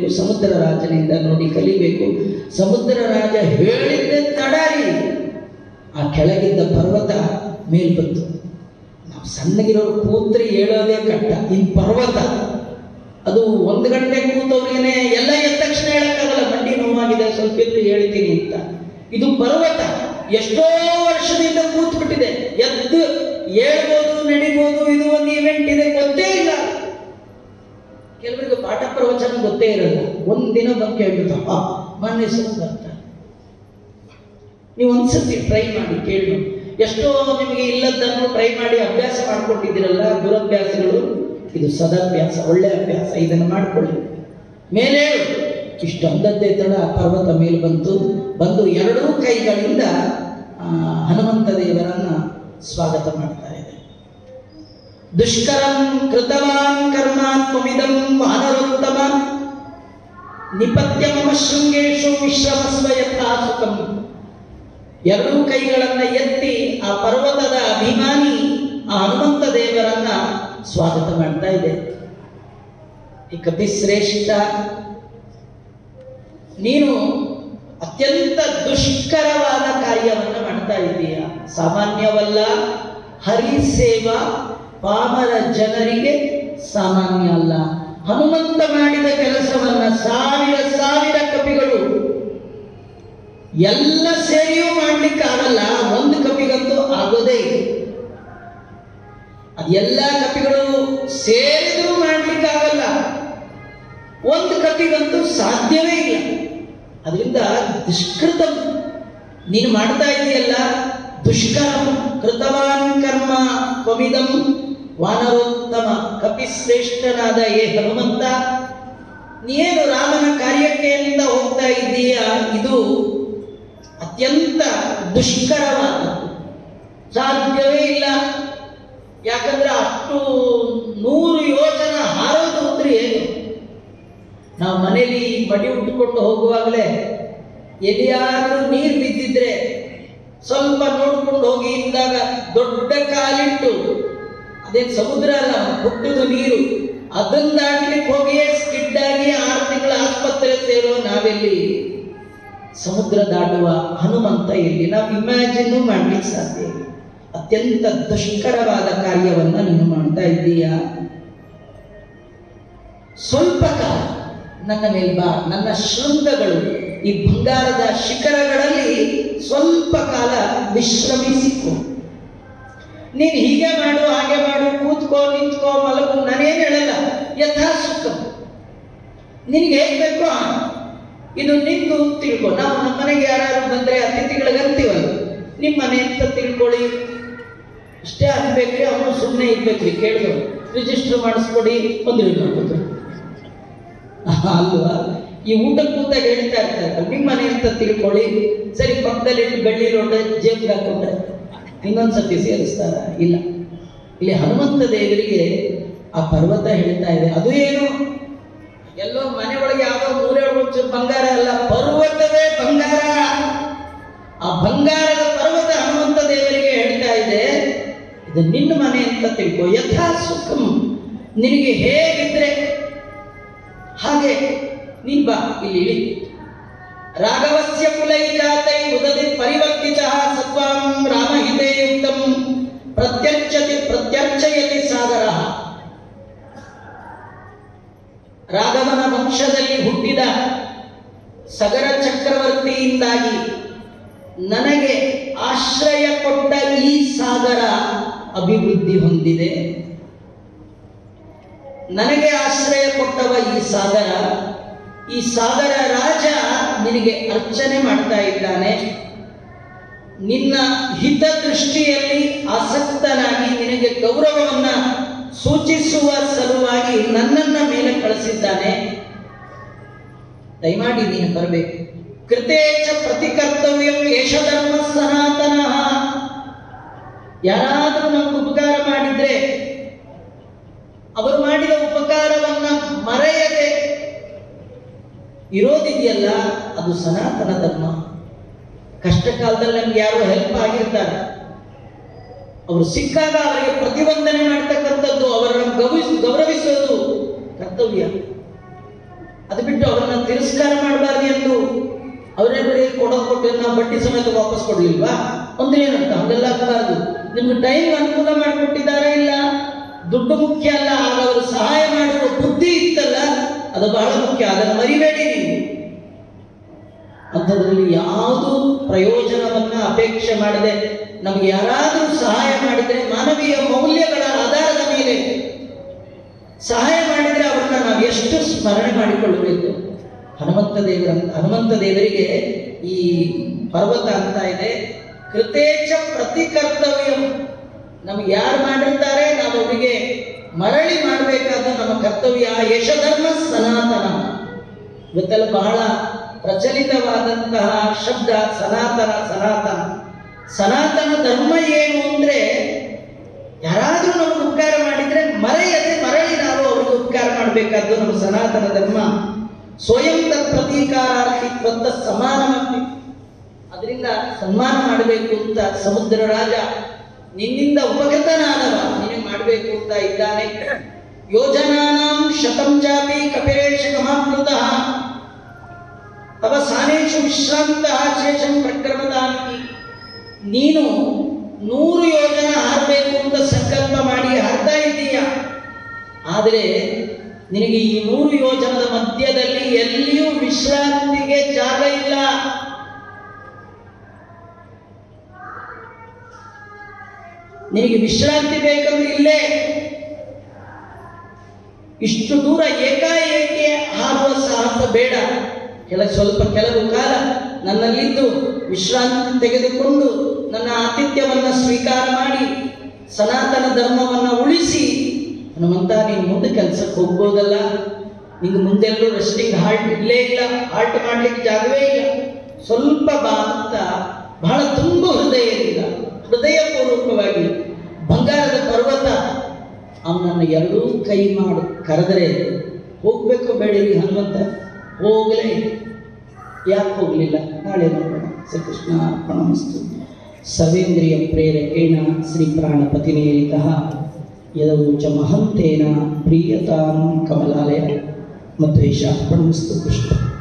ಸಮುದ್ರ ರಾಜನಿಂದ ನೋಡಿ ಕಲಿಬೇಕು. ಸಮುದ್ರ ರಾಜ ಹೇಳಿದ್ದೆ ತಡಾರಿ, ಆ ಕೆಳಗಿದ್ದ ಪರ್ವತ ಮೇಲ್ ಬಂತು. ನಾವು ಸಣ್ಣಗಿರೋರು ಕೂತ್ರೆ ಹೇಳೋದೇ ಕಟ್ಟ, ಇನ್ ಪರ್ವತ ಅದು 1 ಗಂಟೆ ಕೂತವ್ರಿಗೇನೆ ಎಲ್ಲ ಎದ್ದ ತಕ್ಷಣ ಹೇಳಕ್ಕಾಗಲ್ಲ, ಮಂಡಿ ನೋವಾಗಿದೆ ಸ್ವಲ್ಪ ಎದ್ದು ಹೇಳ್ತೀನಿ ಅಂತ. ಇದು ಪರ್ವತ ಎಷ್ಟೋ ವರ್ಷದಿಂದ ಕೂತ್ ಬಿಟ್ಟಿದೆ, ಎದ್ದು ಹೇಳ್ಬೋದು ನಡಿಬೋದು, ಇದು ಒಂದು ಇವೆಂಟ್ ಇದೆ, ಗೊತ್ತೇ ಇಲ್ಲ. ಕೆಲವರಿಗೆ ಪಾಠ ಪ್ರವಚನ ಗೊತ್ತೇ ಇರಲ್ಲ, ಒಂದಿನ ಬಗ್ಗೆ ಹೇಳ್ಬಿಟ್ಟು ಮಾನ್ಯ ಹೆಸರು ಬರ್ತಾರೆ. ನೀವು ಒಂದ್ಸತಿ ಟ್ರೈ ಮಾಡಿ ಕೇಳಿ. ಎಷ್ಟೋ ನಿಮಗೆ ಇಲ್ಲದನ್ನು ಟ್ರೈ ಮಾಡಿ ಅಭ್ಯಾಸ ಮಾಡ್ಕೊಂಡಿದ್ದೀರಲ್ಲ, ದುರಭ್ಯಾಸಗಳು. ಇದು ಸದಾಭ್ಯಾಸ, ಒಳ್ಳೆ ಅಭ್ಯಾಸ, ಇದನ್ನು ಮಾಡ್ಕೊಳ್ಳಿ. ಮೇಲೆ ಇಷ್ಟು ಅಂದದ್ದೇ ತಡ ಪರ್ವತ ಮೇಲೆ ಬಂದು 2 ಕೈಗಳಿಂದ ಹನುಮಂತ ದೇವರನ್ನ ಸ್ವಾಗತ ಮಾಡ್ತಾ ಇದೆ. ದುಷ್ಕರಂ ಕೃತವಾನ್ ಕರ್ಮಾತ್ಮವಿದಂ ವಾನರೋತ್ತಮ ನಿಪತ್ಯ ಮಮ ಶೃಂಗೇಶು ವಿಶ್ರಮಸ್ವ ಯಥಾ ಸುಖಂ. 2 ಕೈಗಳನ್ನ ಎತ್ತಿ ಆ ಪರ್ವತದ ಅಭಿಮಾನಿ ಆ ಹನುಮಂತ ದೇವರನ್ನ ಸ್ವಾಗತ ಮಾಡ್ತಾ ಇದೆ. ಈ ಕಪಿಶ್ರೇಷ್ಠ, ನೀನು ಅತ್ಯಂತ ದುಷ್ಕರವಾದ ಕಾರ್ಯವನ್ನು ಮಾಡ್ತಾ ಇದ್ದೀಯ. ಸಾಮಾನ್ಯವಲ್ಲ, ಹರಿಸೇವಾ ಪಾಮರ ಜನರಿಗೆ ಸಾಮಾನ್ಯ ಅಲ್ಲ. ಹನುಮಂತ ಮಾಡಿದ ಕೆಲಸವನ್ನ ಸಾವಿರ ಕಪಿಗಳು ಎಲ್ಲ ಸೇರಿಯೂ ಮಾಡ್ಲಿಕ್ಕಾಗಲ್ಲ. 1 ಕಪಿಗಂತೂ ಆಗೋದೇ ಇದೆ. ಅದೆಲ್ಲ ಕಪಿಗಳು ಸೇರಿದ್ರೂ ಮಾಡ್ಲಿಕ್ಕಾಗಲ್ಲ, 1 ಕಪಿಗಂತೂ ಸಾಧ್ಯವೇ ಇಲ್ಲ. ಅದರಿಂದ ದುಷ್ಕೃತ ನೀನು ಮಾಡ್ತಾ ಇದೆಯಲ್ಲ, ದುಷ್ಕರಂ ಕೃತವಾನ್ ಕರ್ಮ ತ್ವಮಿದಂ ವಾನರೋತ್ತಮ. ಕಪಿಶ್ರೇಷ್ಠನಾದ ಏ ಹನುಮಂತ, ನೀನು ರಾಮನ ಕಾರ್ಯಕ್ಕೆ ಅಂತ ಹೋಗ್ತಾ ಇದ್ದೀಯ, ಇದು ಅತ್ಯಂತ ದುಷ್ಕರವಾದದ್ದು, ಸಾಧ್ಯವೇ ಇಲ್ಲ. ಯಾಕಂದ್ರೆ ಅಷ್ಟು 100 ಯೋಜನ ಹಾರೋದು ಅಂದ್ರೆ ಏನು? ನಾವು ಮನೇಲಿ ಮಡಿ ಉಟ್ಟುಕೊಂಡು ಹೋಗುವಾಗಲೇ ಎಲ್ಲಿಯಾದ್ರೂ ನೀರು ಬಿದ್ದಿದ್ರೆ ಸ್ವಲ್ಪ ನೋಡ್ಕೊಂಡು ಹೋಗಿ ಇಂದಾಗ ದೊಡ್ಡ ಕಾಲಿಟ್ಟು, ಅದೇನು ಸಮುದ್ರ ಅಲ್ಲ, ಹುಟ್ಟುದು ನೀರು, ಅದನ್ನ ದಾಟ್ಲಿಕ್ಕೆ ಹೋಗಿಯೇ ಸ್ಕಿಡ್ ಆಗಿ 6 ತಿಂಗಳ ಆಸ್ಪತ್ರೆ ಸೇರೋ ನಾವೆಲ್ಲಿ ಸಮುದ್ರ ದಾಟುವ ಹನುಮಂತ ಎಲ್ಲಿ? ನಾವು ಇಮ್ಯಾಜಿನ್ ಮಾಡ್ಲಿಕ್ಕೆ ಸಾಧ್ಯ ಇಲ್ಲ. ಅತ್ಯಂತ ದುಷ್ಕರವಾದ ಕಾರ್ಯವನ್ನ ನೀನು ಮಾಡ್ತಾ ಇದ್ದೀಯ. ಸ್ವಲ್ಪ ಕಾಲ ನನ್ನ ಮೇಲ್ ಬಾ, ನನ್ನ ಶೃಂಗಗಳು ಈ ಬಂಗಾರದ ಶಿಖರಗಳಲ್ಲಿ ಸ್ವಲ್ಪ ಕಾಲ ವಿಶ್ರಮಿಸಿಕೊ. ನೀನು ಹೀಗೆ ಮಾಡು, ಹಾಗೆ ಮಾಡು, ಕೂತ್ಕೋ, ನಿಂತ್ಕೋ, ಮಲಗು, ನಾನೇನು ಹೇಳಲ್ಲ. ಯಥಾ ಸುಖ ನಿನಗೆ ಹೇಗೆ ಬೇಕೋ ಇದು ನಿಂದು ತಿಳ್ಕೊ. ನಾವು ನಮ್ಮ ಮನೆಗೆ ಯಾರು ಬಂದ್ರೆ ಅತಿಥಿಗಳಿಗೆ ಅಂತೀವಲ್ಲ, ನಿಮ್ಮ ಮನೆ ಅಂತ ತಿಳ್ಕೊಳ್ಳಿ, ಇಷ್ಟೇ ಅನ್ಬೇಕ್ರಿ. ಅವನು ಸುಮ್ಮನೆ ಇರ್ಬೇಕ್ರಿ, ಕೇಳಿದವರು ರಿಜಿಸ್ಟರ್ ಮಾಡಿಸ್ಕೊಡಿ, ಬಂದ್ರು ಅಲ್ವಾ? ಈ ಊಟಕ್ಕೆ ಕೂತಾಗ ಹೇಳ್ತಾ ಇರ್ತಾರೆ, ನಿಮ್ಮ ಮನೆ ಅಂತ ತಿಳ್ಕೊಳ್ಳಿ, ಸರಿ ಪಕ್ಕದಲ್ಲಿ ಇಟ್ಟು ಬೆಳ್ಳಿ ಲೋಟ ಜೇಬ್ಗೆ ಹಾಕೊಂಡ್ರೆ ಇನ್ನೊಂದ್ಸತಿ ಸೇರಿಸ್ತಾರ? ಇಲ್ಲ. ಇಲ್ಲಿ ಹನುಮಂತ ದೇವರಿಗೆ ಆ ಪರ್ವತ ಹೇಳ್ತಾ ಇದೆ, ಅದು ಏನು ಎಲ್ಲೋ ಮನೆ ಒಳಗೆ ಯಾವುದೋ ಮೂಲೆ ಒಳಗೆ ಬಂಗಾರ ಅಲ್ಲ, ಪರ್ವತವೇ ಬಂಗಾರ. ಆ ಬಂಗಾರದ ಪರ್ವತ ಹನುಮಂತ ದೇವರಿಗೆ ಹೇಳ್ತಾ ಇದೆ, ಇದು ನಿನ್ನ ಮನೆ ಅಂತ ತಿಳ್ಕೊ. ಯಥಾ ಸುಖಂ, ನಿನಗೆ ಹೇಗಿದ್ರೆ ಹಾಗೆ ನೀನ್ ಬಾ, ಇಲ್ಲಿ ಇಳಿ. ರಾಘವಸ್ಯ ಕುಲೈಜಾತೈ ಉದದಿ ಪರಿವರ್ತಿತ ಸತ್ವಾಂ ರಾಮಹಿತೇ ಯುಕ್ತಂ ಪ್ರತ್ಯರ್ಚಯತಿ ಸಾಗರ. ರಾಘವನ ವಂಶದಲ್ಲಿ ಹುಟ್ಟಿದ ಸಗರ ಚಕ್ರವರ್ತಿಯಿಂದಾಗಿ ನನಗೆ ಆಶ್ರಯ ಕೊಟ್ಟ ಈ ಸಾಗರ ಅಭಿವೃದ್ಧಿ ಹೊಂದಿದೆ. ನನಗೆ ಆಶ್ರಯ ಕೊಟ್ಟವ ಈ ಸಾಗರ ರಾಜ ನಿನಗೆ ಅರ್ಚನೆ ಮಾಡ್ತಾ ಇದ್ದಾನೆ. ನಿನ್ನ ಹಿತದೃಷ್ಟಿಯಲ್ಲಿ ಆಸಕ್ತನಾಗಿ ನಿನಗೆ ಗೌರವವನ್ನ ಸೂಚಿಸುವ ಸಲುವಾಗಿ ನನ್ನನ್ನ ಮೇಲೆ ಕಳಿಸಿದ್ದಾನೆ. ದಯಮಾಡಿ ನೀನು ಬರಬೇಕು. ಕೃತೇಚ ಪ್ರತಿಕರ್ತವ್ಯಂ ಯಶ ಧರ್ಮ ಸನಾತನ. ಯಾರಾದರೂ ನಮ್ಗೆ ಉಪಕಾರ ಮಾಡಿದ್ರೆ ಅವರು ಮಾಡಿದ ಉಪಕಾರವನ್ನ ಮರೆಯದೆ ಇರೋದಿದೆಯಲ್ಲ, ಅದು ಸನಾತನ ಧರ್ಮ. ಕಷ್ಟ ಕಾಲದಲ್ಲಿ ನಮ್ಗೆ ಯಾರು ಹೆಲ್ಪ್ ಆಗಿರ್ತಾರೆ, ಅವರು ಸಿಕ್ಕಾಗ ಅವರಿಗೆ ಪ್ರತಿವಂದನೆ ಮಾಡ್ತಕ್ಕಂಥದ್ದು, ಅವರನ್ನು ಗೌರವಿಸೋದು ಕರ್ತವ್ಯ. ಅದು ಬಿಟ್ಟು ಅವರನ್ನ ಕೊಟ್ಟು ನಾವು ಬಡ್ಡಿ ಸಮೇತ ವಾಪಸ್ ಕೊಡ್ಲಿಲ್ವಾ ಅಂದ್ರೆ ಏನಂತ ಹಂಗೆಲ್ಲ ಆಗಬಾರ್ದು. ನಿಮ್ಗೆ ಟೈಮ್ ಅನುಕೂಲ ಮಾಡಿಕೊಟ್ಟಿದ್ದಾರೆ, ಇಲ್ಲ ದುಡ್ಡು ಮುಖ್ಯ ಅಲ್ಲ, ಆಗ ಅವರು ಸಹಾಯ ಮಾಡುವ ಬುದ್ಧಿ ಇತ್ತಲ್ಲ ಅದು ಬಹಳ ಮುಖ್ಯ. ಅದನ್ನು ಮರಿಬೇಡಿ ನೀವು. ಅಂಥದ್ರಲ್ಲಿ ಯಾವುದು ಪ್ರಯೋಜನವನ್ನ ಅಪೇಕ್ಷೆ ಮಾಡದೆ ನಮಗೆ ಯಾರಾದರೂ ಸಹಾಯ ಮಾಡಿದರೆ ಮಾನವೀಯ ಮೌಲ್ಯಗಳ ಆಧಾರದ ಮೇಲೆ ಸಹಾಯ ಮಾಡಿದರೆ ಅವರನ್ನ ನಾವು ಎಷ್ಟು ಸ್ಮರಣೆ ಮಾಡಿಕೊಳ್ಳಬೇಕು. ಹನುಮಂತ ದೇವರಿಗೆ ಈ ಪರ್ವತ ಅಂತ ಇದೆ, ಕೃತೇಚ ಪ್ರತಿಕರ್ತವ್ಯಂ. ನಮ್ಗೆ ಯಾರು ಮಾಡಿರ್ತಾರೆ ನಾವು ಅವರಿಗೆ ಮರಳಿ ಮಾಡಬೇಕಾದ ನಮ್ಮ ಕರ್ತವ್ಯ. ಯಶಧರ್ಮ ಸನಾತನ, ಇವತ್ತೆಲ್ಲ ಬಹಳ ಪ್ರಚಲಿತವಾದಂತಹ ಶಬ್ದ ಸನಾತನ. ಸನಾತನ ಧರ್ಮ ಏನು ಅಂದ್ರೆ ಯಾರಾದ್ರೂ ನಮಗೆ ಉಪಕಾರ ಮಾಡಿದ್ರೆ ಮರೆಯದೆ ಮರಳಿ ನಾವು ಅವ್ರಿಗೆ ಉಪಕಾರ ಮಾಡಬೇಕಾದ್ದು ನಮ್ಮ ಸನಾತನ ಧರ್ಮ. ಸ್ವಯಂ ತತ್ ಪ್ರತೀಕಾರಾರ್ಥಿತ್ವದ ಸಮಾನವಾಗಿ ಅದರಿಂದ ಸನ್ಮಾನ ಮಾಡಬೇಕು ಅಂತ ಸಮುದ್ರ ರಾಜ ನಿನ್ನಿಂದ ಉಪಗತನಾದವ ನಿನಗೆ ಮಾಡಬೇಕು ಅಂತ ಇದ್ದಾನೆ. ಯೋಜನಾನಾಂ ಶತಂ ಚಾಪಿ ಕಪಿರೇಶ ಕಮಾಪ್ಲುತಃ ತವ ಸಾನೇಶು ವಿಶ್ರಾಂತಃ ಶೇಷಂ ಪ್ರಕ್ರಮದಾನಿ. ನೀನು 100 ಯೋಜನ ಹಾರಬೇಕು ಅಂತ ಸಂಕಲ್ಪ ಮಾಡಿ ಹಾರ್ತಾ ಇದ್ದೀಯ, ಆದರೆ ನಿನಗೆ ಈ 100 ಯೋಜನದ ಮಧ್ಯದಲ್ಲಿ ಎಲ್ಲಿಯೂ ವಿಶ್ರಾಂತಿಗೆ ಜಾಗ ಇಲ್ಲ. ನಿನಗೆ ವಿಶ್ರಾಂತಿ ಬೇಕಂದ್ರೆ ಇಲ್ಲೇ ಇಷ್ಟು ದೂರ ಏಕಾಏಕಿ ಹಾರುವ ಸಾಹಸ ಬೇಡ. ಕೆಲವು ಕಾಲ ನನ್ನಲ್ಲಿದ್ದು ವಿಶ್ರಾಂತಿ ತೆಗೆದುಕೊಂಡು ನನ್ನ ಆತಿಥ್ಯವನ್ನು ಸ್ವೀಕಾರ ಮಾಡಿ ಸನಾತನ ಧರ್ಮವನ್ನು ಉಳಿಸಿ ಹನುಮಂತ ನೀನು ಮುಂದೆ ಕೆಲಸಕ್ಕೆ ಹೋಗ್ಬೋದಲ್ಲ. ನಿಂಗೆ ಮುಂದೆಲ್ಲೂ ರೆಸ್ಟಿಂಗ್ ಹಾಲ್ಟ್ ಇಲ್ಲೇ ಇಲ್ಲ, ಹಾಲ್ಟ್ ಮಾಡ್ಲಿಕ್ಕೆ ಜಾಗವೇ ಇಲ್ಲ, ಸ್ವಲ್ಪ ಬಾ ಅಂತ ಬಹಳ ತುಂಬ ಹೃದಯಪೂರ್ವಕವಾಗಿ ಬಂಗಾರದ ಪರ್ವತ ಅವನನ್ನು ಎರಡೂ ಕೈ ಮಾಡಿ ಕರೆದರೆ ಹೋಗ್ಬೇಕು ಬೇಡಿ ಹನುಮಂತ ಹೋಗಲೇ. ಯಾಕೆ ಹೋಗಲಿಲ್ಲ? ನಾಳೆ ನೋಡೋಣ. ಶ್ರೀಕೃಷ್ಣ ಅರ್ಪಣಮಸ್ತು. ಸರ್ವೇಂದ್ರಿಯ ಪ್ರೇರಕೇಣ ಶ್ರೀ ಪ್ರಾಣಪತಿನೇರಿತಃ ಯದವೋಚ ಮಹಂತೇನ ಪ್ರೀಯತಾಂ ಕಮಲಾಲಯ ಮಧ್ವೇಶ ಅರ್ಪಣಮಸ್ತು. ಕೃಷ್ಣ.